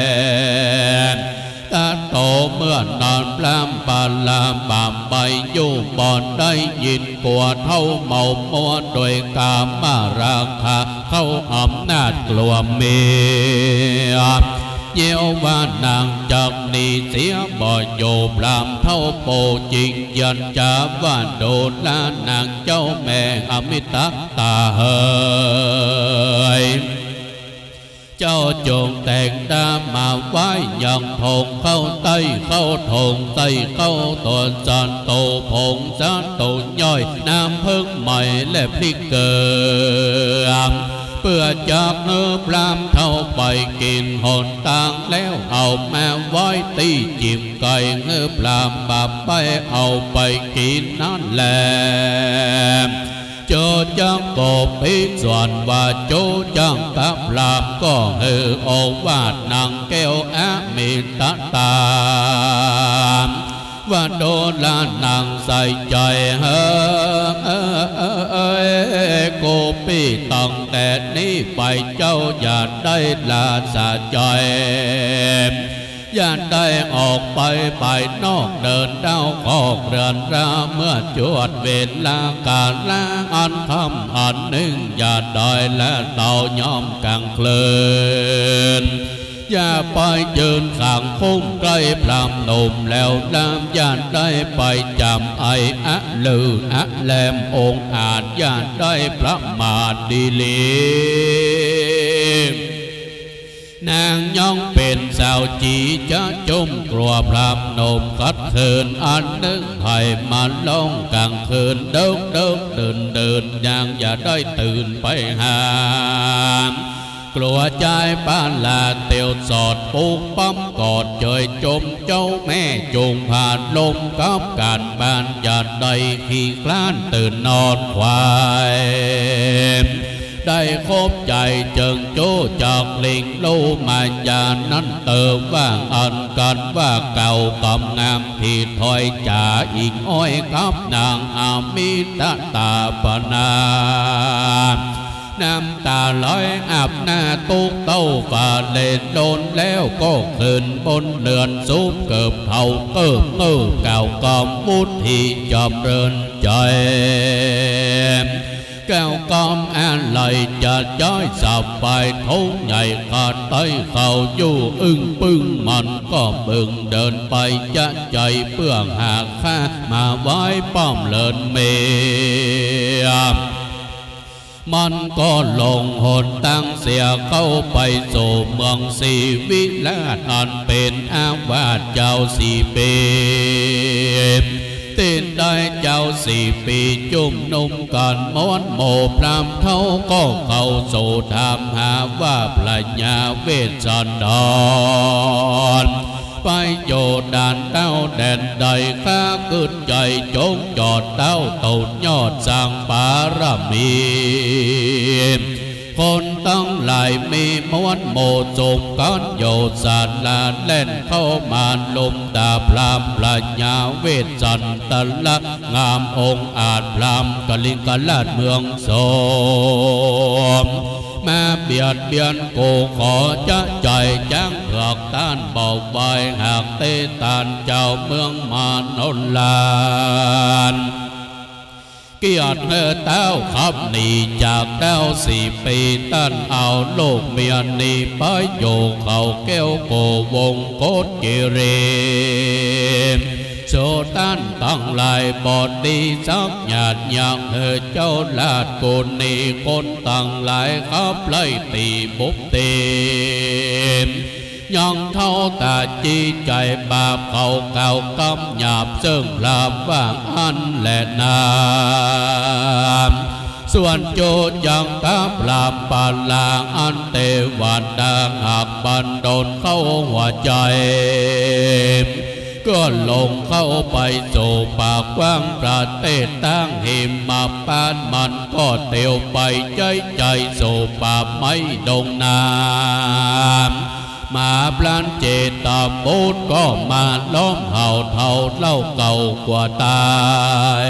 ตาโตเมื่อนอนปลามปาลามบามใบอยู่บอนได้ยินกลัวเท่าเมามัวโดยกามาราคาเข้าอำนาจกลัวเมียเยี่ยวว่านางจากนี้เสียบ่โยพรามเท่าโปจริงยันจะว่าโดนลานางเจ้าแม่อมิตตาเฮยเจ้าจงแต่งตามาไว้ยังทงเข้าใต้เข้าทงใต้เข้าตัวจันโตผงจันโตย่อยน้ำพึ่งใหม่และพริกเกลือเพื่อจากเนื้อพรามเท่าไปกินหนต่างแล้วเอาแม่ไว้ตีจิ้มไก่เนื้อพรามบาปไปเอาไปกินนั่นแหละโจจังกบพิส่วนว่าโจจังกับพรามก็เฮอโอวาดนางแก้วอามิตตาว่าโดนลานางใส่ใจโกปีตั้งแต่นี้ไปเจ้าอย่าได้ลาสะใจอย่าได้ออกไปนอกเดินดาวออกเรือนราเมื่อจวดเวลาการละอันคำอันหนึ่งอย่าได้และเต่ายอมกลางคลื่นอย่าไปยืนข้างคุ้มใกล้พรามหนุ่มแล้วน้ำอย่าได้ไปจำไออะลืออะแลมองอาจอย่าได้ประมาทดีลีนางย่องเป็นสาวจีจะจุ่มกลัวพรามหนุ่มกัดคืนอันนึงไทยมาลงกลางคืนเดินเดินยังอย่าได้ตื่นไปหากลัวใจบ้านลาเตียวสอดปุกปั๊มกอดเจยจมเจ้าแม่จุงผ่านลมกับการบ้านอย่าได้ขี้คลานตื่นนอนควายได้คบใจจึงโจจากลิงลูมายานั้นเติมว่างอันกันว่าเก่ากำงามที่ถอยจ่าอีกอ้อยกับนางอามิตตาปนาน้ำตาลอยอาบหน้าตุกเต้าฝ่าเลนโดนแล้วก็ขึ้นบนเรือนซุปเกิบเท่าเกิบเก่ากอมมุดที่จอมเรือนใจแก้วกอมแอนไหลจะย้อยสับไปทุ่งใหญ่ขาดไตเขาอยู่อึ้งปึ้งมันก็บึงเดินไปจะใจเพื่อหาข้ามาไว้ป้อมเลินเมียมันก็ลงหนตั้งเสียเข้าไปสู่เมืองสีวิลาศอันเป็นอาวาสเจ้า4 ปีติดได้เจ้า4 ปีจุ่มนุ่มกันม้วนโมพรามเท่าก็เข้าสู่ถามหาว่าพระญาเวสสันดรไปโยด่านเต้าแดนใดข้าเกิดใจจงจอดเต้าเต่ายอดสร้างปารมีคนตั้งหลายมีม้วนโมจงกันโยสานลาเล่นเข้ามาลมตาพรามพระญาเวสสันตละงามองค์อาจพรามกลิงกลาดเมืองโสมมาเบียดเบียนกูขอจะใจจ้างเผือกต้านเบาใบหากเตตานเจ้าเมืองมานนลานเกียรติเต้าขับหนีจากเต้า4 ปีตั้นเอาลูกเมียหนีไปโยเขาแก้วโกวงโคตกิเรโซตันตั้งหลายบอดดีสักหยาดอย่างเจ้าลาดกุนนีคนตั้งหลายขับไล่ตีบุบตียังเท่าตาจีใจบาปเขาเก่ากำหยาบซึ่งลาบว่างอันและนามส่วนโจยังตาปราบปาลางอันเตวันดางหักบันโดนเข้าหัวใจก็ลงเข้าไปสู่ปากกว้างประเทศตั้งหิมมาปานมันก็เตียวไปใจสู่ป่าไม้ดงน้ำมาพลันเจตาบูดก็มาล้อมเห่าเท่าเล่าเก่ากว่าตาย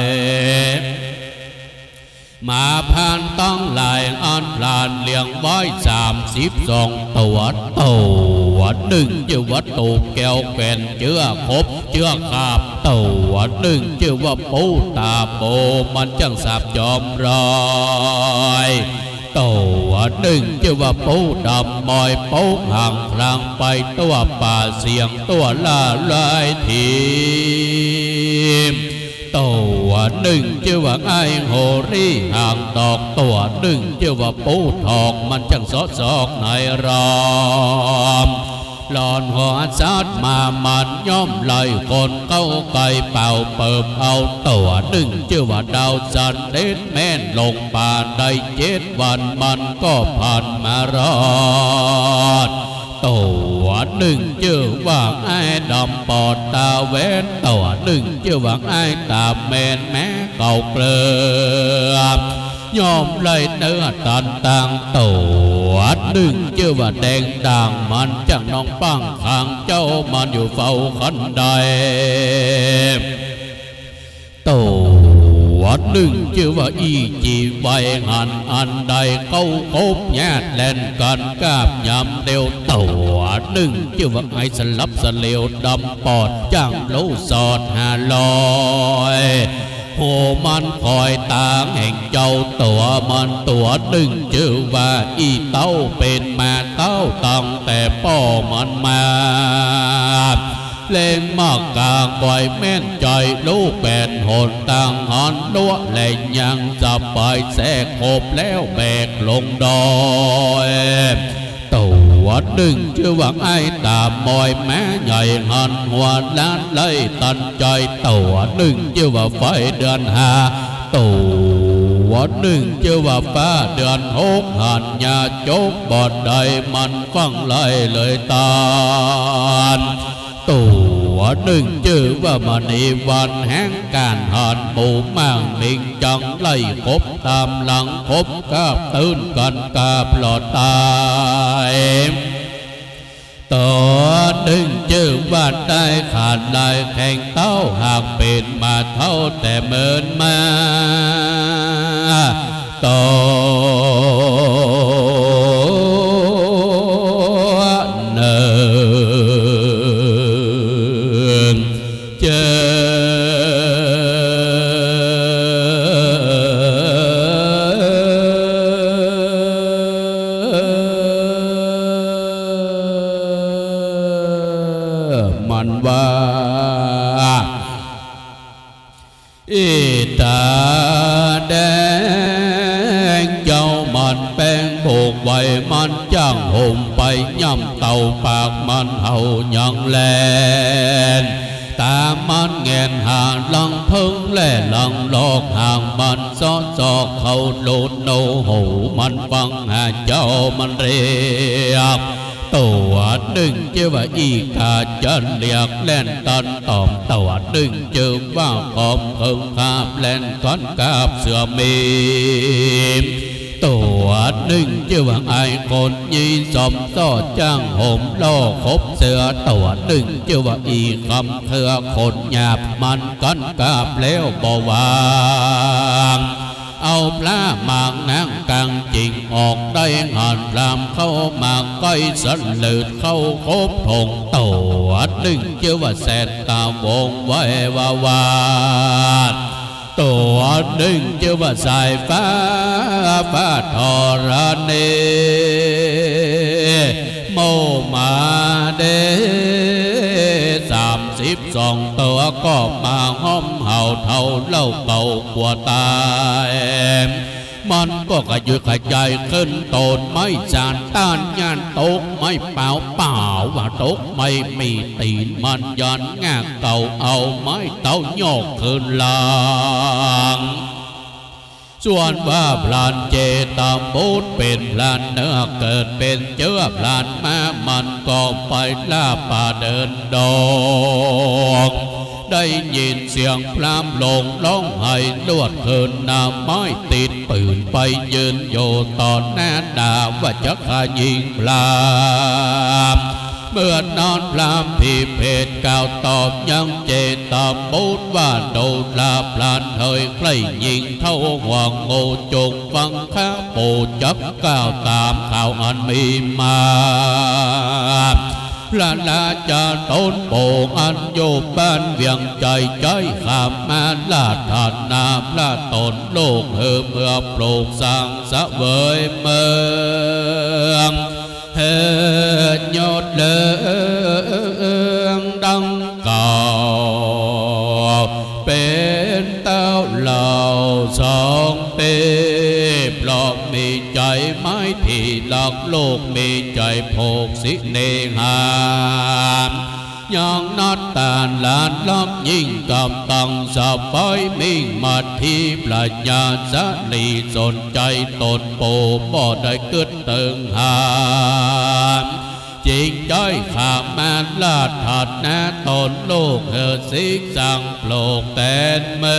มาผ่านต้องหลายอันพลานเลี้ยงไว้32 ตัวหนึ่งชื่อว่าตูแก้วแก่นเชื่อคบเชื่อขาบตัวหนึ่งชื่อว่าปูตาโบมันจังสับจอมรอยตัวหนึ่งชื่อว่าปูดำมอยปูห่างคลางไปตัวป่าเสียงตัวล่าลายทีตัวหนึ่งชื่อว่าไอโหรีห่างดอกตัวหนึ่งชื่อว่าปูทอกมันจังซอกในรอมหลอนหัวซัดมามันย่อมไล่คนเข้าไกเป่าเปิบเอาตัวหนึ่งชื่อว่าดาวจันเด็ดแม่นลงป่าได้7 วันมันก็ผ่านมารอดตัวหนึ่งชื่อว่าไอ้ดำปอดตาเวนตัวหนึ่งชื่อว่าไอ้ตาแมนแม้เก่าเกลือยอมไล่เนื้อตันต่างตัวหนึ่งชื่อว่าแดงด่างมันจังน้องปังข้างเจ้ามันอยู่เฝ้าขันใดตัวหนึ่งชื่อว่าอีจีใบหันอันใดเขาคบแยดแล่นกันกาบยำเดียวตัวหนึ่งชื่อว่าไอ้สลับสเลวดำปอดจ้างโลสอด500โหมันคอยตางแห่งเจ้าตัวมันตัวหนึ่งชื่อว่าอีเต้าเป็นมาเต้าตั้งแต่พ่อมันมาเล่งมากกลางบ่อยแม่นใจลูกแปดหนต่างหันลัวแหล่ยังจะไปแสกโคบแล้วแบกลงดอยตัวหนึ่งชื่อว่าไอ้ตามอยแม่ใหญ่หันหัวล้านไล่ตันใจตัวหนึ่งชื่อว่าไฟเดือน5ตัวหนึ่งชื่อว่าฟ้าเดือน6หันยาโจกบอดใดมันฟังไล่เลยตาลตัวหนึ่งชื่อว่ามณีวันแห่งการหันหมู่มั่งนิ่งจังไล่คบตามหลังคบกาบตื่นกันกาปลอดตายตัวหนึ่งชื่อว่าได้ขาดลายแข่งเต้าหากเป็นมาเท่าแต่เมินมาตัวหนึ่งเจอมันว่าอีตาแดงเจ้ามันแป้งโบกไว้มันจ้างห่มไปย่ำเต่าปากมันเห่ายังแลนตามันแงนหาลังเพิ่งแล่ลังลอกห่างมันซ้อนซอกเขาโลดโนหูมันฟังหาเจ้ามันเรียกตัวหนึ่งเจ้าว่าอีกาจะเรียกแล่นตอนตอมตัวหนึ่งเจ้าว่าขอมเพิ่งคาบแล่นก้อนกาบเสือมีตัวหนึ่งเจ้าว่าไอคนยีสมต่อจ้างห่มล่อคบเสือตัวหนึ่งเจ้าว่าอีคำเถื่อคนหยาบมันก้อนกาบแล้วบ่วางเอาปลาหมากนางกังจิงออกได้งานรำเข้ามาก้อยสลืดเข้าคบทงตัวหนึ่งเจ้าว่าแสนตาวงไว้วาดตัวหนึ่งเจ้าว่าสายฟ้าฟ้าทอรณีโมมาเด32ตัวก็มาห้อมเห่าเท่าเล่าเก่ากว่าตายมันก็กระยุยกระจายขึ้นโตนไม่จานต้านยานตกไม่เปล่าว่าตกไม่มีตีนมันยันงาเก่าเอาไม้เต่าโยกขึ้นลางส่วนว่าพลานเจตามบูดเป็นพลานเนื้อเกิดเป็นเชื้อพลานมามันก็ไปล่าป่าเดินดงได้ยินเสียงพรามลงร้องไห้ลวดเขินน้ำไม้ติดปืนไปยืนโยตอนหน้าด่าว่าจะฆ่ายิงพรามเมื่อนอนพรามที่เพจกล่าวตอบยังเจตามบูดว่าโดนลาพลานเฮยใครยิงเท่าห่วงโง่จงฟังข้าปูจับก้าวตามข่าวอันมีมาพระราชาต้นโป่งอันโยบ้านเวียงใจใจข้ามมาลาดฐานนาพระตนโลกเฮือเมื่อปลูกสร้างสะเวยเมืองเฮือยอดเลืองดังเก่าเป็นเต้าเหล่าสองเต้ปลอกมีใจไม้ที่หลักโลกมีใจโภกสิเนหามยังนัดตานลานลับยิ่งกับตังสะไปมิ่งมาที่ปราชญาสนีสนใจตนโปบ่ได้กึดตึงหามจริงใจข้ามันลาดถัดหน้าตนโลกเฮือสิกสั่งโปรกแตนเมื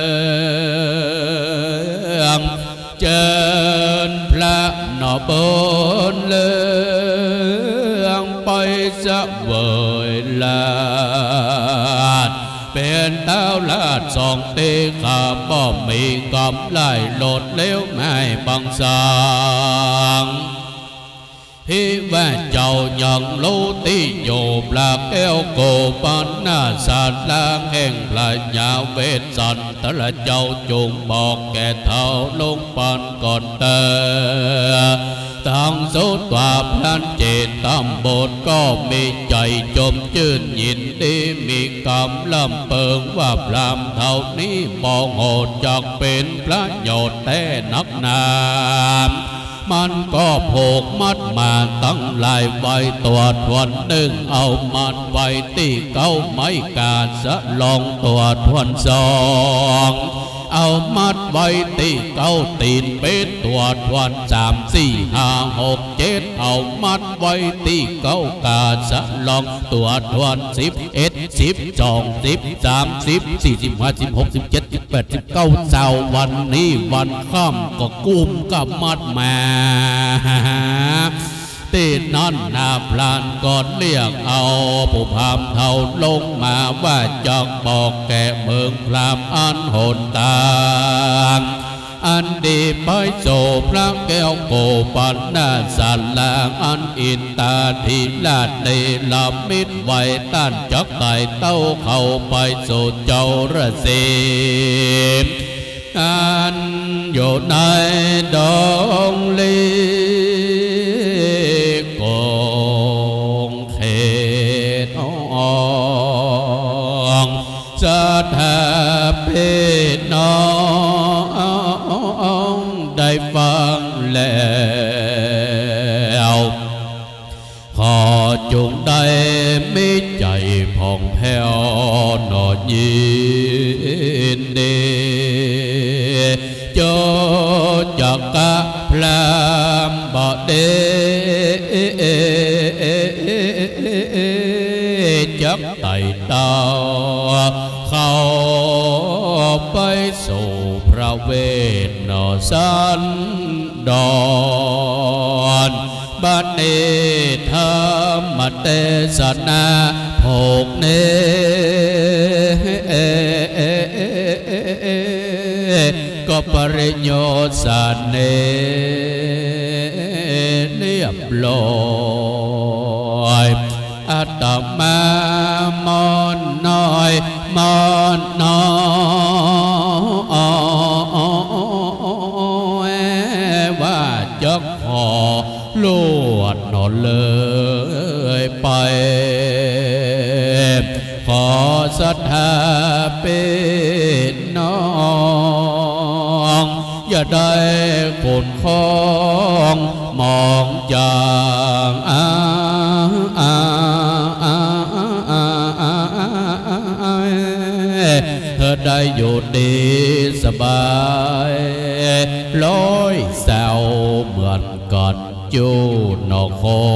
องเจิญพระนบนเลืองไปสะเวยลาดเป็นเต้าลาดสองตีข้าบ่มีกำไล่โหลดเลี้ยวไม่บังสังที่ว่าเจ้ายังรู้ที่อยู่ปลาแก้วโกปันนาสาลางแห่งปลาญาเวทสันตละเจ้าจงบอกแก่เท่าลงปันก่อนเตอทั้งสุดกว่าพลันเจตตำบทก็มีใจจมจื่นยินดีมีกำลำเปิงว่าพรามเท่านี้มองโหดจากเป็นประโยชน์แต่นักหนามันก็โผกมัดมาตั้งหลายใบตัวทวนหนึ่งเอามัดไว้ตีเก้าไม้กาสะลองตัวทวนสองเอามัดไว้ตีเก้าตีนเป็นตัวทวน3 4 5 6 7เอามัดไว้ตีเก้ากาสะลองตัวทวน11 12 13 14 15 16 17 18 19เช้าวันนี้วันค่ำก็กุมกับมัดมาตีนั่นนาพลานก่อนเรียกเอาผู้พามเท่าลงมาว่าจะบอกแก่เมืองพรามอันโหดตางอันดีไปโสพระแก้วโกปันนาสันลางอันอินตาทีลาดในลำมิดไว้ต้านจักไต่เต้าเข้าไปสู่เจ้าระเสมอันอยู่ในดงลีกงเขตจักไต่ตาเข้าไปสู่พระเวทนสันดรบัดนี้ธรรมเทศนาโภกเนก็ปริโยสานเนเรียบร้อยอาตมามอนน้อยมอนน้อยว่าจะขอลวดนอนเลยไปขอศรัทธาเป็นน้องอย่าได้คนคองมองจางเธอได้อยู่ดีสบายลอยแซวเหมือนกันจูนอก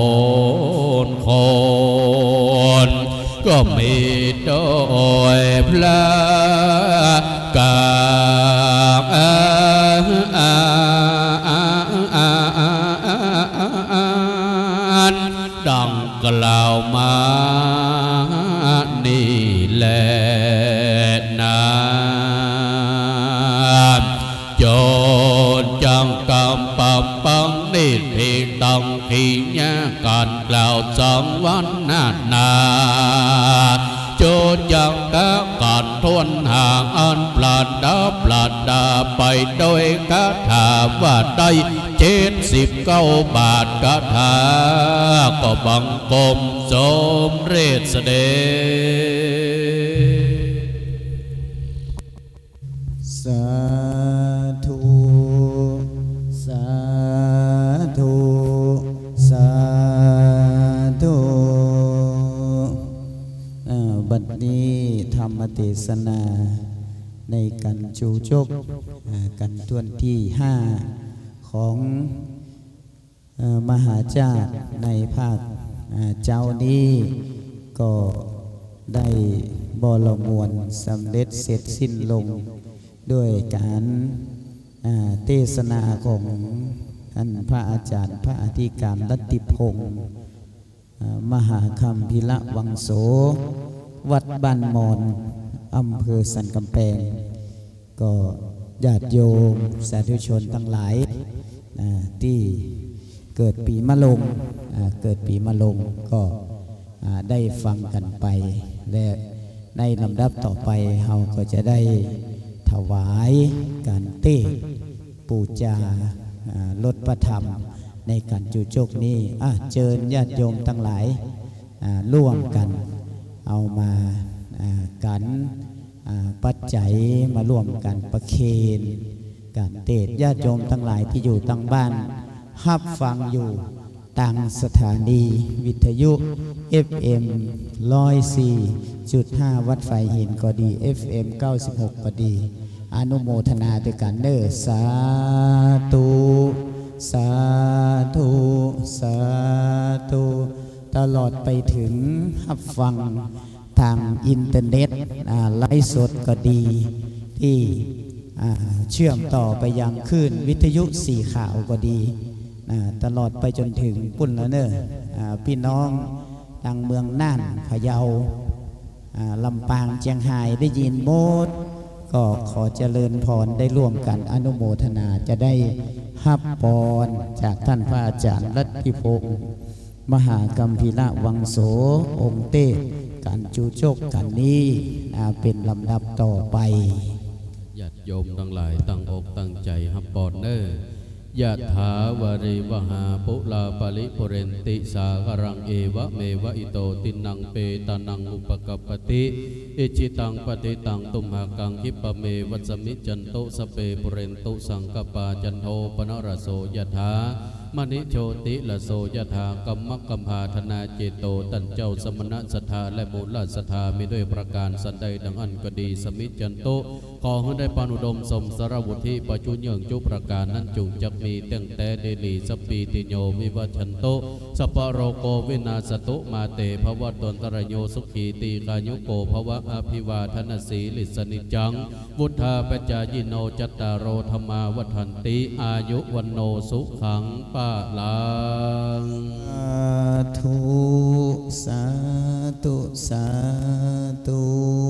คนก็มีโดยพระกาดังกล่าวมานี่แหละนะจนจังกำปังปังนิดเพียงต้องขี้ยาการกล่าวจังวันนาโจดยังกะการทวนห่างอันปราดาไปโดยคาถาว่าได้79 บาทคาถาก็บังคมสมเร็จเสด็จสาธุสาธุสาธุบัดนี้ธรรมเทศนาในกันจูจกกันทวนที่5ของมหาจารย์ในภาคเจ้านี้ก็ได้บรมวลสำเร็จเสร็จสิ้นลงด้วยการเทศนาของท่านพระอาจารย์พระอธิการรัตติพงศ์มหาคัมภิระวังโสวัดบ้านมอนอำเภอสันกำแพงก็ญาติโยมสาธุชนทั้งหลายที่เกิดปีมะลงก็ได้ฟังกันไปและในลำดับต่อไปเราก็จะได้ถวายการเต้ปูจาลดประธรรมในการจูจกนี้เชิญญาติโยมทั้งหลายร่วมกันเอามากันปัจจัยมาร่วมกันประเคนการเทศญาติโยมทั้งหลายที่อยู่ตั้งบ้านรับฟังอยู่ต่างสถานีวิทยุ FM 104.5 วัดไฟหินก็ดี FM 96ก็ดีอนุโมทนาด้วยกันเด้อสาธุสาธุสาธุตลอดไปถึงรับฟังทางอินเทอร์เน็ตไลฟ์สดก็ดีที่เชื่อมต่อไปยังคลื่นวิทยุสีขาวก็ดีตลอดไปจนถึงปุ่นละเนอพี่น้องทางเมืองน่านพะเยาลำปางเชียงรายได้ยินหมดก็ขอเจริญพรได้ร่วมกันอนุโมทนาจะได้รับพรจากท่านพระอาจารย์รัตติพงศ์มหากัมพีระวังโสองค์เต้การจูโจกกันนี้เป็นลำดับต่อไปญาติโยมทั้งหลายตั้งอกตั้งใจฮับปอนเนอร์ยะถาวาริวหาปุลาปริปุเรนติสาครังเอวะเมวะอิโตตินังเปตานังอุปกัปปติอิจิตังปฏิตังตุมหากังคิปะเมวัสมิจันโตสเปปุเรนตุสังกปาจันโทปนรโสยะถามณิโชติละโสยถากัมมะกัมหาธนาเจโตตันเจ้าสมณะศรัทธาและมูลศรัทธามีด้วยประการสันใดดังอันก็ดีสมิจันโตขขอให้ได้ปานุดมสมสารวุฒิปัจจุเยิงจุประการนั้นจุจักมีเตั้งแต่เดลีสปีติโยวิวัชันโตสัพพโรโกวินาสตุมาเตภวัตตนตรโยสุขีตีกายุโกภวะอภิวาทนาสีลิสนิจังวุธาปัจจายิโนจัตตารโรธรรมาวัฏันติอายุวันโนสุขังปะลังสาธุสาธุ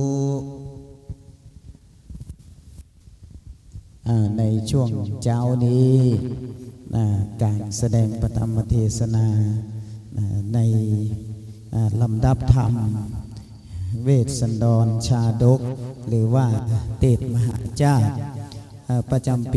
ในช่วงเช้านี้การแสดงปฐมเทศนาในลำดับธรรมเวสสันดรชาดกหรือว่าเทศมหาชาติประจำปี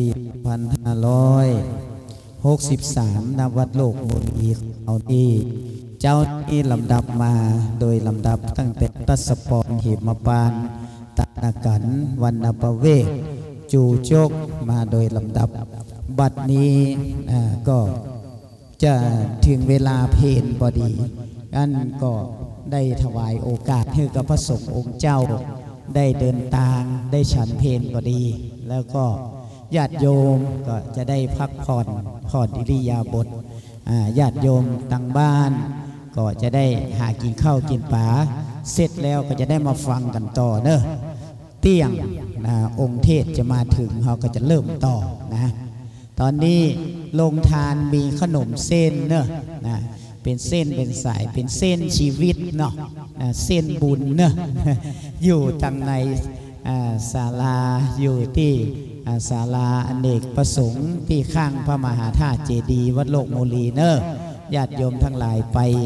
2563 ณ วัดโลกบุรีเอาที่เจ้าที่ลำดับมาโดยลำดับตั้งแต่ตัสปรหิมปานตะกันวันนปเวศจูโจกมาโดยลำดับบัดนี้ก็จะถึงเวลาเพลพอดีอันก็ได้ถวายโอกาสให้กับพระสงฆ์องค์เจ้าได้เดินทางได้ฉันเพลพอดีแล้วก็ญาติโยมก็จะได้พักผ่อนอิริยาบถญาติโยมต่างบ้านก็จะได้หากินข้าวกินปลาเสร็จแล้วก็จะได้มาฟังกันต่อเนอะเที่ยงองค์เทศจะมาถึงเขาก็จะเริ่มต่อนะตอนนี้โรงทานมีขนมเส้นเนอะเป็นเส้นเป็นสายเป็นเส้นชีวิตเนาะเส้นบุญเนอะอยู่ทางในศาลาอยู่ที่ศาลาอเนกประสงค์ที่ข้างพระมหาธาตุเจดีย์วัดโลกโมลีเนอะญาติโยมทั้งหลาย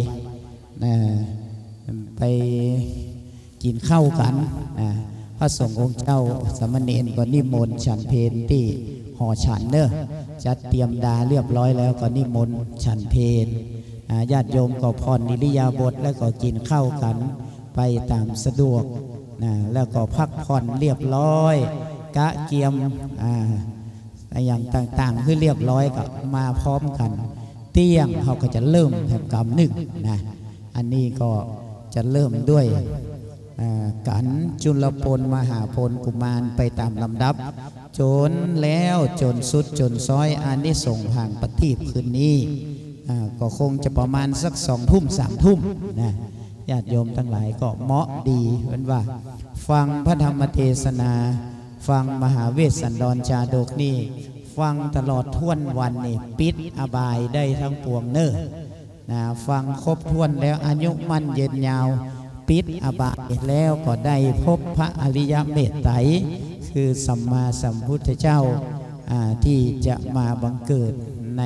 ไปกินข้าวกันพระสงฆ์องค์เจ้าสามเณรก็นิมนต์ฉันเพลที่หอฉันเนอะจัดเตรียมดาเรียบร้อยแล้วก็นิมนต์ฉันเพลญาติโยมก็ผ่อนอิริยาบถแล้วก็กินข้าวกันไปตามสะดวกแล้วก็พักผ่อนเรียบร้อยกะเกียมอย่างต่างๆคือเรียบร้อยก็มาพร้อมกันเที่ยงเขาก็จะเริ่มแห่งกรรมหนึ่งนะอันนี้ก็จะเริ่มด้วยกันจุลปนมหาพลกุมารไปตามลำดับจนแล้วจนสุดจนซ้อยอานิสงส์ห่างปฏิบคืนนี้ก็คงจะประมาณสัก2 ทุ่ม 3 ทุ่มนะญาติโยมทั้งหลายก็เหมาะดีเหมือนว่าฟังพระธรรมเทศนาฟังมหาเวสสันดรชาดกนี่ฟังตลอดท่วนวันนี่ปิดอบายได้ทั้งปวงเนอฟังครบถ้วนแล้วอายุมั่นยืนยาวปิดอบายแล้วก็ได้พบพระอริยเมตไตรคือสัมมาสัมพุทธเจ้าที่จะมาบังเกิดใน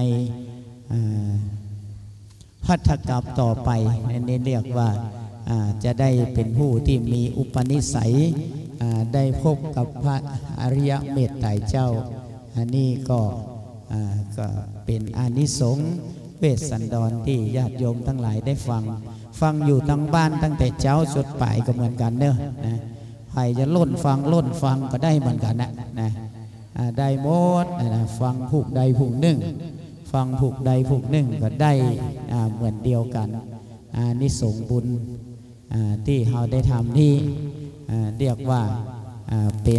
พัทธกัปต่อไปนี่เรียกว่าจะได้เป็นผู้ที่มีอุปนิสัยได้พบกับพระอริยเมตไตรเจ้าอันนี้ก็เป็นอานิสงส์เวสสันดรที่ญาติโยมทั้งหลายได้ฟังอยู่ทั้งบ้านตั้งแต่เช้าจนป่ายก็เหมือนกันเนอะใครจะล่นฟังก็ได้เหมือนกันนะได้หมดฟังผูกใดผูกหนึ่งฟังผูกใดผูกหนึ่งก็ได้เหมือนเดียวกันอานิสงส์บุญที่เราได้ทำนี่เรียกว่าเป็น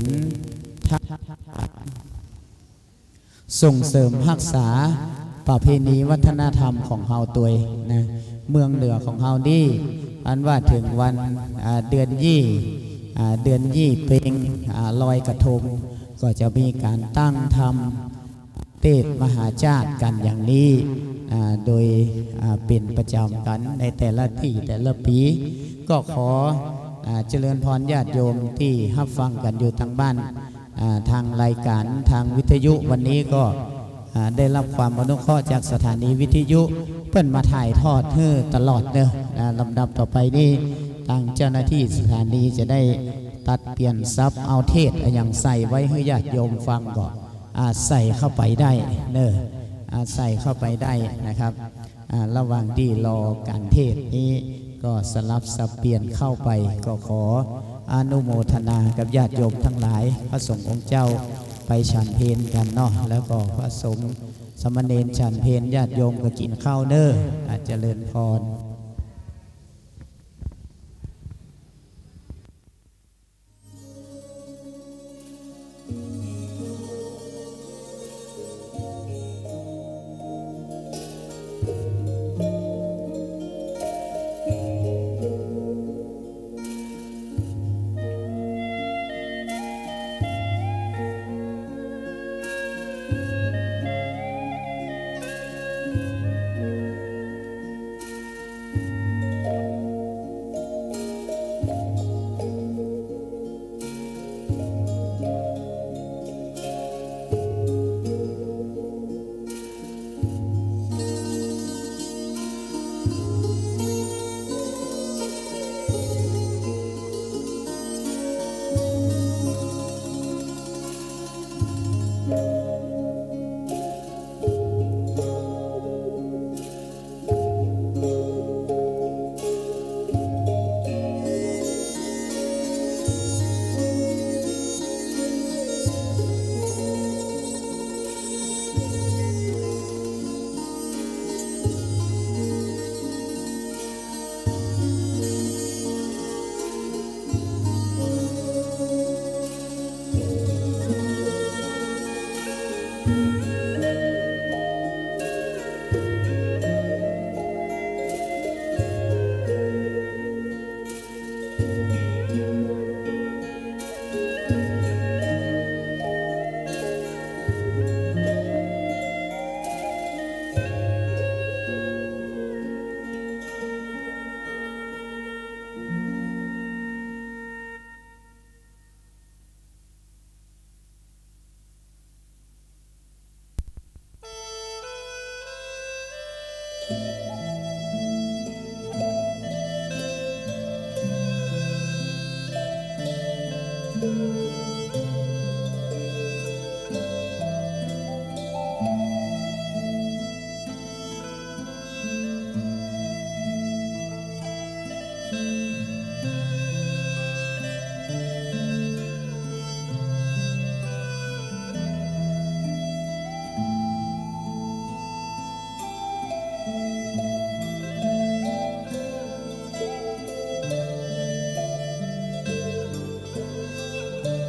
ส่งเสริมรักษาประเพณีวัฒนธรรมของเฮาตัวนะเมืองเหนือของเฮานี่อันว่าถึงวันเดือนยี่เพ็งลอยกระทงก็จะมีการตั้งทำเทศมหาชาติกันอย่างนี้โดยเป็นประจำกันในแต่ละที่แต่ละปีก็ขอเจริญพรญาติโยมที่รับฟังกันอยู่ทางบ้านทางรายการทางวิทยุวันนี้ก็ได้รับความอนุเคราะห์จากสถานีวิทยุเพื่อนมาถ่ายทอดให้ตลอดเนอะลำดับต่อไปนี้ทางเจ้าหน้าที่สถานีจะได้ตัดเปลี่ยนซับเอาเทศอย่างใส่ไว้ให้ญาติโยมฟังก็ใส่เข้าไปได้เนอะใส่เข้าไปได้นะครับระหว่างที่รอการเทศนี้ก็สลับสับเปลี่ยนเข้าไปก็ขออนุโมทนากับญาติโยมทั้งหลายพระสงฆ์องค์เจ้าไปฉันเพลกันเนาะแล้วก็พระสงฆ์สมณเณรฉันเพลญาติโยมก็กินข้าวเนอเจริญพรอเ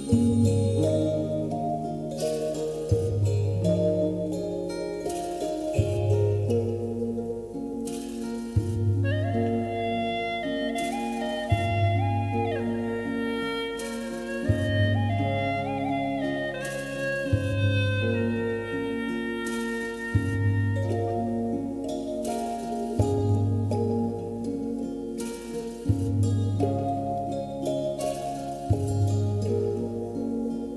ข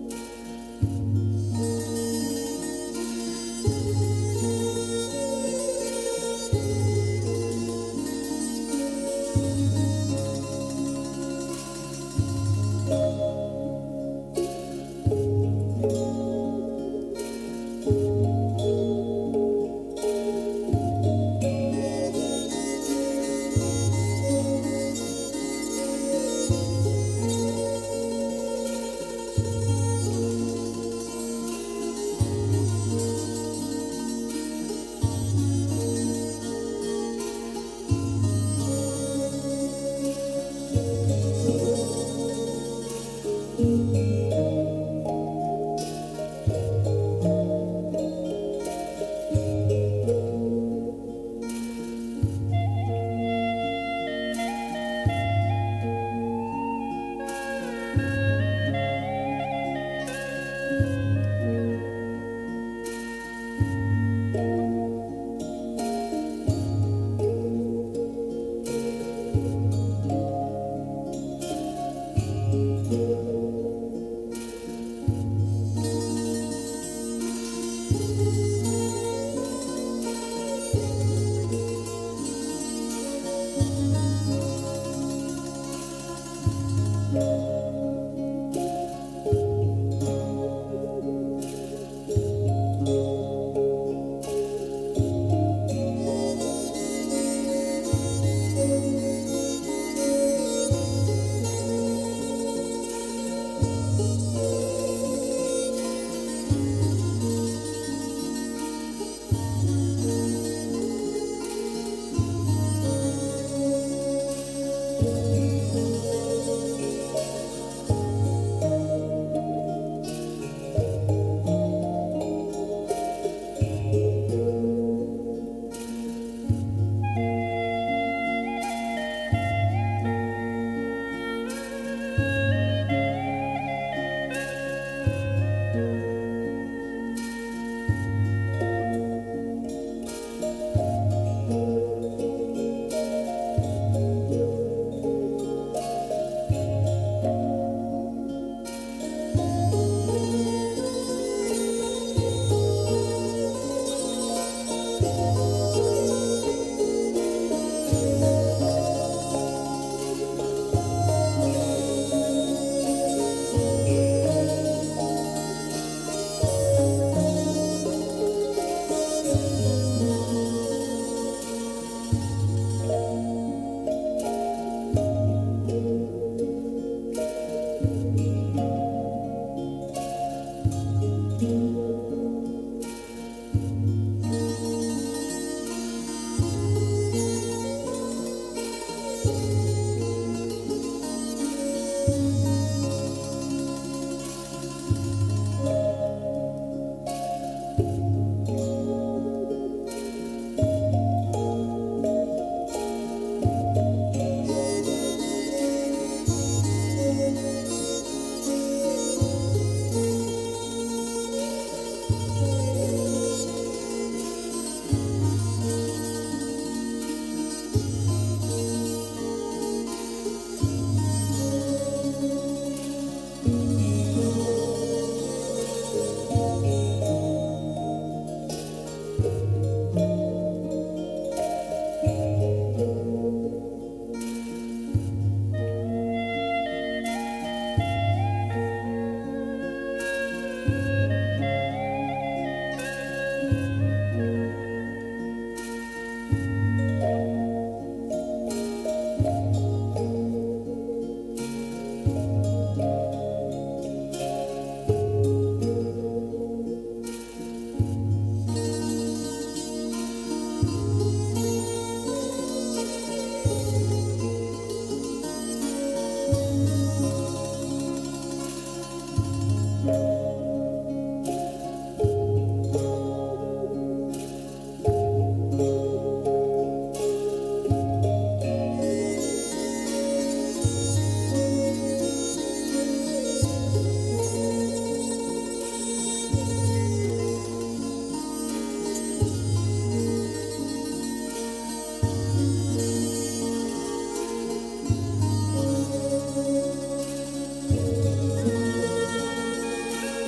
เ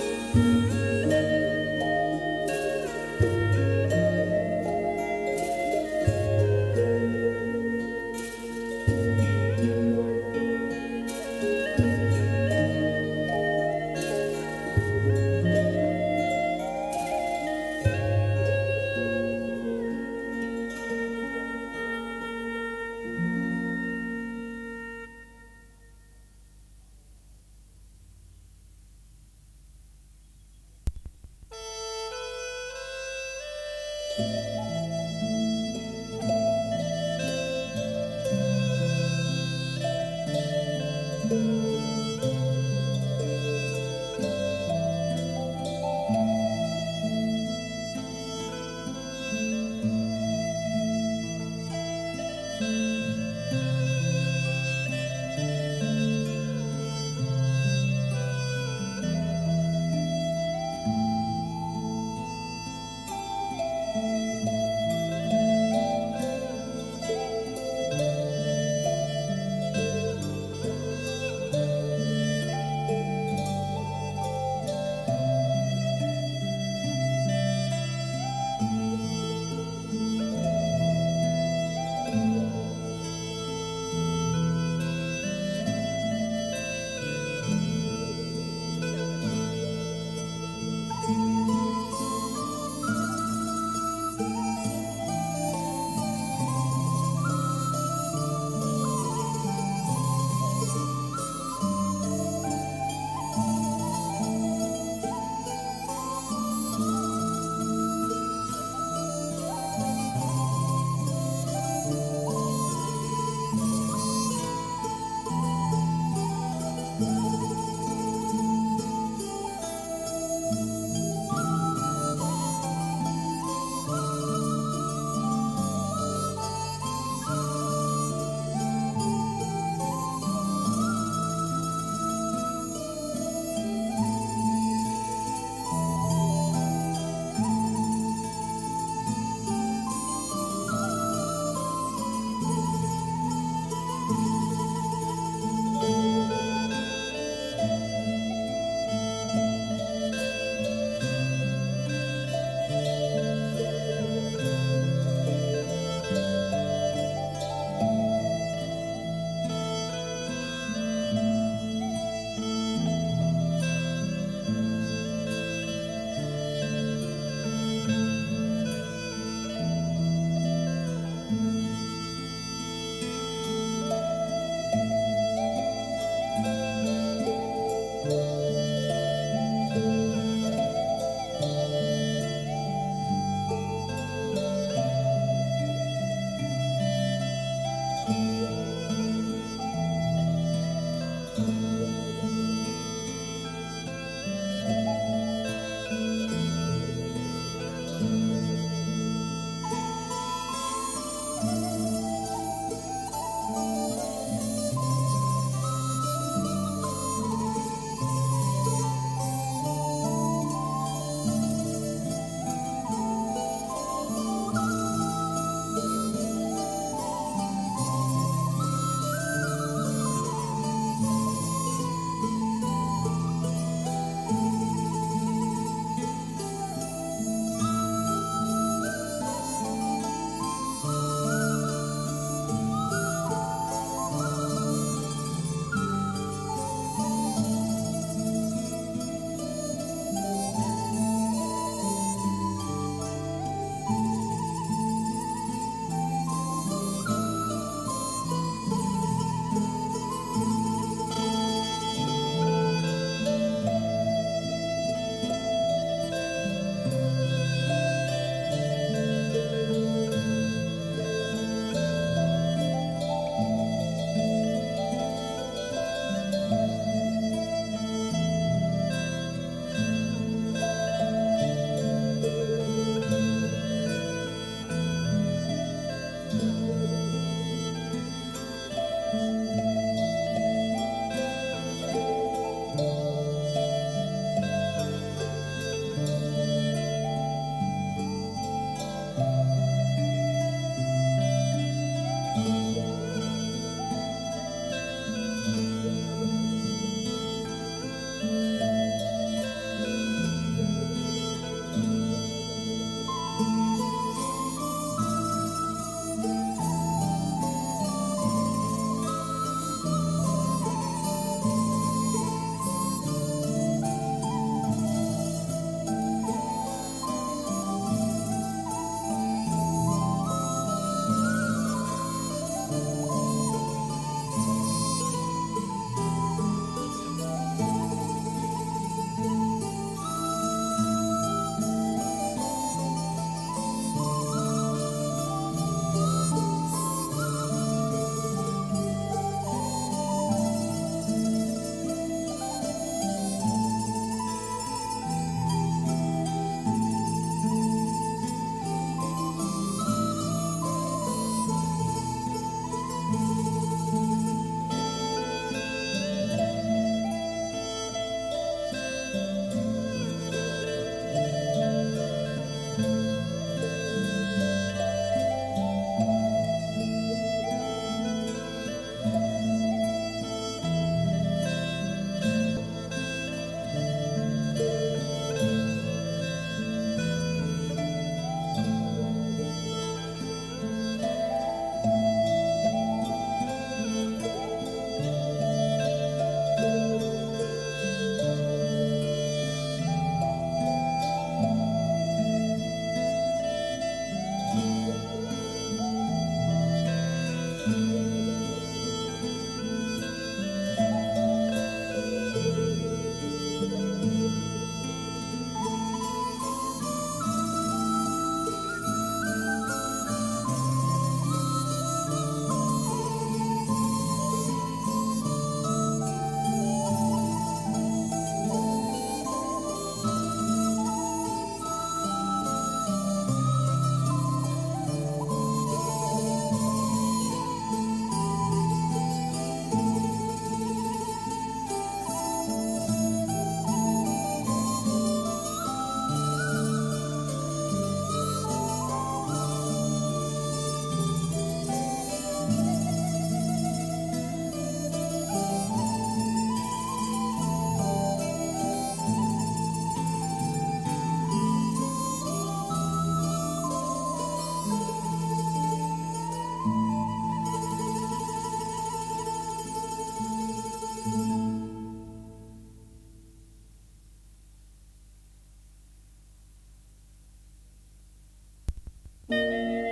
เ